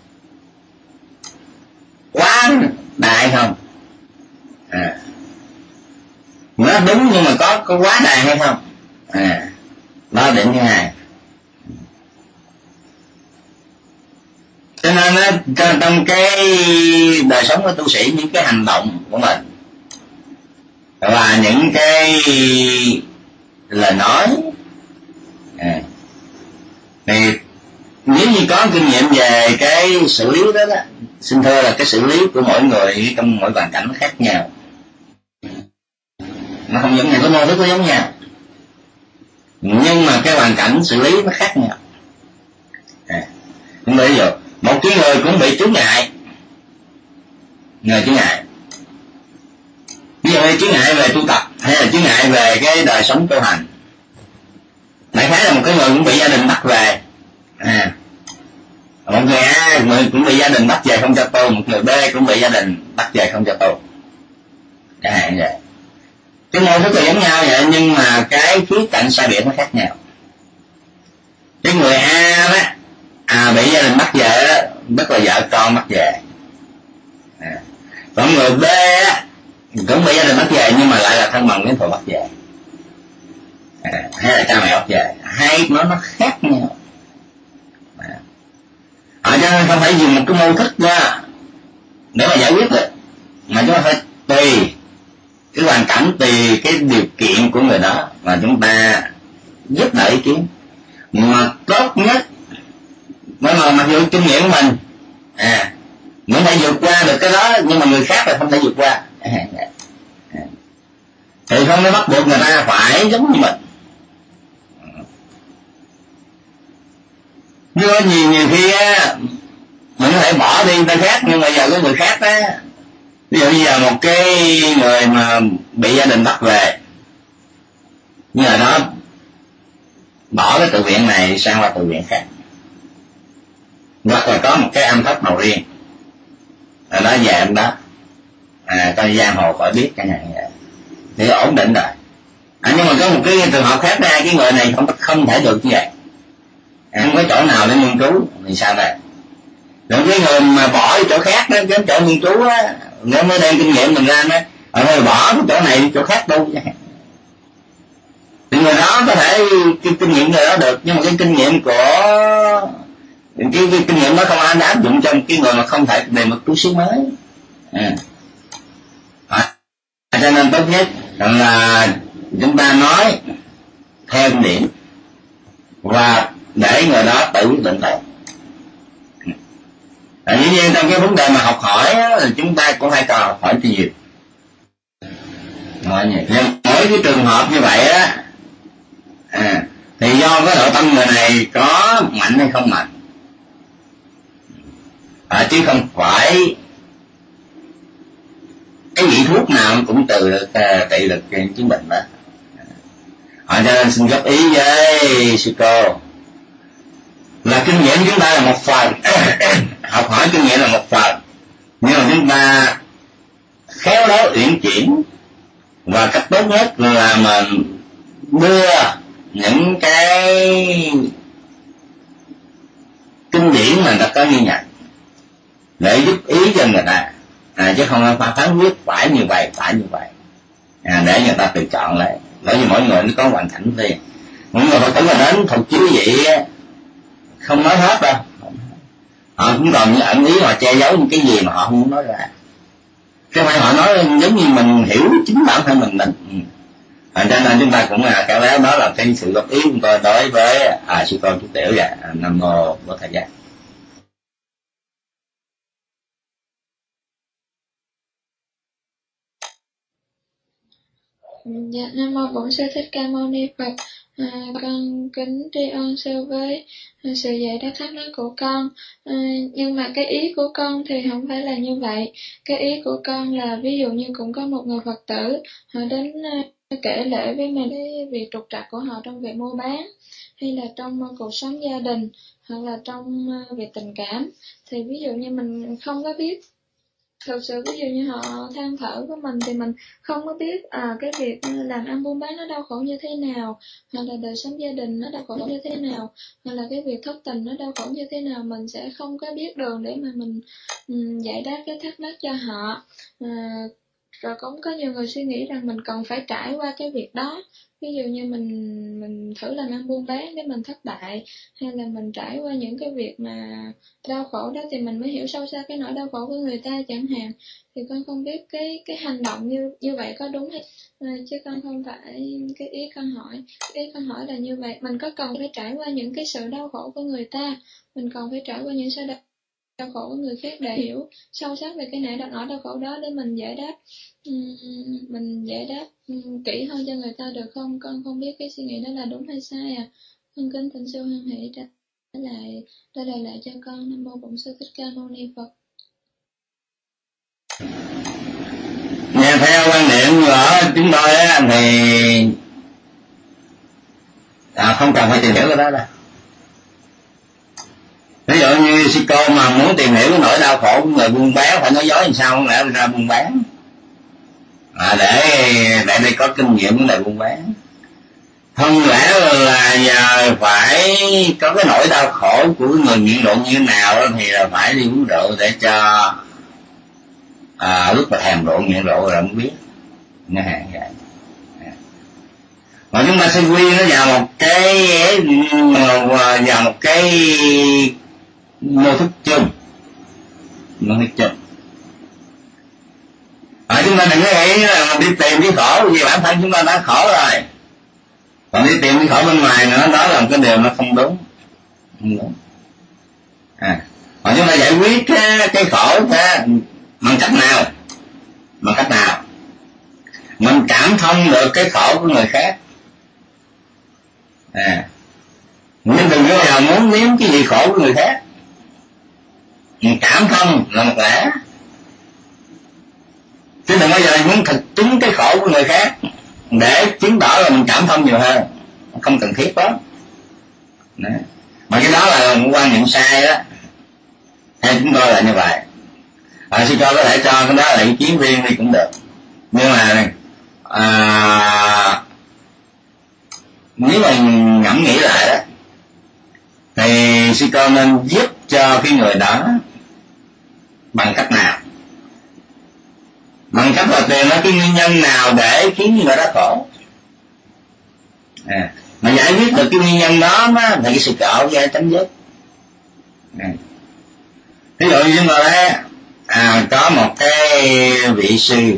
quá đại không, à, nó đúng nhưng mà có có quá đại hay không, à, đó là điểm thứ hai. Cho nên á, trong cái đời sống của tu sĩ, những cái hành động của mình và những cái lời nói, à, thì nếu như có kinh nghiệm về cái xử lý đó, đó xin thưa là cái xử lý của mỗi người trong mỗi hoàn cảnh nó khác nhau, nó không giống nhau, cái mô thức nó giống nhau, nhưng mà cái hoàn cảnh xử lý nó khác nhau. À, ví dụ một cái người cũng bị chướng ngại, người chướng ngại, ví dụ như chướng ngại về tu tập hay là chướng ngại về cái đời sống tu hành. Đại khái là một cái người cũng bị gia đình bắt về, à, một người A người cũng bị gia đình bắt về không cho tu, một người B cũng bị gia đình bắt về không cho tu, chẳng hạn vậy. Cái môn rất là giống nhau vậy, nhưng mà cái khía cạnh sai biệt nó khác nhau. Cái người A đó, à, bị gia đình bắt về đó, tức là vợ con bắt về, à, còn người B á, cũng bị gia đình bắt về nhưng mà lại là thân bằng quyến thuộc bắt về, à, hay là cha mẹ bắt về, hai nó nó khác nhau. À, à, cho nên không phải dùng một cái mô thức ra để mà giải quyết được, mà chúng ta phải tùy cái hoàn cảnh, tùy cái điều kiện của người đó mà chúng ta giúp đỡ ý kiến. Mà tốt nhất mới mà mặc dù kinh nghiệm của mình, à, mình phải vượt qua được cái đó, nhưng mà người khác là không thể vượt qua, à, à, thì không có bắt buộc người ta phải giống như mình. Nhưng mà nhiều nhiều khi á, mình có thể bỏ đi người ta khác, nhưng mà giờ có người khác á, ví dụ như giờ một cái người mà bị gia đình bắt về, như là nó bỏ cái tự viện này sang qua tự viện khác, hoặc là có một cái âm thất màu riêng, là nó về ông đó, à, cho giang hồ khỏi biết chẳng hạn vậy, thì ổn định rồi. À, nhưng mà có một cái trường hợp khác ra, cái người này không không thể được như vậy, à, không có chỗ nào để nghiên cứu thì sao đây? Rồi cái người mà bỏ chỗ khác đó, cái chỗ nghiên cứu á, nếu mới đem kinh nghiệm mình ra đó, ở đây bỏ cái chỗ này chỗ khác đâu, thì người đó có thể cái kinh nghiệm người đó được, nhưng mà cái kinh nghiệm của cái, cái kinh nghiệm đó không ai áp dụng cho cái người mà không thể về một tu sĩ mới. À, à, cho nên tốt nhất là chúng ta nói theo kinh nghiệm và để người đó tự quyết định thôi. À, dĩ nhiên trong cái vấn đề mà học hỏi á, thì chúng ta cũng hay cần học hỏi nhiều. Nhưng mỗi cái trường hợp như vậy á, à, thì do cái nội tâm người này có mạnh hay không mạnh, à, chứ không phải cái vị thuốc nào cũng từ được trị được chứng bệnh đó. À, cho nên xin góp ý với sư cô là kinh nghiệm chúng ta là một phần học hỏi kinh nghiệm là một phần, nhưng mà chúng ta khéo léo uyển chuyển, và cách tốt nhất là mình đưa những cái kinh điển mà người ta có ghi nhận để giúp ý cho người ta, à, chứ không phải phán quyết phải như vậy phải như vậy, à, để người ta tự chọn lại. Bởi vì mỗi người nó có hoàn cảnh riêng, những người Phật tử mà đến thuộc chứ vậy không nói hết đâu, họ cũng còn những ẩn ý, họ che giấu những cái gì mà họ không muốn nói ra, chứ không phải họ nói giống như mình hiểu chính bản thân mình mình. À, cho nên chúng ta cũng là khéo léo, đó là cái sự góp ý của tôi đối với à, sư con chú tiểu và à, Nam Mô Bổn Thầy Giác. Dạ, Nam Mô Bổn Sư Thích Ca Mâu Ni Phật. À, con kính tri ân sư với sự dạy đáp thắc mắc của con. À, nhưng mà cái ý của con thì không phải là như vậy. Cái ý của con là ví dụ như cũng có một người Phật tử họ đến uh, kể lễ với mình cái việc trục trặc của họ trong việc mua bán, hay là trong uh, cuộc sống gia đình, hoặc là trong uh, việc tình cảm. Thì ví dụ như mình không có biết, thực sự ví dụ như họ than thở với mình thì mình không có biết à, cái việc làm ăn buôn bán nó đau khổ như thế nào, hoặc là đời sống gia đình nó đau khổ như thế nào, hoặc là cái việc thất tình nó đau khổ như thế nào, mình sẽ không có biết đường để mà mình um, giải đáp cái thắc mắc cho họ. À, rồi cũng có nhiều người suy nghĩ rằng mình cần phải trải qua cái việc đó. Ví dụ như mình mình thử làm ăn buôn bán để mình thất bại, hay là mình trải qua những cái việc mà đau khổ đó thì mình mới hiểu sâu xa cái nỗi đau khổ của người ta chẳng hạn. Thì con không biết cái cái hành động như như vậy có đúng hay à, chứ con không phải cái ý con hỏi. Cái ý con hỏi là như vậy, mình có cần phải trải qua những cái sự đau khổ của người ta, mình còn phải trải qua những sự đau đau khổ của người khác để hiểu sâu sắc về cái nỗi đau, nỗi đau khổ đó để mình giải đáp um, mình giải đáp um, kỹ hơn cho người ta được không? Con không biết cái suy nghĩ đó là đúng hay sai à. Con kính thỉnh sư hoan hỷ trả lại trả lời lại cho con. Nam Mô Bổn Sư Thích Ca Mâu Ni Phật. Nghe theo quan niệm của chúng tôi á thì à, không cần phải tìm hiểu cái đó đâu. Ví dụ như sư cô mà muốn tìm hiểu cái nỗi đau khổ của người buôn bán phải nói dối làm sao không lẽ ra buôn bán, à, để để đây có kinh nghiệm vấn đề buôn bán. Không lẽ là giờ phải có cái nỗi đau khổ của người nghiện rượu như thế nào đó, thì là phải đi uống rượu để cho à, lúc mà thèm rượu nghiện rượu rồi mới biết. Nghe hàng vậy. Mà chúng ta sẽ quy nó vào một cái vào một cái mô thức chung, mô thức chung. À, chúng ta đừng có nghĩ là đi tìm cái khổ, vì bản thân chúng ta đã khổ rồi, còn đi tìm cái khổ bên ngoài nữa, đó là một cái điều nó không đúng, không đúng. À, còn chúng ta giải quyết cái, cái khổ thế bằng cách nào? Bằng cách nào? Mình cảm thông được cái khổ của người khác. À, nhưng đừng có nào muốn nếm cái gì khổ của người khác. Mình cảm thông là một lẽ, chứ đừng bao giờ muốn thực chứng cái khổ của người khác để chứng tỏ là mình cảm thông nhiều hơn, không cần thiết đó. Đó. Mà cái đó là một quan niệm sai đó, hay chúng tôi là như vậy. À, sư cho có thể cho cái đó là ý kiến riêng đi cũng được, nhưng mà à, nếu mà ngẫm nghĩ lại đó thì sư con nên giúp cho cái người đó bằng cách nào? Bằng cách là tìm ra cái nguyên nhân nào để khiến người đó khổ. À, mà giải quyết được cái nguyên nhân đó thì cái sự khổ sẽ chấm dứt. À, ví dụ như chúng ta thấy à, có một cái vị sư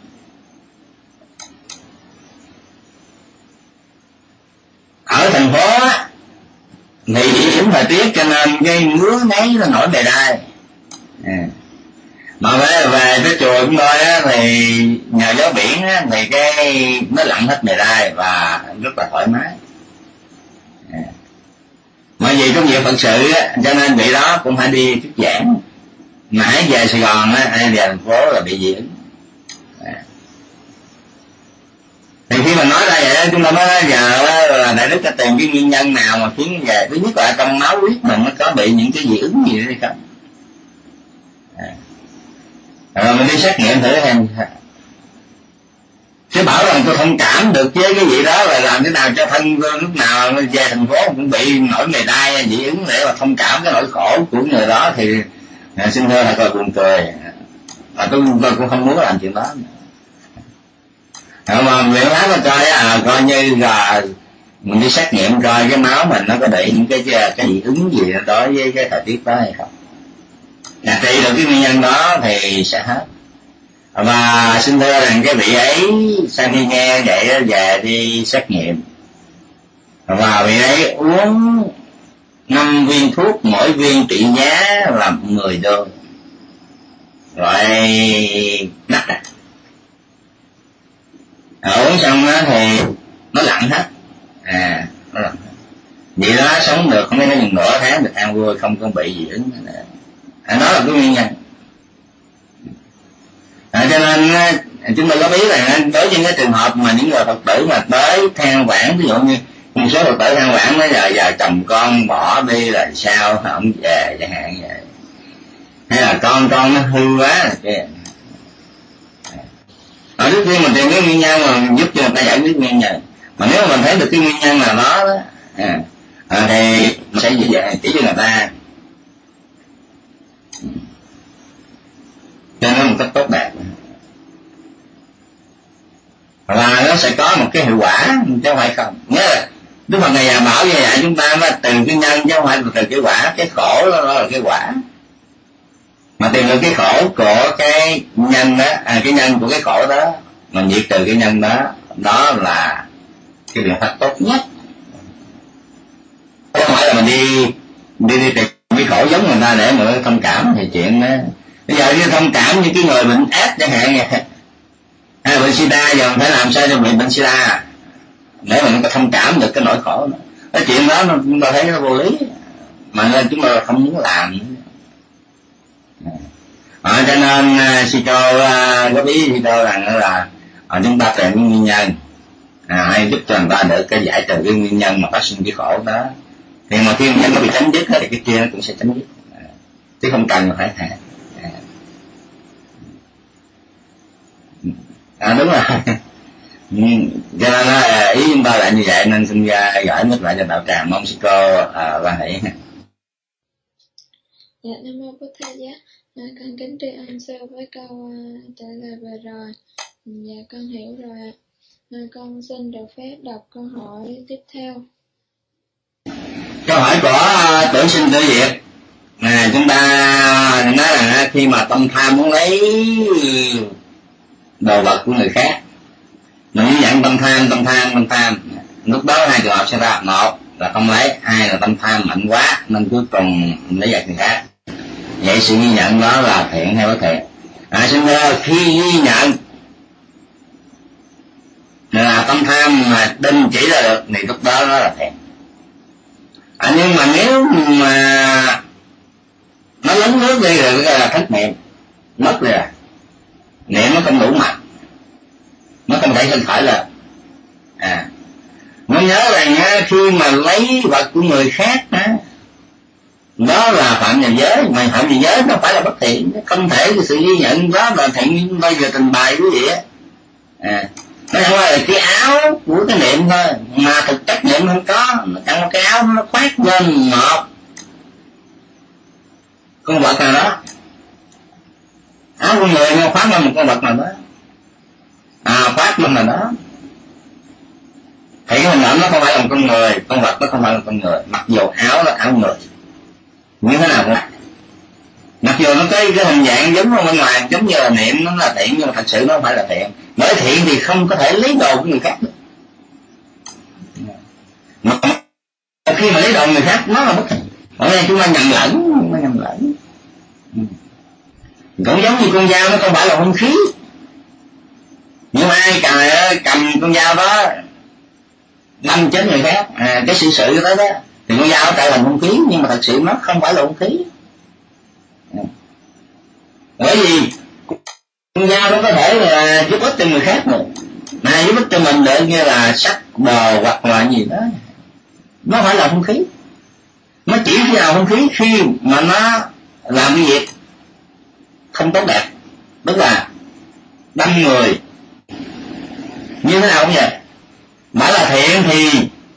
ở thành phố thì điểm thời tiết cho nên cái ngứa ngáy nó nổi bề đai, À. Mà về về cái chùa chúng tôi á, thì nhờ gió biển á, thì cái nó lặn hết bề đai và rất là thoải mái. À. Mà vì công việc phật sự á, cho nên vị đó cũng phải đi thuyết giảng. Mà hãy về Sài Gòn á, hay về thành phố là bị dị ứng. À. Thì khi mà nói ra vậy đó, chúng ta mới nói giờ là đại đức đã tìm cái nguyên nhân nào mà khiến về thứ nhất là trong máu huyết mình nó có bị những cái dị ứng gì hay không. À. Rồi mình đi xét nghiệm thử xem. Chứ bảo rằng tôi thông cảm được với cái gì đó là làm thế nào cho thân tôi lúc nào về thành phố cũng bị nổi mề đai dị ứng để mà thông cảm cái nỗi khổ của người đó thì à, xin thưa là coi buồn cười. Mà tôi, tôi cũng không muốn làm chuyện đó. À, mà viện pháp nó coi à, coi như là mình đi xét nghiệm coi cái máu mình nó có bị những cái cái dị ứng gì đối với cái thời tiết đó hay không. À, trị được cái nguyên nhân đó thì sẽ hết. Và xin thưa rằng cái vị ấy sau khi nghe vậy về đi xét nghiệm và vị ấy uống năm viên thuốc, mỗi viên trị giá là mười đô, rồi đắt à. À, uống xong đó thì nó lặn hết. À, nó lặn hết. Vậy đó sống được không có những nửa tháng được an vui, không có bị gì ứng. À, đó là cái nguyên nhân. À, cho nên chúng tôi có biết là đối với cái trường hợp mà những người Phật tử mà tới than vãn, ví dụ như một số Phật tử than vãn nói giờ giờ chồng con bỏ đi là sao không về chẳng hạn vậy, hay là con con nó hư quá là kia. Ở trước tiên mình tìm cái nguyên nhân mà giúp cho người ta giải quyết nguyên nhân. Mà nếu mà mình thấy được cái nguyên nhân nào đó đó à, à, thì mình sẽ dễ dàng chỉ cho người ta cho nó một cách tốt đẹp, và nó sẽ có một cái hiệu quả chứ không phải không. Nhớ là Đức Phật Ngày già bảo như vậy chúng ta phải từ cái nhân chứ không phải từ cái quả. Cái khổ đó, đó là cái quả, mà tìm được cái khổ của cái nhân đó, à, cái nhân của cái khổ đó, mà diệt trừ cái nhân đó, đó là cái biện pháp tốt nhất. Không phải là mình đi đi đi tìm cái khổ giống người ta để mà thông cảm thì chuyện đó. Bây giờ đi thông cảm như cái người bệnh ép chẳng hạn vậy, hay bệnh sida, giờ phải làm sao cho bị bệnh sida để mà nó thông cảm được cái nỗi khổ đó. Cái chuyện đó chúng ta thấy nó vô lý, mà nên chúng ta không muốn làm. À, cho nên sư cô có biết sư cô rằng là à, chúng ta tìm cái nguyên nhân à, hay giúp cho người ta được cái giải trừ cái nguyên nhân mà phát sinh cái khổ đó, thì mà khi nguyên nhân nó bị chấm dứt thì cái kia nó cũng sẽ chấm dứt, à, chứ không cần mà phải thả. À, à đúng rồi. Cho nên là ý chúng ta lại như vậy, nên xin ra gửi mất lại cho đạo tràng, mong sư cô à, quan hệ. Dạ, Nam Mô Bổn Thầy Giá. À, con kính tri ân sư với câu uh, trả lời vừa rồi. Dạ, con hiểu rồi ạ. À, con xin được phép đọc câu hỏi tiếp theo. Câu hỏi của uh, tưởng sinh tử Việt. À, chúng ta nói là khi mà tâm tham muốn lấy đồ vật của người khác, mình nhận tâm tham, tâm tham, tâm tham, lúc đó hai trường hợp sẽ ra: một là không lấy, hai là tâm tham mạnh quá nên cuối cùng lấy vật người khác. Vậy sự ghi nhận đó là thiện hay bất thiện? À, xin thưa, khi ghi nhận là tâm tham mà đinh chỉ ra được thì lúc đó nó là thiện. À, nhưng mà nếu mà nó lấn nước đi rồi cái là thất niệm, mất rồi, niệm nó không đủ mạnh, nó không thể sinh khởi lên. À, nó nhớ rằng khi mà lấy vật của người khác á, đó là phạm nhà giới, mà phạm nhà giới nó phải là bất thiện, không thể sự ghi nhận đó là thiện. Bây giờ trình bày quý vị á, à, nó không phải là cái áo của cái niệm thôi, mà thực chất niệm không có, nó chẳng có cái áo nó khoác lên một con vật nào đó, áo của người nó khoác lên một con vật nào đó, à khoác lên nào đó, thì cái hình ảnh nó không phải là một con người, con vật nó không phải là con người, mặc dù áo là áo người như thế nào cũng, mặc dù nó cái cái hình dạng giống ở bên ngoài giống như là niệm nó là thiện, nhưng mà thật sự nó không phải là thiện. Bởi thiện thì không có thể lấy đồ của người khác được, mà khi mà lấy đồ người khác nó là bất thiện. Ở đây chúng ta nhầm lẫn, nó nhầm lẫn. Cũng giống như con dao, nó không phải là hung khí, nhưng mà ai cầm, cầm con dao đó đâm chết người khác, à, cái sự sự đó đó thì con dao trở thành hung khí, nhưng mà thật sự nó không phải là hung khí. Bởi vì con dao nó có thể là giúp ích cho người khác rồi, mà giúp ích cho mình được, như là sắt đồ hoặc là gì đó, nó phải là hung khí. Nó chỉ khi nào hung khí khi mà nó làm cái việc không tốt đẹp, tức là đâm người. Như thế nào cũng vậy, bảo là thiện thì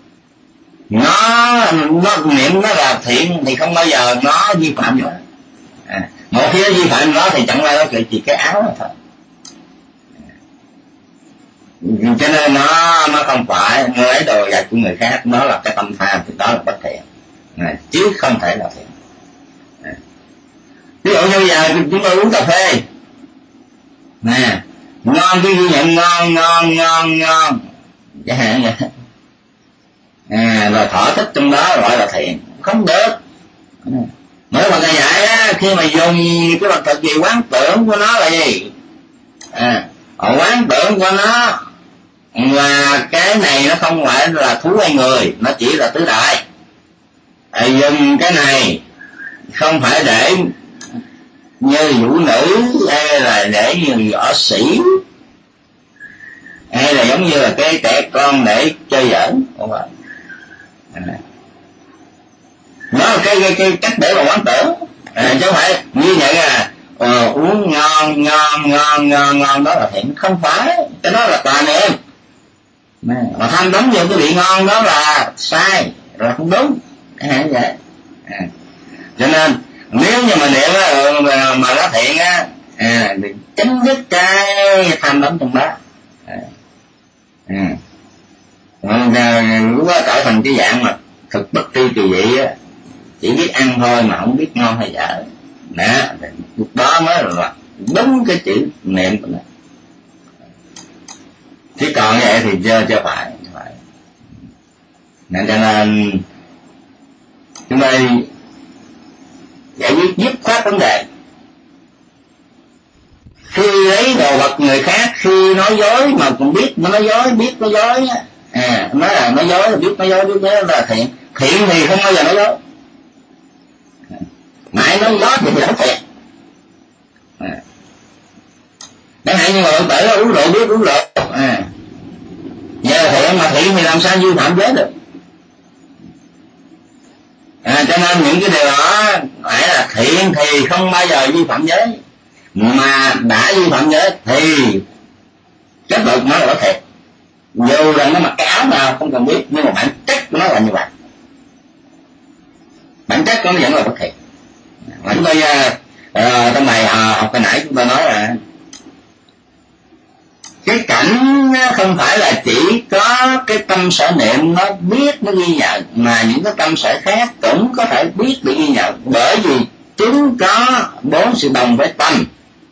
nó nó niệm nó là thiện thì không bao giờ nó vi phạm nữa. À, một khi nó vi phạm đó thì chẳng qua nó chỉ cái áo mà thôi. Cho nên nó nó không phải lấy đồ vật của người khác, nó là cái tâm tham, thì đó là bất thiện, à, chứ không thể là thiện. À, ví dụ như giờ chúng tôi uống cà phê nè, ngon cái ghi nhận ngon ngon ngon ngon chẳng hạn vậy, à, rồi thỏa thích trong đó gọi là thiện, không được. Mới bằng cái vậy á, khi mà dùng cái vật thực gì, quán tưởng của nó là gì, à, quán tưởng của nó là cái này nó không phải là thú hay người, nó chỉ là tứ đại. À, dùng cái này không phải để như vũ nữ, hay là để như võ sĩ, hay là giống như là cái trẻ con để chơi giỡn, không phải. À, nó là cái, cái, cái cách để mà quán tưởng, à, chứ không phải như vậy là ờ, uống ngon ngon ngon ngon ngon đó là thiện, không phải, cái đó là tà niệm. Mà tham đắm vô cái vị ngon đó là sai, rồi không đúng, à, vậy. À, cho nên nếu như mà niệm mà, mà nó thiện á, à, thì chấm dứt cái tham đắm trong đó. À, à, lúc đó trở thành cái dạng mà thực bất tri kỳ vị á, chỉ biết ăn thôi mà không biết ngon hay dở. Đó, lúc đó mới là đúng cái chữ niệm của nó. Chứ còn vậy thì chưa chưa phải, chưa phải. Nên cho nên chúng ta giải quyết dứt khoát vấn đề. Khi lấy đồ vật người khác, khi nói dối mà cũng biết nó nói dối, biết nói dối, à, nói là nói dối, biết nói dối, biết nói là thiện. Thiện thì không bao giờ nói dối, mãi nói dối thì không thiện. À, chẳng hạn như người tử uống rượu, biết uống rượu, à, giờ thiện mà thiện thì làm sao vi phạm giới được. À, cho nên những cái điều đó phải là thiện thì không bao giờ vi phạm giới, mà đã vi phạm giới thì chất lượng nó là bất thiện. Dù là nó mặc cái áo nào không cần biết, nhưng mà bản chất của nó là như vậy, bản chất của nó vẫn là bất thiện. Mà chúng tôi uh, trong bài uh, học hồi nãy chúng tôi nói là cái cảnh không phải là chỉ có cái tâm sở niệm nó biết, nó ghi nhận, mà những cái tâm sở khác cũng có thể biết bị ghi nhận, bởi vì chúng có bốn sự đồng với tâm.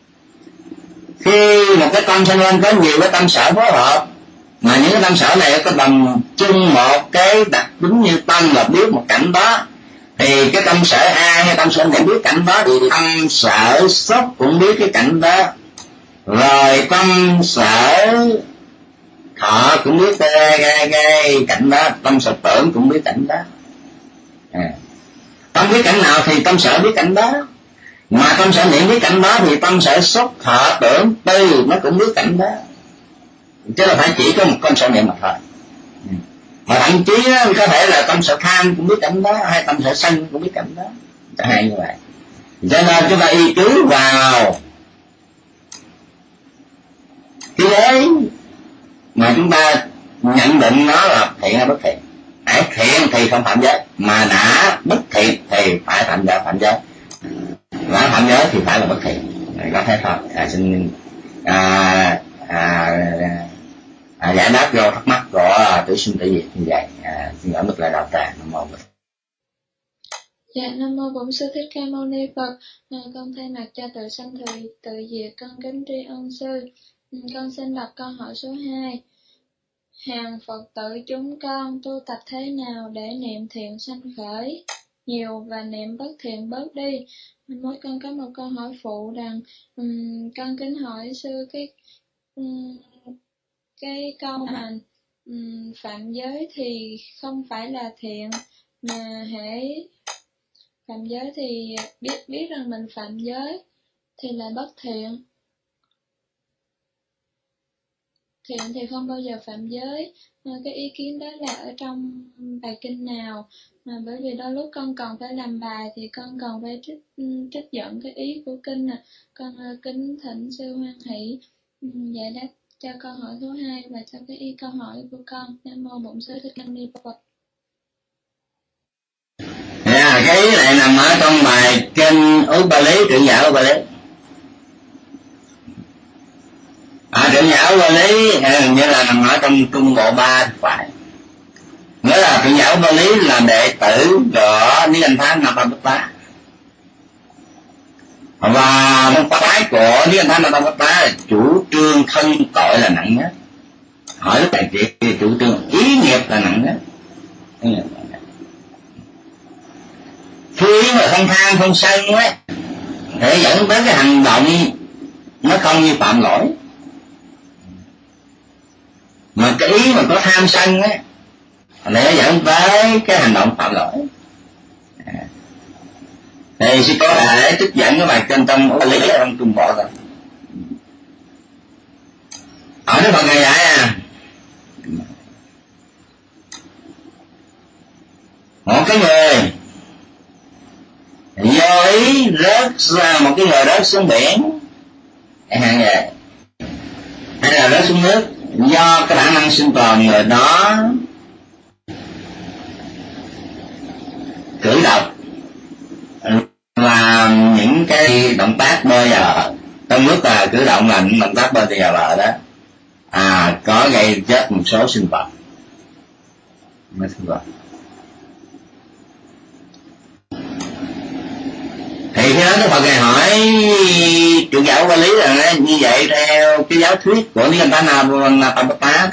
Khi một cái tâm sinh lên có nhiều cái tâm sở phối hợp, mà những cái tâm sở này có đồng chung một cái đặc tính như tâm là biết một cảnh đó, thì cái tâm sở A hay tâm sở niệm biết cảnh đó, thì tâm sở xúc cũng biết cái cảnh đó, rồi tâm sở thọ cũng biết cái, cái, cái cảnh đó, tâm sở tưởng cũng biết cảnh đó. À, tâm biết cảnh nào thì tâm sở biết cảnh đó, mà tâm sở niệm biết cảnh đó thì tâm sở xúc thọ tưởng tư nó cũng biết cảnh đó, chứ là phải chỉ có một tâm sở niệm mà thôi. Mà thậm chí đó, có thể là tâm sở tham cũng biết cảnh đó, hay tâm sở sân cũng biết cảnh đó, chẳng hạn như vậy. Cho nên chúng ta y cứ vào cái đấy mà chúng ta nhận định nó là thiện hay bất thiện. Hãy thiện thì không phạm giới, mà đã bất thiện thì phải phạm giới, phạm giới đã phạm giới thì phải là bất thiện. Có thế thôi. À, xin à, à, à, giải đáp vô thắc mắc của tử sinh tử diệt như vậy. À, xin gửi mức lại đạo tràng. Nam mô. Dạ, Nam mô Bổn Sư Thích Ca Mâu Ni Phật. À, con thay mặt cho tự sanh tự, tự diệt, con kính tri ân sư. Con xin đọc câu hỏi số hai. Hàng Phật tử chúng con tu tập thế nào để niệm thiện sanh khởi? nhiều và niệm bất thiện bớt đi. Mỗi con có một câu hỏi phụ rằng um, con kính hỏi sư cái um, cái câu mà um, phạm giới thì không phải là thiện, mà hễ phạm giới thì biết biết rằng mình phạm giới thì là bất thiện. Thiện thì không bao giờ phạm giới. Mà cái ý kiến đó là ở trong bài kinh nào? Mà bởi vì đôi lúc con còn phải làm bài thì con còn phải trích trích dẫn cái ý của kinh nè. Con kính thỉnh sư hoan hỷ giải đáp cho câu hỏi thứ hai và cho cái ý câu hỏi của con. Nam mô Bổn Sư Thích Ca Mâu Ni Phật. Yeah, cái ý này nằm ở trong bài kinh Upali, trưởng giả Upali. À, trưởng giả Upali hình như là nằm ở trong trung bộ ba thì phải. Nghĩa là trưởng giả Upali là đệ tử của Niranthana Namabuddha. Và môn phái của Niranthana Namabuddha là chủ trương thân tội là nặng nhất. Hỏi lúc này chuyện chủ trương ý nghiệp là nặng nhất. Phi mà không tham không sân ấy, để dẫn tới cái hành động nó không như phạm lỗi. Mà cái ý mà có tham sân ấy, để dẫn tới cái hành động phạm lỗi. Thì sẽ có thể trích dẫn cái bài kinh trong lý trong trung bộ rồi. Ở Đức Phật Ngài dạy à, một cái người do ý rớt ra, một cái người rớt xuống biển hạn vậy, hay là rớt xuống nước, do cái bản năng sinh tồn người đó cử động làm những cái động tác bơi vào trong nước, là cử động là những động tác bơi vào bờ đó, à có gây chết một số sinh vật. Mấy sinh vật thì khi đó Đức Phật Ngài hỏi trưởng giả Upali là như vậy theo cái giáo thuyết của Niranthana Namabuddha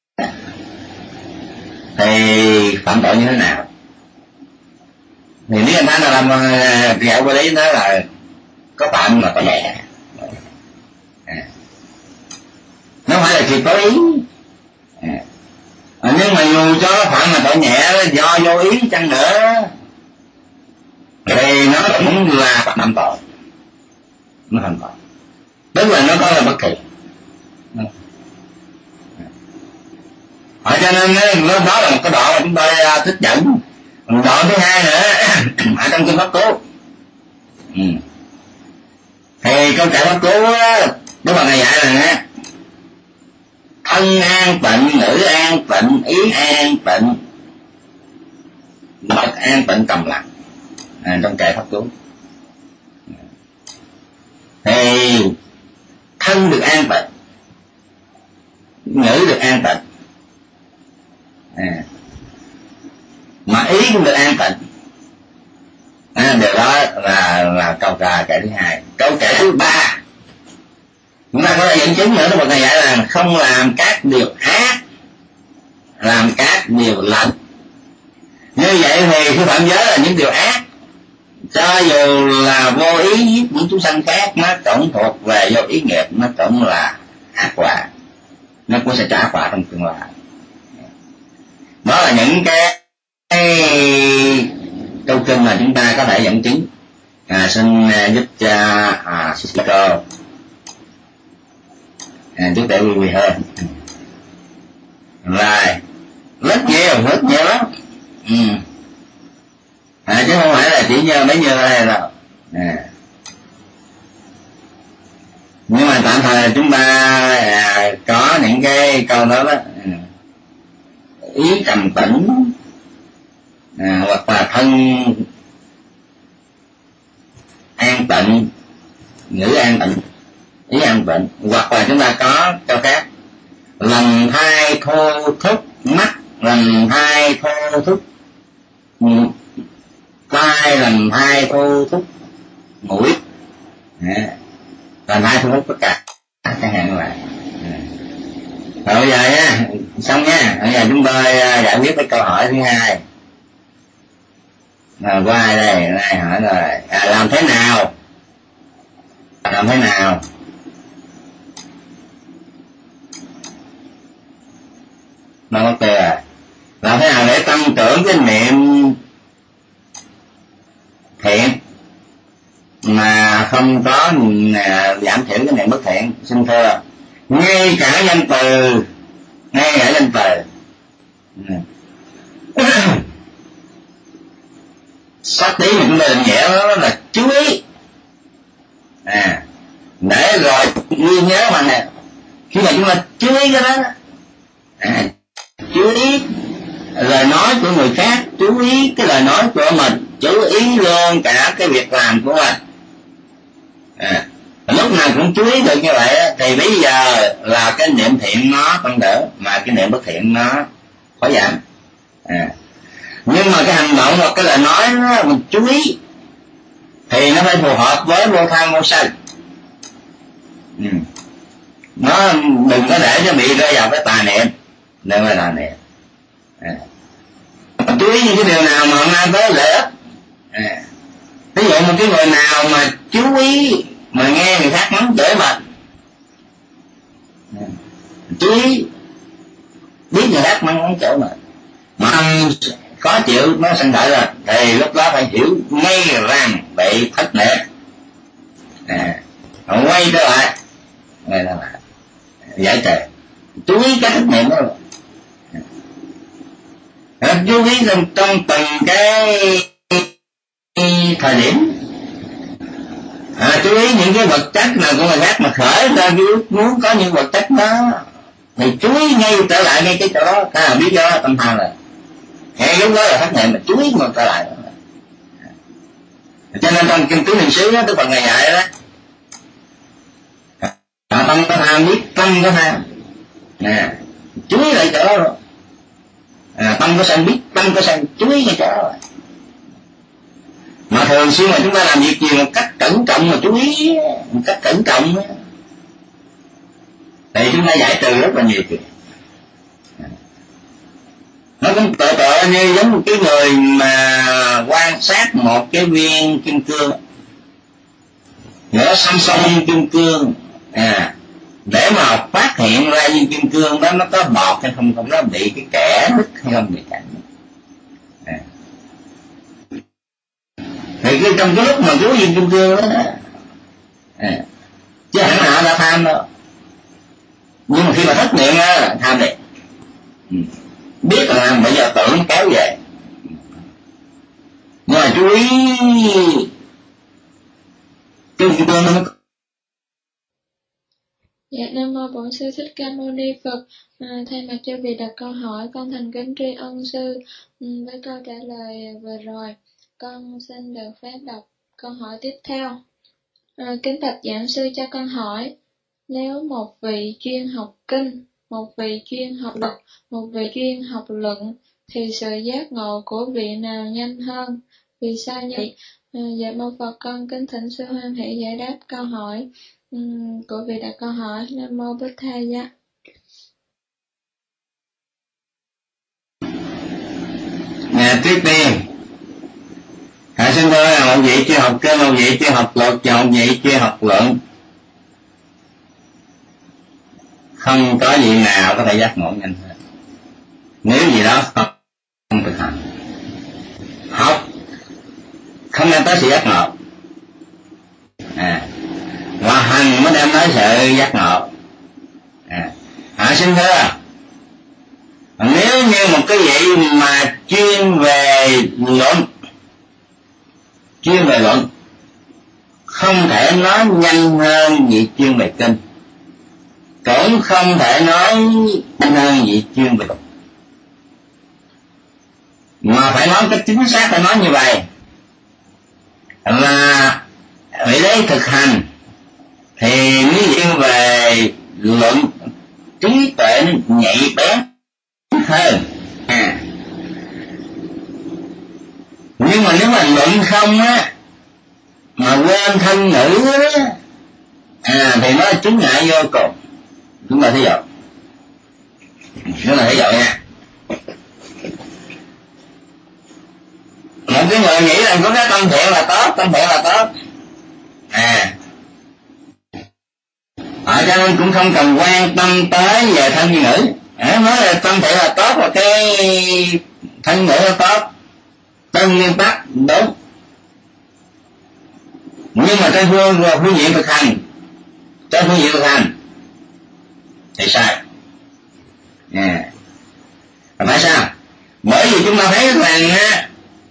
thì phạm tội như thế nào? Thì Niranthana Namabuddha trưởng giả Upali nói là có phạm mà tội nhẹ, à, nó không phải là chỉ có ý, à, nhưng mà dù cho phạm mà tội nhẹ do vô ý chăng nữa thì nó cũng là phạm tội, nó phạm tội, tức là nó có là bất kỳ. Ở cho nên nó đó là một cái đoạn mà chúng tôi thích dẫn. Đoạn thứ hai nữa ở trong kinh Pháp Cú, ừ. thì câu trả Pháp Cú Đức Phật Ngài dạy là thân an tịnh, ngữ an tịnh, ý an tịnh, bậc an tịnh trầm lặng. À, trong kệ Pháp Cú thì thân được an tịnh, ngữ được an tịnh, à, mà ý cũng được an tịnh, à, điều đó là là câu trả kệ thứ hai. Câu kệ thứ ba chúng ta có thể dẫn chứng nữa. Đức Phật Ngài dạy là không làm các điều ác, làm các điều lành. Như vậy thì khi phạm giới là những điều ác, cho dù là vô ý giết những chúng sanh khác, nó cũng thuộc về do ý nghiệp, nó cũng là ác quả, nó cũng sẽ trả quả trong tương lai. Đó là những cái câu kinh mà chúng ta có thể dẫn chứng. À, xin giúp cho à, speaker à, giúp để quý vị hơn. Rồi rất nhiều, rất nhiều lắm. Ừ. À, chứ không phải là chỉ nhờ mấy nhờ này đâu. À. Nhưng mà tạm thời chúng ta à, có những cái câu đó đó, ý trầm tĩnh, à, hoặc là thân an tịnh, ngữ an tịnh, ý an tịnh, hoặc là chúng ta có câu khác lần thai thô thúc mắt, lần thai thô thúc tai, lần thai thô thúc mũi, à, lần thai thô thúc tất cả các hạn lại. Rồi bây giờ nha, xong nha, bây giờ chúng tôi giải quyết cái câu hỏi thứ hai. À, qua ai đây? Ai hỏi rồi. À, làm thế nào? Làm thế nào? Nó có tê à? Làm thế nào để tăng trưởng cái niệm thiện mà không có à, giảm thiểu cái niệm bất thiện? Xin thưa, ngay cả danh từ, ngay cả danh từ sát tí mà chúng ta định nghĩa đó là chú ý, à để rồi ghi nhớ mà nè, khi mà chúng ta chú ý cái đó, à, chú ý lời nói của người khác, chú ý cái lời nói của mình, chú ý luôn cả cái việc làm của mình, à, lúc nào cũng chú ý được như vậy thì bây giờ là cái niệm thiện nó tăng đỡ, mà cái niệm bất thiện nó khó giảm. À, nhưng mà cái hành động hoặc cái lời nói nó mình chú ý thì nó phải phù hợp với vô tham vô sân. Ừ. Nó đừng có để cho bị rơi vào cái tà niệm, đừng có tà niệm. À, chú ý những cái điều nào mà mang tới lợi ích. À, ví dụ một cái người nào mà chú ý mà nghe người khác mắng chửi mình, à, chú ý biết người khác mắng mắng chửi mình mà khó chịu, nó sân đợi rồi, thì lúc đó phải hiểu ngay rằng bị thất niệm. À, quay trở lại, quay trở lại giải trừ, chú ý cái thất niệm đó. À, chú ý trong, trong từng cái thời điểm. À, chú ý những cái vật chất nào của người khác mà khởi ra cái ước muốn có những vật chất đó thì chú ý ngay trở lại ngay cái chỗ đó, ta là biết do tâm tham rồi, ngay lúc đó là thất niệm, mà chú ý mà trở lại đó. Cho nên trong kinh tứ niệm xứ đó, Đức Phật ngày dạy đó, à, tâm có tham biết tâm có tham, nè, chú ý lại chỗ đó rồi. À, tâm có sân biết tâm có sân, chú ý ngay chỗ đó rồi. Mà thường xuyên mà chúng ta làm việc gì một cách cẩn trọng mà chú ý một cách cẩn trọng đó, thì chúng ta giải trừ rất là nhiều chuyện. Nó cũng tự tự như giống một cái người mà quan sát một cái viên kim cương, nhớ song song kim cương, à, để mà phát hiện ra viên kim cương đó nó có bọt hay không, không nó bị cái kẽ nứt hay không bị cạnh. À, thì cái trong cái lúc mà cứu viên kim cương đó, à, chứ hẳn nào đã tham đâu, nhưng mà khi mà thất niệm á tham đi. Ừ. Biết là bây giờ tưởng kéo về, nhưng mà chú ý cái kim cương nó. Dạ, Nam Mô Bổn Sư Thích Ca Mâu Ni Phật. À, thay mặt cho vị đặt câu hỏi, con thành kính tri ân sư. Ừ, với câu trả lời vừa rồi, con xin được phép đọc câu hỏi tiếp theo. À, kính bạch giảng sư cho con hỏi, nếu một vị chuyên học kinh, một vị chuyên học luật, một vị chuyên học luận, thì sự giác ngộ của vị nào nhanh hơn? Vì sao như vậy? À, dạ mô Phật, con kính thỉnh sư hoan hỷ giải đáp câu hỏi um, của vị đặt câu hỏi. Nam mô Bích Tha Giá. Nè, trước tiên hạ sinh thôi là một vị chưa học kinh, một vị chưa học luật, và một vị chưa học luận, không có vị nào có thể giác ngộ nhanh hơn. Nếu gì đó không, không thực hành, học không đem tới sự giác ngộ, à, và hành mới đem tới sự giác ngộ. À, hạ sinh thưa, nếu như một cái vị mà chuyên về luận, chuyên về luận không thể nói nhanh hơn vị chuyên về kinh, cũng không thể nói nhanh hơn vị chuyên về luật, mà phải nói cách chính xác, phải nói như vậy là vị đấy thực hành thì nếu như về luận trí tuệ nó nhạy bén hơn. À, nhưng mà nếu mà luận không á mà quên thân ngữ á, à, thì nó chứng ngại vô cùng. Chúng ta thấy rồi, chúng ta thấy rồi nha. Một cái người rồi nghĩ rằng có cái tâm thiện là tốt, tâm thiện là tốt. À ở cho nên cũng không cần quan tâm tới về thân ngữ. À, nói là tâm thiện là tốt, và cái thân ngữ là tốt, tân nguyên tắc đúng. Nhưng mà trên phương phương diện thực hành, trên phương diện thực hành thì sai. À tại sao? Bởi vì chúng ta thấy rằng á,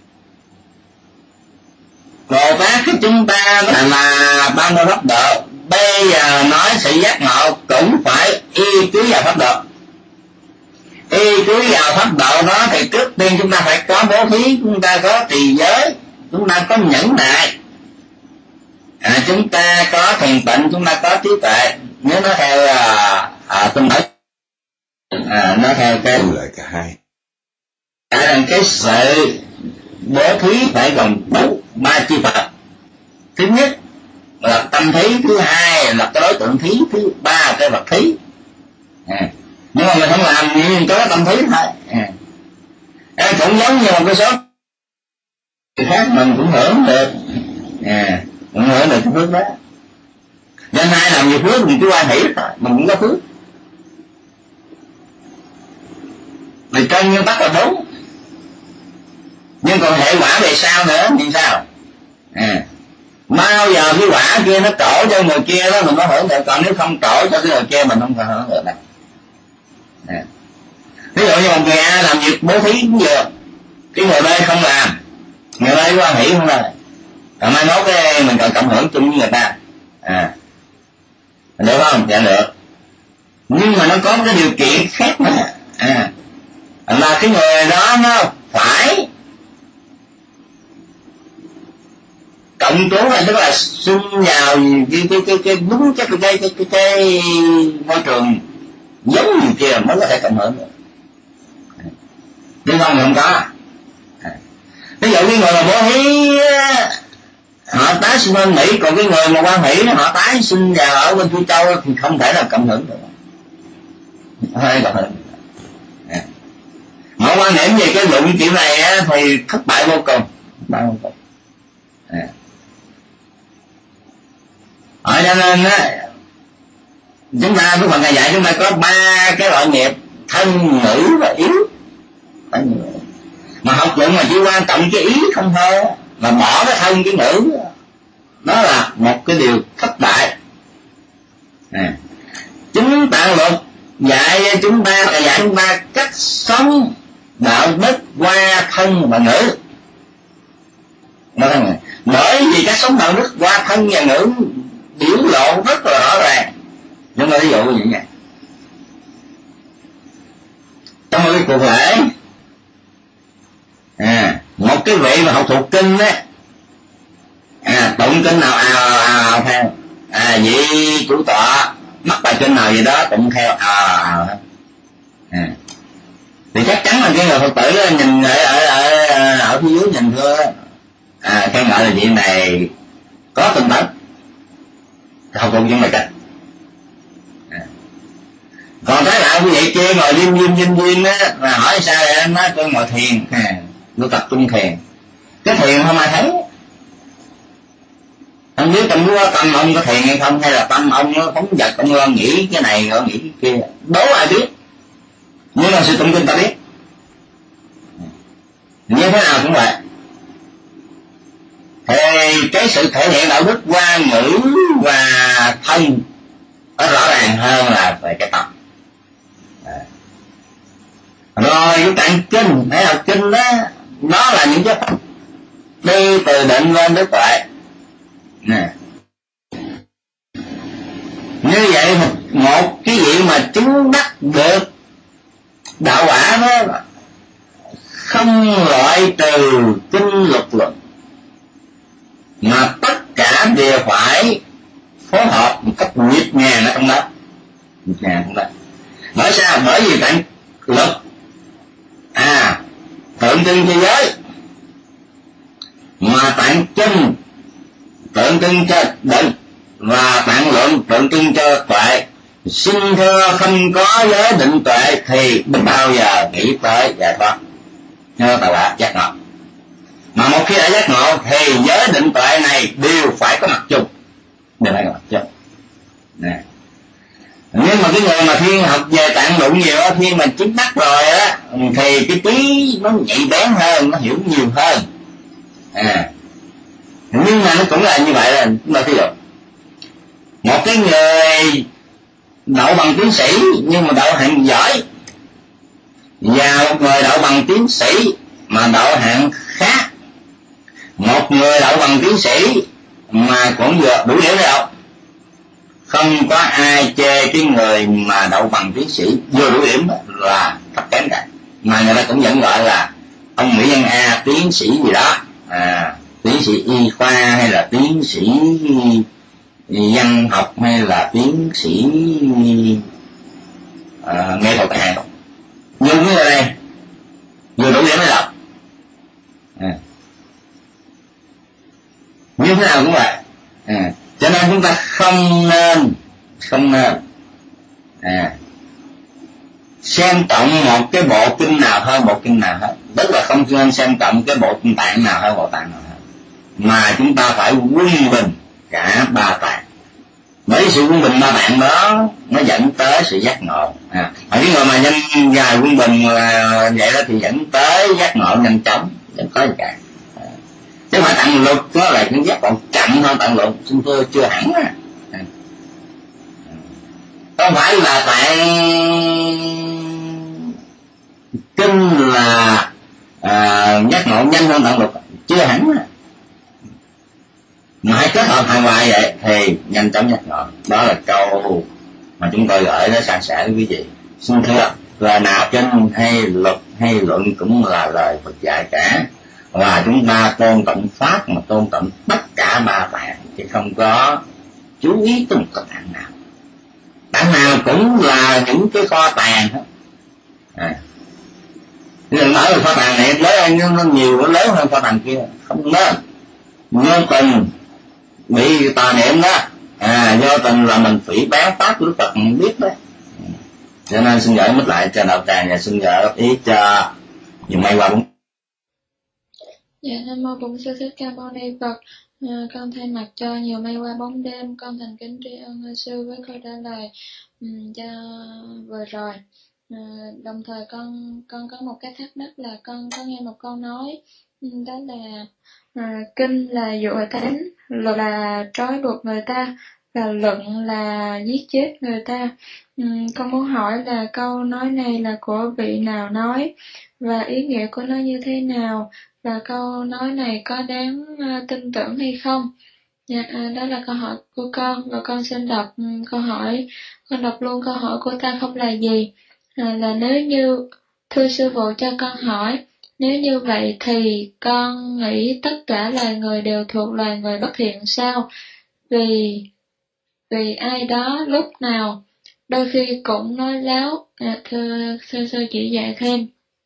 Bồ Tát của chúng ta là, là bao nhiêu pháp độ, bây giờ nói sự giác ngộ cũng phải y cứ vào pháp độ. Y cứ vào pháp độ đó thì trước tiên chúng ta phải có bố thí, chúng ta có trì giới, chúng ta có nhẫn nại, à, chúng ta có thiền tịnh, chúng ta có trí tuệ. Nếu nó theo à, à, tinh thần, à, nó theo cái lại cả hai. À, cái sự bố thí phải gồm ba chi Phật. Thứ nhất là tâm thí, thứ hai là cái đối tượng thí, thứ ba cái vật thí. À, nhưng mà mình không làm nhưng có tâm thí thôi. À, à, cũng giống như một cái số khác mình cũng hưởng được, à, cũng hưởng được cái phước đó. Nên ai làm nhiều phước thì cứ quan hỷ thôi, mình cũng có phước. Vì trên nguyên tắc là đúng, nhưng còn hệ quả về sau nữa thì sao? À, bao giờ cái quả kia nó trổ cho người kia đó mình mới hưởng được, còn nếu không trổ cho cái người kia mình không thể hưởng được đâu. À, ví dụ như một người A làm việc bố thí cũng được, cái người B không làm, người B quan hỷ không làm, còn mai mốt cái mình còn cộng hưởng chung với người ta. À, được không? Dạ được, nhưng mà nó có cái điều kiện khác nữa. À, là cái người đó nó phải cộng trú, là tức là sinh vào cái cái cái cái đúng cái cái cái cái, cái, cái môi trường giống như kia mới có thể cộng hưởng được. Đúng không? Không có. Ví dụ cái người mà bố thí họ tái sinh bên Mỹ, còn cái người mà quan hỷ họ tái sinh vào ở bên Phi Châu thì không thể nào cộng hưởng được. Hơi cộng hưởng. Mà quan điểm về cái luận kiểu này á, thì thất bại vô cùng, thất bại vô cùng. À. Ở cho nên á, chúng ta với phần ngày dạy chúng ta có ba cái loại nghiệp: thân, ngữ và ý. Mà học luận mà chỉ quan trọng cái ý không thôi, mà bỏ cái thân cái ngữ, đó là một cái điều thất bại. À. Chúng ta luật dạy chúng ta là dạy chúng ta cách sống đạo đức qua thân và ngữ. Bởi vì cách sống đạo đức qua thân và ngữ biểu lộ rất là rõ ràng. Chúng ta ví dụ như vậy, trong một cái cuộc lễ, à, một cái vị mà học thuộc kinh á, à, tụng kinh nào ào ào ào theo, à, vị chủ tọa mắc bài kinh nào gì đó tụng theo ào ào hết. À, thì chắc chắn là cái người Phật tử nhìn ở ở ở, ở phía dưới nhìn thưa, à, khen ngợi là chuyện này có tinh tấn, học cùng những bài cách. À, còn cái lại quý vị kia ngồi liêm diêm diêm diêm á, là hỏi sao vậy? Anh nói tôi ngồi thiền, à, tôi tập trung thiền. Cái thiền không ai thấy, không biết trong cái tâm ông có thiền hay không, hay là tâm ông nó phóng dật, ông lo nghĩ cái này lo nghĩ cái kia, đố ai biết. Nhưng mà sự tụng kinh ta biết. Như thế nào cũng vậy. Thì cái sự thể hiện đạo đức qua ngữ và thân nó rõ ràng hơn là về cái tâm. Rồi cái tạng kinh, hay là kinh đó, nó là những cái pháp đi từ định lên tới tuệ. Nè, như vậy một cái vị mà chứng đắc được đạo quả đó không loại trừ kinh luật luận, mà tất cả đều phải phối hợp một cách nhịp nhàng ở trong đó, nhịp nhàng trong đó. Bởi sao? Bởi vì tạng luật, à, tượng trưng cho giới, mà tạng kinh tượng trưng cho định, và tạng luận tượng trưng cho tuệ. Xin thưa, không có giới định tuệ thì đừng bao giờ nghĩ tới giải thoát, nhớ tạo quả giác ngộ. Mà một khi đã giác ngộ thì giới định tuệ này đều phải có mặt chung, đều phải có mặt chung. Nè. Nhưng mà cái người mà thiên học về tạng luận nhiều á, thiên mà chứng đắc rồi á thì cái trí nó nhạy bén hơn, nó hiểu nhiều hơn. À, nhưng mà nó cũng là như vậy là chúng ta thí dụ một cái người đậu bằng tiến sĩ nhưng mà đậu hạng giỏi, và một người đậu bằng tiến sĩ mà đậu hạng khác. Một người đậu bằng tiến sĩ mà cũng vừa đủ điểm để đậu, không có ai chê cái người mà đậu bằng tiến sĩ vừa đủ điểm là thấp kém cả, mà người ta cũng vẫn gọi là ông Mỹ Nhân A tiến sĩ gì đó, à, tiến sĩ y khoa hay là tiến sĩ văn học hay là tiến sĩ à, nghệ thuật hạng. Nhưng cái người này vừa đủ điểm để đọc, à, như thế nào cũng vậy. À, cho nên chúng ta không nên không nên à, xem trọng một cái bộ kinh nào hơn bộ kinh nào hết, tức là không nên xem trọng cái bộ tạng nào hơn bộ tạng nào hết, mà chúng ta phải quân bình cả ba tạng. Bởi sự quân bình ba tạng đó nó dẫn tới sự giác ngộ. À, cái người mà nhanh dài quân bình là vậy đó thì dẫn tới giác ngộ nhanh chóng, dẫn tới gì cả. À, chứ phải tạng luật nó là cái giác ngộ chậm hơn tạng luật, chúng tôi chưa hẳn á. À, không phải là tạng kinh là à, giác ngộ nhanh hơn tạng luật, chưa hẳn á. Mà hãy kết hợp hai hoài vậy thì nhanh chóng giác ngộ. Đó là câu mà chúng tôi gửi đến san sẻ với quý vị. Xin thưa, lời nào kinh hay luật hay luận cũng là lời Phật dạy cả, và chúng ta tôn trọng pháp mà tôn trọng tất cả ba tạng, chứ không có chú ý tới một cái tạng nào. Tạng nào cũng là những cái kho tàng hết. À, đừng nói là kho tàng này lớn, nó nhiều, nó lớn hơn kho tàng kia, không nên. Vô tình bị tà niệm đó, à, vô tình là mình phỉ bán pháp của Đức Phật mình biết đấy. Cho nên xin gửi mít lại cho đạo tràng và xin gửi ý cho nhiều may qua bốn. Dạ, Nam mô Bổn Sư Thích Ca Mâu Ni Phật. À, con thay mặt cho nhiều may qua bóng đêm, con thành kính tri ân ơn sư với câu trả lời um, cho vừa rồi. À, đồng thời con con có một cái thắc mắc là con có nghe một câu nói, um, đó là à, kinh là dụ thánh, luật là trói buộc người ta, và luận là giết chết người ta. Um, con muốn hỏi là câu nói này là của vị nào nói, và ý nghĩa của nó như thế nào, và câu nói này có đáng uh, tin tưởng hay không? Dạ, à, đó là câu hỏi của con, và con xin đọc um, câu hỏi. Con đọc luôn câu hỏi của ta không là gì, à, là nếu như, thưa sư phụ cho con hỏi, nếu như vậy thì con nghĩ tất cả loài người đều thuộc loài người bất thiện sao? Vì vì ai đó lúc nào đôi khi cũng nói láo. À, thưa sư sư chỉ dạy thêm.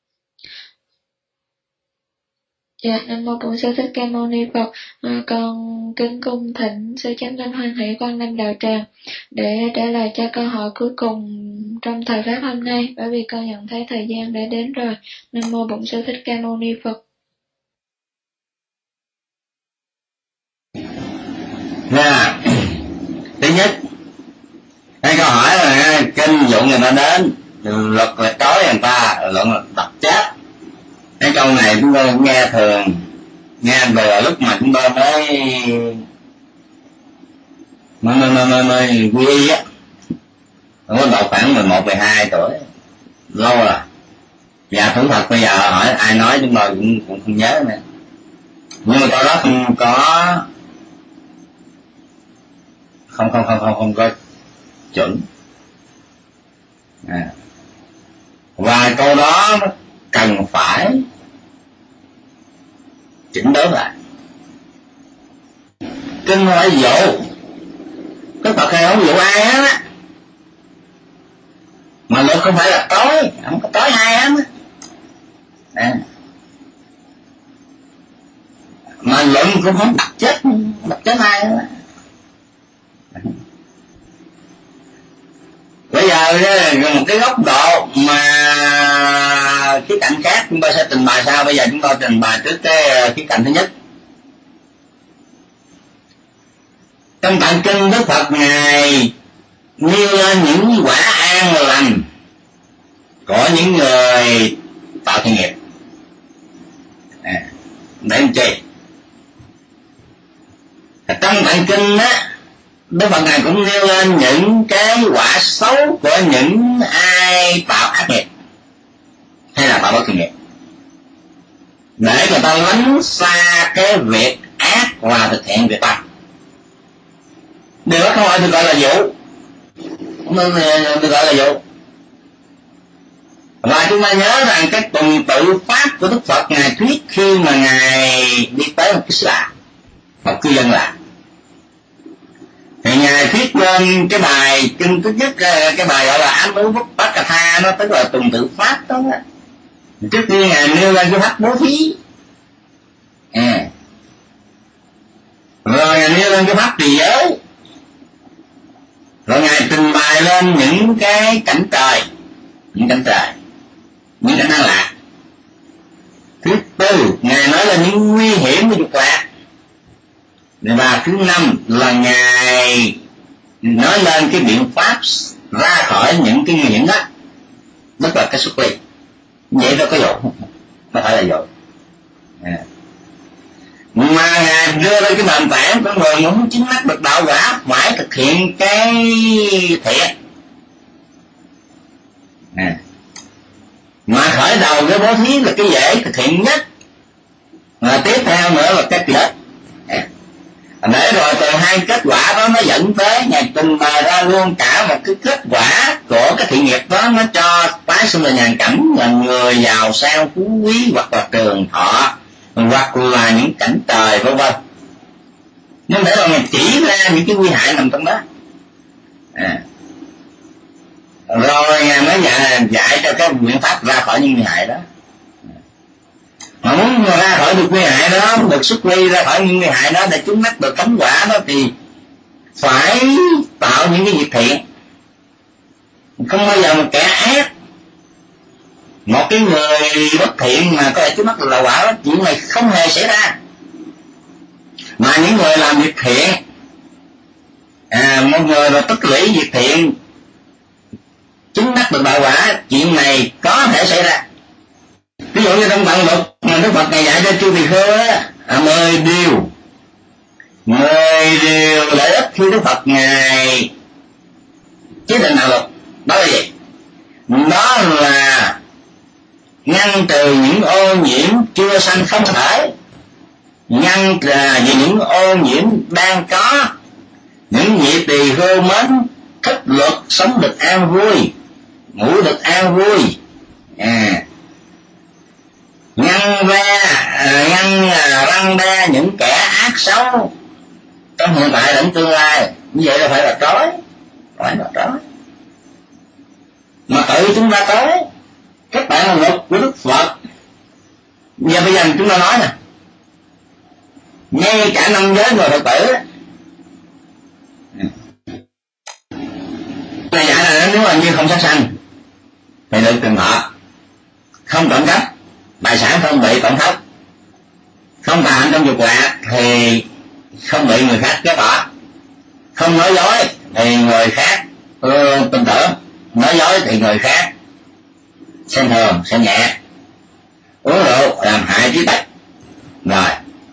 Dạ, Nam mô Bổn Sư Thích Ca Mâu Ni Phật. À, con kính cung thỉnh sư chánh linh hoan hỷ Quan Lâm đạo tràng để trả lời cho câu hỏi cuối cùng trong thời pháp hôm nay, bởi vì con nhận thấy thời gian đã đến rồi. Nam mô Bổn Sư Thích Ca Mâu Ni Phật. Nha, thứ nhất, cái câu hỏi là kinh dụng người ta đến, luật là trói người ta, luận là tập chết. Cái câu này chúng tôi nghe thường, nghe từ lúc mà chúng tôi mới mới mới mới, mới, mới quy y á, có độ khoảng mười một mười hai tuổi, lâu rồi. Và thú thật bây giờ hỏi ai nói chúng tôi cũng cũng không nhớ nữa. Nhưng mà câu đó không có không không không không không có chuẩn. À. Và câu đó cần phải chỉnh đốn lại. Kinh phải dụ, cái Phật hay không dụ ai á, mà luật không phải là tối, không có tối ai á. À. Mà luận cũng không đặt chết, đặt chết ai á. Bây giờ một cái góc độ mà cái cạnh khác chúng ta sẽ trình bày sau. Bây giờ chúng ta trình bày trước cái cái cạnh thứ nhất. Trong tạng kinh Đức Phật ngài nêu lên những quả an lành của những người tạo thiện nghiệp. À, để làm chi? Trong tạng kinh á, Đức Phật ngài cũng nêu lên những cái quả xấu của những ai tạo ác nghiệp hay là tạo bất thiện nghiệp, để người ta lánh xa cái việc ác và thực hiện việc tốt. Điều đó không phải được gọi là vụ, nên được gọi là vụ. Và chúng ta nhớ rằng cái tuần tự pháp của Đức Phật ngài thuyết khi mà ngài đi tới một cái xứ lạ, một cư dân lạ, thì ngài thuyết lên cái bài kinh thứ nhất, cái bài gọi là Ám Ú Bút Bát Cà Tha, nó tức là tuần tự pháp đó. Trước khi ngài nêu lên cái pháp bố thí, à, rồi ngài nêu lên cái pháp trì giới, rồi ngài trình bày lên những cái cảnh trời, những cảnh trời, những cảnh an lạc. Thứ tư, ngài nói là những nguy hiểm của dục lạc. Và thứ năm là ngài nói lên cái biện pháp ra khỏi những cái nguy hiểm đó, tức là cái xuất ly. Vậy đó có dụ, không phải là dụ. À. Mà ngài đưa lên cái nền tảng của người muốn chứng đắc được đạo quả phải thực hiện cái thiện. À. Mà khởi đầu cái bố thí là cái dễ thực hiện nhất, mà tiếp theo nữa là cái kết. À. Để rồi từ hai kết quả đó nó dẫn tới ngài trình bày ra luôn cả một cái kết quả của cái thiện nghiệp đó, nó cho tái sinh là nhàn cảnh, là người giàu sang phú quý, hoặc là trường thọ, hoặc là những cảnh trời vân vân. Nhưng để rồi ngài chỉ ra những cái nguy hại nằm trong đó. À. Rồi ngài mới dạy, dạy cho cái biện pháp ra khỏi những nguy hại đó. Mà muốn ra khỏi được nguy hại đó, được xuất ly ra khỏi những nguy hại đó để chúng đắc được thánh quả đó, thì phải tạo những cái việc thiện. Không bao giờ một kẻ ác, một cái người bất thiện mà có thể chúng đắc được đạo quả đó, chuyện này không hề xảy ra. Mà những người làm việc thiện, à, một người mà tích lũy việc thiện chứng đắc được đạo quả, chuyện này có thể xảy ra. Ví dụ như trong bản mục mà Đức Phật ngài dạy cho chư tỳ khưu á, à, mười điều mười điều lợi ích khi Đức Phật ngài chế định đạo luật. Đó là gì? Đó là ngăn trừ những ô nhiễm chưa sanh không thể, ngăn trừ những ô nhiễm đang có, những vị tỳ khưu mến thích luật sống được an vui, ngủ được an vui, à, ngăn ra à, ngăn à, răng ra những kẻ ác xấu trong hiện tại lẫn tương lai. Như vậy là phải là trói, phải là trói. Mà tự chúng ta trói các bạn là luật của Đức Phật. Giờ bây giờ chúng ta nói nè, ngay cả năm giới người Phật tử này dạy là nếu mà như không sát sanh thì được trường họ, không trộm cắp, tài sản không bị tổn thất, không tà hạnh trong dục lạc thì không bị người khác ghét bỏ, không nói dối thì người khác ừ, tin tưởng, nói dối thì người khác xem thường xem nhẹ, uống rượu làm hại trí tịch. Rồi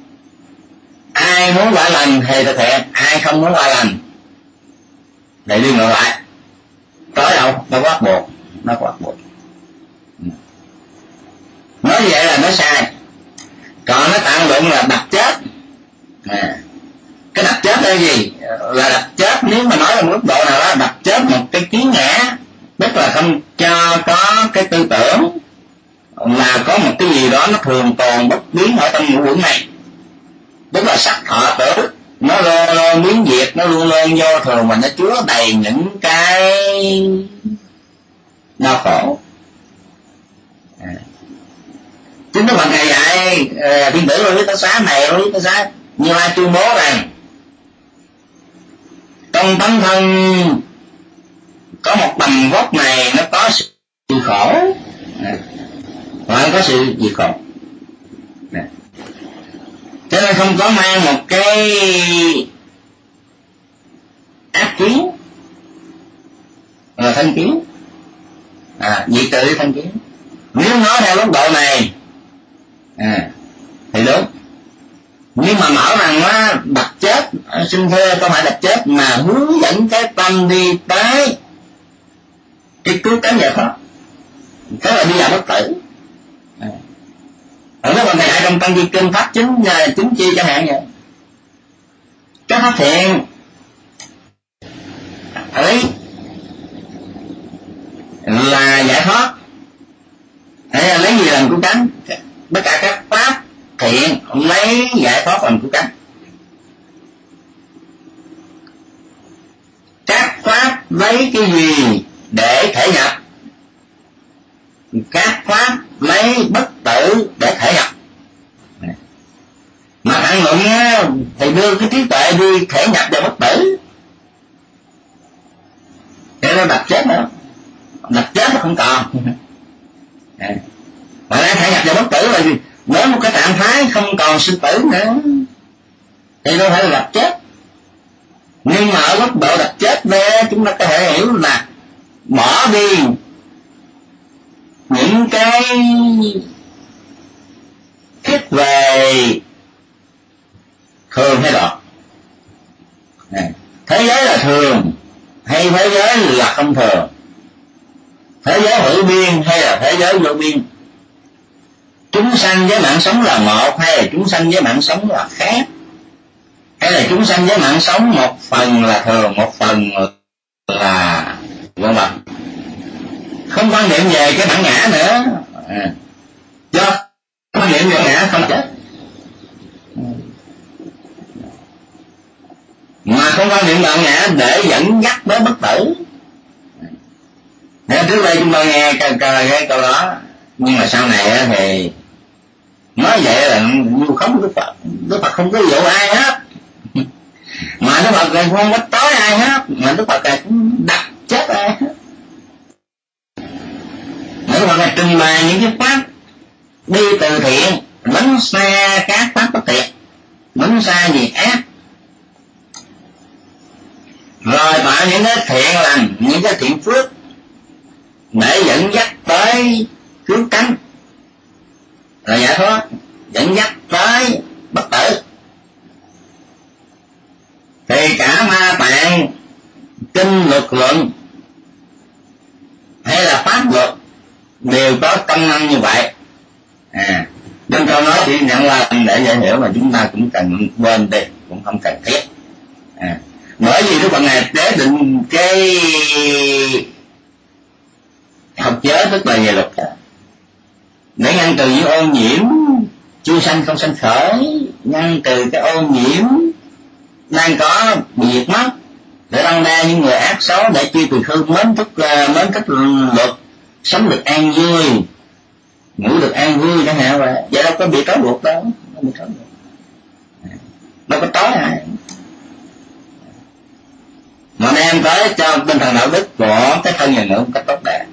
ai muốn quả lành thì thực hiện, ai không muốn quả lành thì đi ngược lại. Có đâu, nó bắt buộc, nó bắt buộc. Nói vậy là nói sai. Còn nó tạng luận là đập chết. À, cái đập chết là gì? Là đập chết, nếu mà nói là mức độ nào đó, đập chết một cái kiến ngã, tức là không cho có cái tư tưởng là có một cái gì đó nó thường tồn bất biến ở trong ngũ uẩn này, tức là sắc thọ tưởng nó luôn luôn biến diệt, nó luôn luôn vô thường, mà nó chứa đầy những cái đau khổ. À. Chính Đức Phật ngày dạy thiên tử Lưu Lý Tát Xá này, Lưu Lý Tát Xá Như Lai tuyên bố rằng trong tấm thân có một một bầm vóc này nó có sự khổ, và có sự diệt khổ. Cho nên không có mang một cái ác kiến là thân kiến, à, diệt tự thân kiến. Nếu nói theo góc độ này à, thì đúng, nhưng mà mở rằng á đập chết, xin thưa không phải đập chết mà hướng dẫn cái tâm đi tới cái cứu cánh giải thoát, tức là đi vào bất tử. À. Ở đó còn thầy dạy trong Tăng Chi Kinh pháp chính chính chi chẳng hạn vậy, cái phát hiện ấy là giải thoát, hay là lấy gì làm cứu cánh? Tất cả các pháp thiện lấy giải thoát làm cứu cánh. Các pháp lấy cái gì để thể nhập? Các pháp lấy bất tử để thể nhập. Mà thằng luận thì đưa cái trí tuệ đi thể nhập vào bất tử, để nó đập chết nữa, đập chết nó không còn. Mà đang thể nhập vào bất tử là gì? Nếu một cái trạng thái không còn sinh tử nữa thì nó phải là đập chết. Nhưng mà ở góc độ đập chết đây chúng ta có thể hiểu là bỏ đi những cái thiết về thường hay đoạn. Thế giới là thường hay thế giới là không thường? Thế giới hữu biên hay là thế giới vô biên? Chúng sanh với mạng sống là một hay là chúng sanh với mạng sống là khác? Hay là chúng sanh với mạng sống một phần là thường, một phần là vô vọng? Không quan niệm về cái bản ngã nữa, à, do quan niệm về ngã không chết, mà không quan niệm bản ngã để dẫn dắt tới bất tử. Nên trước đây chúng ta nghe cái, cái, cái câu đó, nhưng mà sau này thì nói vậy là vu khống Đức Phật. Đức Phật không có dụ ai hết, mà Đức Phật lại không có tối ai hết, mà Đức Phật lại cũng đặt chết ai hết. Đức Phật là trình bày những cái pháp đi từ thiện, đánh xa các pháp bất thiện, đánh xa việc ác, rồi tạo những cái thiện lành, những cái thiện phước để dẫn dắt tới cứu cánh, là giải thoát, dẫn dắt tới bất tử. Thì cả Ma Tạng, kinh luật luận hay là pháp luật đều có công năng như vậy. À, nên câu nói chỉ nhận là để dễ hiểu mà chúng ta cũng cần quên đi, cũng không cần thiết. À, bởi vì Đức Phật này để định cái học giới, tức là về luật, để ngăn từ những ô nhiễm chưa sanh không sanh khởi, ngăn từ cái ô nhiễm đang có bị diệt mất, để đăng đa những người ác xấu, để chi từ hư mến thức mến thức luật, sống được an vui, ngủ được an vui chẳng hạn vậy. Vậy đâu có bị trói buộc đâu, đâu bị trói buộc, đâu có trói ai, mà đem tới cho tinh thần đạo đức của cái thân nhân nữa một cách tốt đẹp,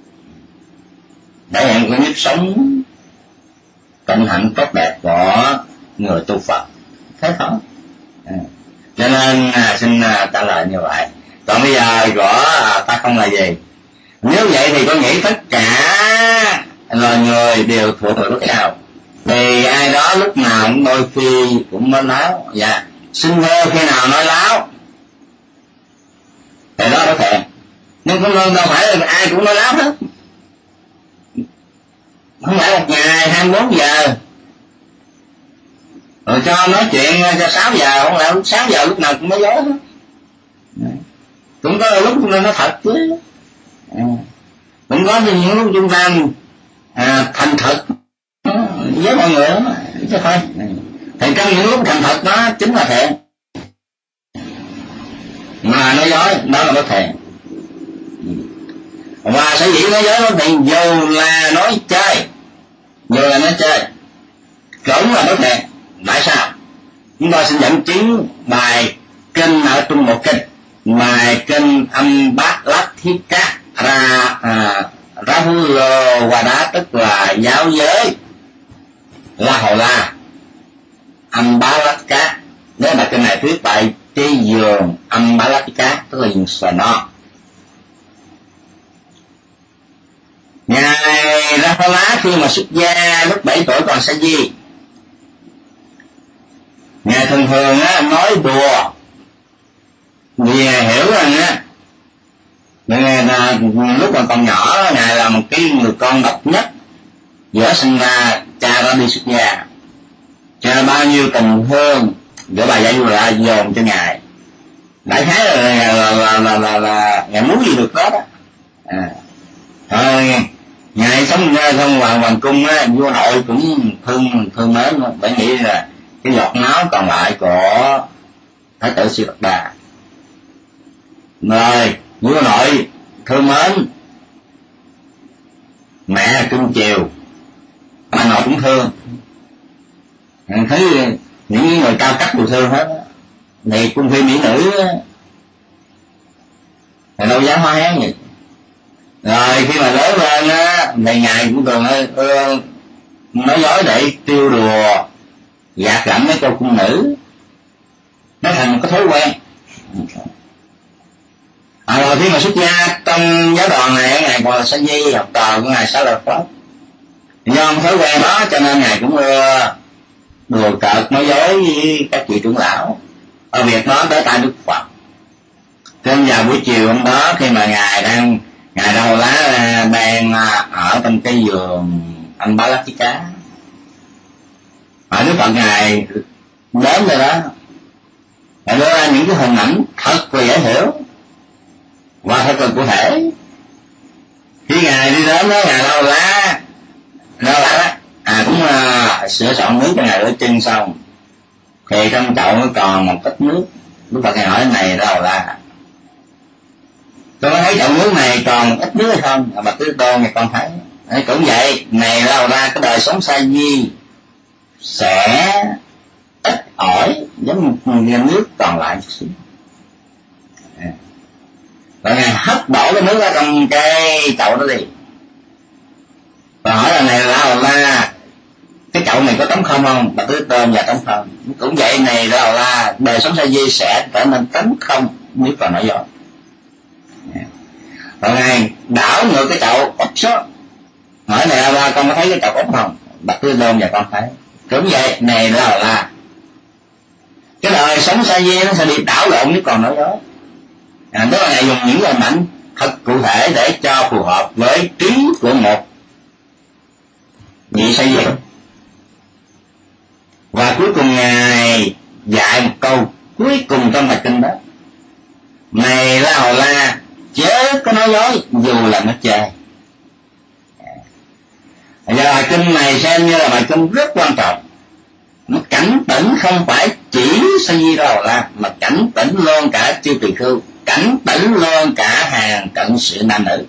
để hiện cái nếp sống tịnh hạnh tốt đẹp của người tu Phật. Thế thôi. À, cho nên à, xin à, trả lời như vậy. Còn bây giờ rõ à, ta không là gì? Nếu vậy thì có nghĩ tất cả loài người đều thuộc về lúc nào? Thì ai đó lúc nào cũng đôi khi cũng nói láo. Dạ, xin thưa khi nào nói láo thì đó có thể, nhưng không đâu phải là ai cũng nói láo hết. Không phải một ngày hai mươi bốn giờ rồi cho nói chuyện cho sáu giờ, không lẽ lúc sáu giờ lúc nào cũng nói dối hết. Cũng có lúc chúng ta nói thật chứ, à, cũng có những lúc chúng ta à, thành thật với mọi người đó, chứ thôi. Thì trong những lúc thành thật đó chính là thiện, mà nói dối đó là bất thiện. Và sở dĩ nói dối bất thiện dù là nói chơi, dù là nói chơi cũng là bất thiện. Tại sao? Chúng ta xin dẫn chứng bài kinh ở trong một kinh bài kinh Âm Bát Lát Thiết Cát ra à, Rahula Vada, tức là giáo giới La Hầu La Âm Bá Lát Cát. Nếu bài kinh này thuyết tại cái giường Âm Bá Lát Cát, tức là giường sờ non. Ngài Rahula khi mà xuất gia lúc bảy tuổi còn sa di, ngài thường thường á nói đùa vì ngài hiểu rằng á ngài là lúc còn còn nhỏ, ngài là một cái người con độc nhất giữa sinh ra cha ra đi xuất gia, cho nên bao nhiêu tình thương giữa bà Giải Ra dồn cho ngài. Đại khái là là là là, là, là, là ngài muốn gì được đó đó. À, thôi ngài sống ra trong hoàng hoàng cung á, vua nội cũng thương thương mến, bởi nghĩ là cái giọt máu còn lại của thái tử Siddhartha. Rồi vua nội thương mến, mẹ cưng chiều, bà nội cũng thương. Thấy những người cao cấp đều thương hết. Này cung phi mỹ nữ thì đâu dám hoa hén vậy. Rồi khi mà lớn lên á, thì ngài cũng thường uh, nói dối để tiêu đùa gạt gẫm mấy cô cung nữ, nó thành một cái thói quen. À, rồi khi mà xuất gia trong giáo đoàn này, ngài còn là sa di, học trò của ngài Xá Lợi Phất. Do thói quen đó cho nên ngài cũng ưa đùa cợt nói dối với các vị trưởng lão. Ở việc đó tới tay Đức Phật. Trên vào buổi chiều hôm đó, khi mà ngài đang ngài đâu lá đang ở trong cái giường Âm Bá Lát Thiết Cát, ở Đức Phật ngài đến rồi đó, ngài đưa ra những cái hình ảnh thật là dễ hiểu và thật là cụ thể. Khi ngài đi đến đó, ngài đâu lá đâu lá à cũng uh, sửa soạn nước cho ngài rửa chân xong, thì trong chậu nó còn một ít nước. Đức Phật ngài hỏi này đâu là tôi thấy chậu nước này còn một ít nước hay không? À, bà Tứ Tôn này con thấy. Đấy, cũng vậy, này đâu ra cái đời sống sa di sẽ ít ỏi giống như nước còn lại chút xíu. À. Rồi ngài hất đổ cái nước ở trong cái chậu đó đi, và hỏi là này là là cái chậu này có trống không không? Bà Tứ Tôn và trống không. Cũng vậy, này là là đời sống sa di sẽ trở nên trống không nếu còn nói dối. Rồi ngài đảo ngược cái chậu úp xuống, hỏi này là con có thấy cái chậu úp không? Bà Tứ Tôn và con thấy. Cũng vậy, này là là cái đời sống sa di nó sẽ bị đảo lộn nếu còn nói dối. À, tức là ngài dùng những hình ảnh thật cụ thể để cho phù hợp với trí của một vị sa di. Và cuối cùng ngài dạy một câu cuối cùng trong bài kinh đó: này La Hầu La, chớ có nói dối dù là nó chơi. Và bài kinh này xem như là bài kinh rất quan trọng. Nó cảnh tỉnh không phải chỉ sa di La Hầu La, mà cảnh tỉnh luôn cả chư tỳ khưu, cảnh tỉnh luôn cả hàng cận sự nam nữ.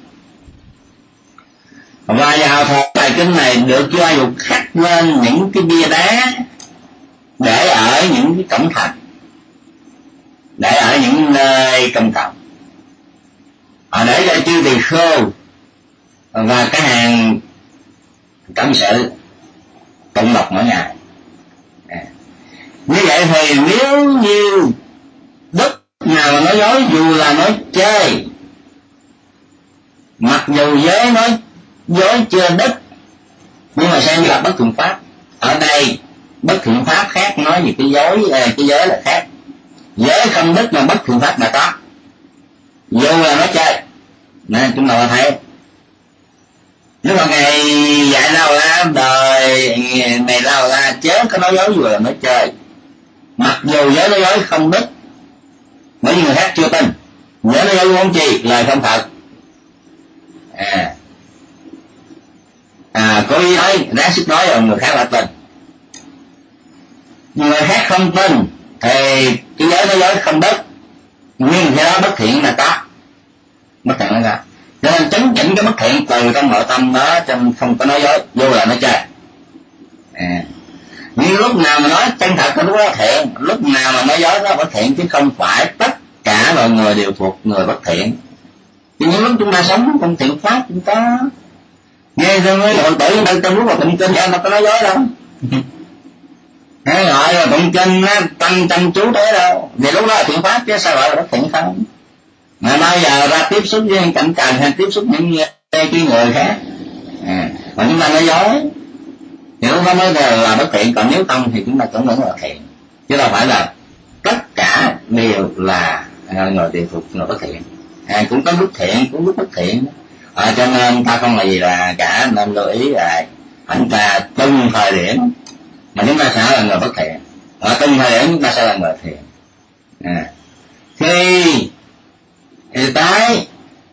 Và vào thời bài kinh này được vua A Dục khắc lên những cái bia đá để ở những cái cổng thành, để ở những nơi công cộng, để cho chư tỳ khưu và cái hàng cận sự tụng đọc mỗi ngày. À, như vậy thì nếu như đức nào mà nói dối dù là nói chơi, mặc dù giới nói dối chưa đức, nhưng mà xem như là bất thiện pháp. Ở đây bất thiện pháp khác, nói về cái dối, cái giới là khác. Giới không đức mà bất thiện pháp là có, dù là nói chơi. Nên chúng ta thấy nếu mà ngày dạy La Hầu La đời này La Hầu La chớ có nói dối dù là nói chơi, mặc dù giới nói dối không đức, bởi vì người khác chưa tin. Giới nói dối không chi, lời không thật. À, à có ý nói ráng sức nói rồi người khác là tin, người khác không tin thì cái giới nói dối không đức, nhưng cái đó bất thiện là có, bất thiện là có. Cho nên chấn chỉnh cái bất thiện từ trong nội tâm đó, trong không có nói dối, vô là nói chơi. À, nhưng lúc nào mà nói chân thật thì lúc đó thiện, lúc nào mà nói dối đó bất thiện, chứ không phải tất cả cả mọi người đều thuộc người bất thiện. Thì những lúc chúng ta sống trong thiện pháp chúng ta nghe rồi mấy phật tử người ta trong lúc mà tụng kinh anh ta có nói dối đâu. Cái gọi là tụng kinh á, tăng chăm chú thế đâu, vì lúc đó là thiện pháp chứ sao gọi là bất thiện không. Mà bao giờ ra tiếp xúc với cảnh trời hay tiếp xúc những cái người khác à, mà chúng ta nói dối thì lúc đó mới là bất thiện, còn nếu không thì chúng ta cũng vẫn là thiện, chứ đâu phải là tất cả đều là người đều thuộc người bất thiện. À, cũng có lúc thiện cũng lúc bất thiện à, cho nên ta không là gì là cả, nên lưu ý là chúng ta từng thời điểm mà chúng ta sẽ là người bất thiện, ở từng thời điểm chúng ta sẽ là người thiện. À, khi thì tới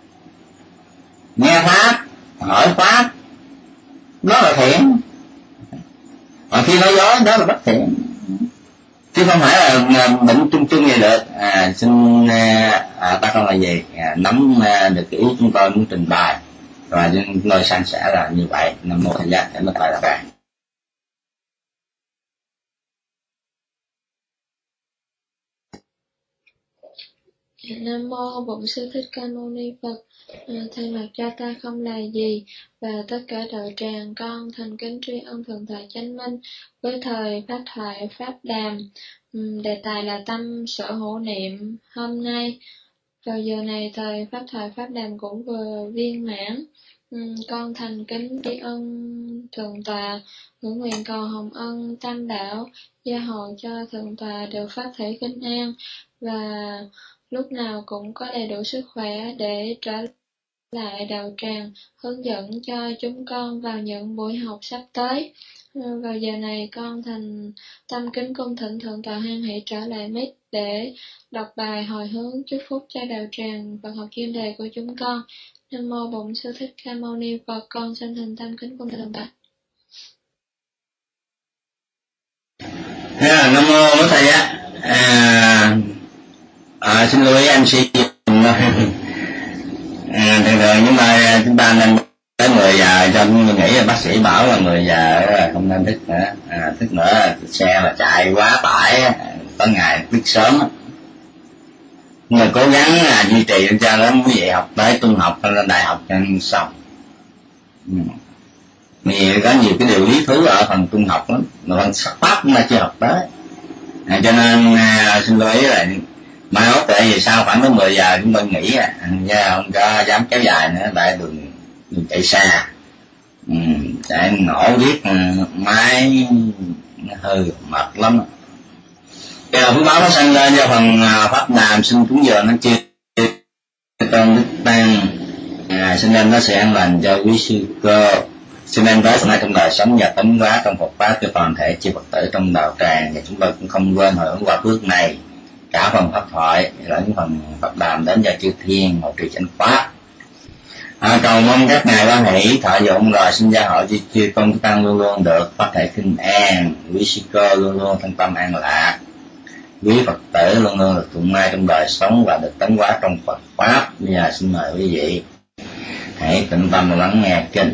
nghe pháp hỏi pháp đó là thiện, còn khi nói dối đó là bất thiện, chứ không phải là bệnh chung chung vậy được. À, xin à, ta không là gì à, nắm à, được cái ý chúng tôi muốn trình bày và chúng tôi san sẻ là như vậy. Nam mô Thầy Giác để mất lại là bạn. Nam mô Bổn Sư Thích Ca Mâu Ni Phật. À, thay mặt cho Ta Không Là Gì và tất cả đạo tràng, con thành kính tri ân Thượng Tọa Chánh Minh với thời pháp thoại pháp đàm. Uhm, đề tài là tâm sở hữu niệm. Hôm nay vào giờ này thời pháp thoại pháp đàm cũng vừa viên mãn. Uhm, con thành kính tri ân Thượng Tọa, ngưỡng nguyện cầu hồng ân tam bảo gia hộ cho Thượng Tọa được pháp thể kinh an và lúc nào cũng có đầy đủ sức khỏe để trở lại đạo tràng hướng dẫn cho chúng con vào những buổi học sắp tới. Vào giờ này con thành tâm kính cung thỉnh Thượng Tọa hoan hỷ trở lại mic để đọc bài hồi hướng chúc phúc cho đạo tràng Phật học chuyên đề của chúng con. Nam mô Bổn Sư Thích Ca Mâu Ni Phật. Con xin thành tâm kính cung Thượng Tọa. Yeah, Nam mô Thầy á. À, à, xin lỗi em sĩ à, thường thường chúng ta chúng ta nên tới mười giờ, cho mình nghĩ là bác sĩ bảo là mười giờ không nên thức nữa. À, thức nữa xe là chạy quá tải, có ngày thức sớm. Nhưng mà cố gắng là duy trì cho nó quý vị học tới trung học hay lên đại học cho xong. Ừ. Vì có nhiều cái điều lý thú ở phần trung học lắm, mà phần sắc pháp chúng ta chưa học tới. À, cho nên à, xin lỗi là mai mốt tại vì sao khoảng tới mười giờ chúng tôi nghỉ à, nha, không có dám kéo dài nữa, tại đường, đường chạy xa. Ừ, chạy nổ biết máy hơi mệt lắm. Bây giờ phước báo nó sanh lên cho phần pháp đàm xin cúng giờ nó chưa trong đức tăng à, xin đem nó sẽ an lành cho quý sư cơ, xin đem tới nay trong đời sống và tấn hóa trong Phật pháp cho toàn thể chư Phật tử trong đạo tràng. Và chúng tôi cũng không quên hồi hướng qua phước này cả phần pháp thoại lẫn phần pháp đàm đến cho chư thiên hộ trì chánh pháp. À, cầu mong các ngài quan hỷ thọ dụng rồi xin gia hộ cho chư công tăng luôn luôn được pháp thể kinh an, quý sư cơ luôn luôn thân tâm an lạc, quý Phật tử luôn luôn được thuận may trong đời sống và được tấn hóa trong Phật pháp. Bây giờ xin mời quý vị hãy tĩnh tâm lắng nghe kinh.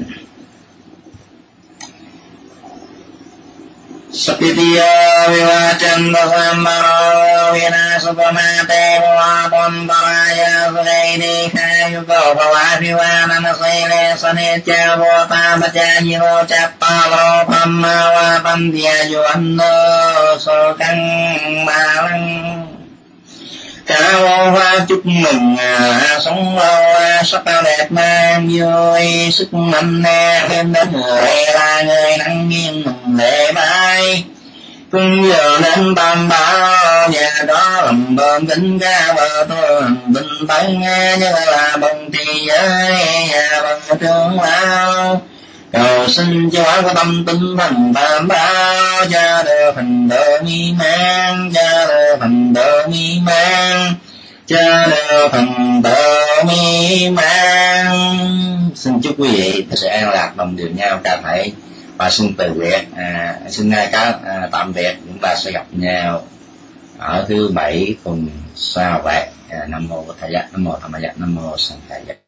Sapitiya vivacam samaro vinasupamate bhavatam paraya sudayni khayuko bhavavivanam sile sanitya vota bhajayino chappalo pamma vapandya yuanno sokang malang. Cả vô hoa chúc mừng à, sống lâu à, sắc đẹp mang vui sức mạnh nè, thêm đến người là người nắng nghiêng mình lệ mai. Cũng giờ đến tam bảo nhà đó làm bơm kính ca bờ tôi bình tới nghe như là bồng trì giới nhà bằng trường lao. Cầu xin cho quả của tâm tinh thành tam bảo cho được thành độ nghi mang, cho được thành độ nghi mang, cho được thành độ nghi mang. Xin chúc quý vị sẽ an lạc đồng điều nhau cả thảy và xin từ biệt. À, xin ngay cá à, tạm biệt, chúng ta sẽ gặp nhau ở thứ bảy tuần sau vậy. À, Nam mô Thầy Giác, Nam mô Tham Giác, Nam mô Sanh Thầy Giác.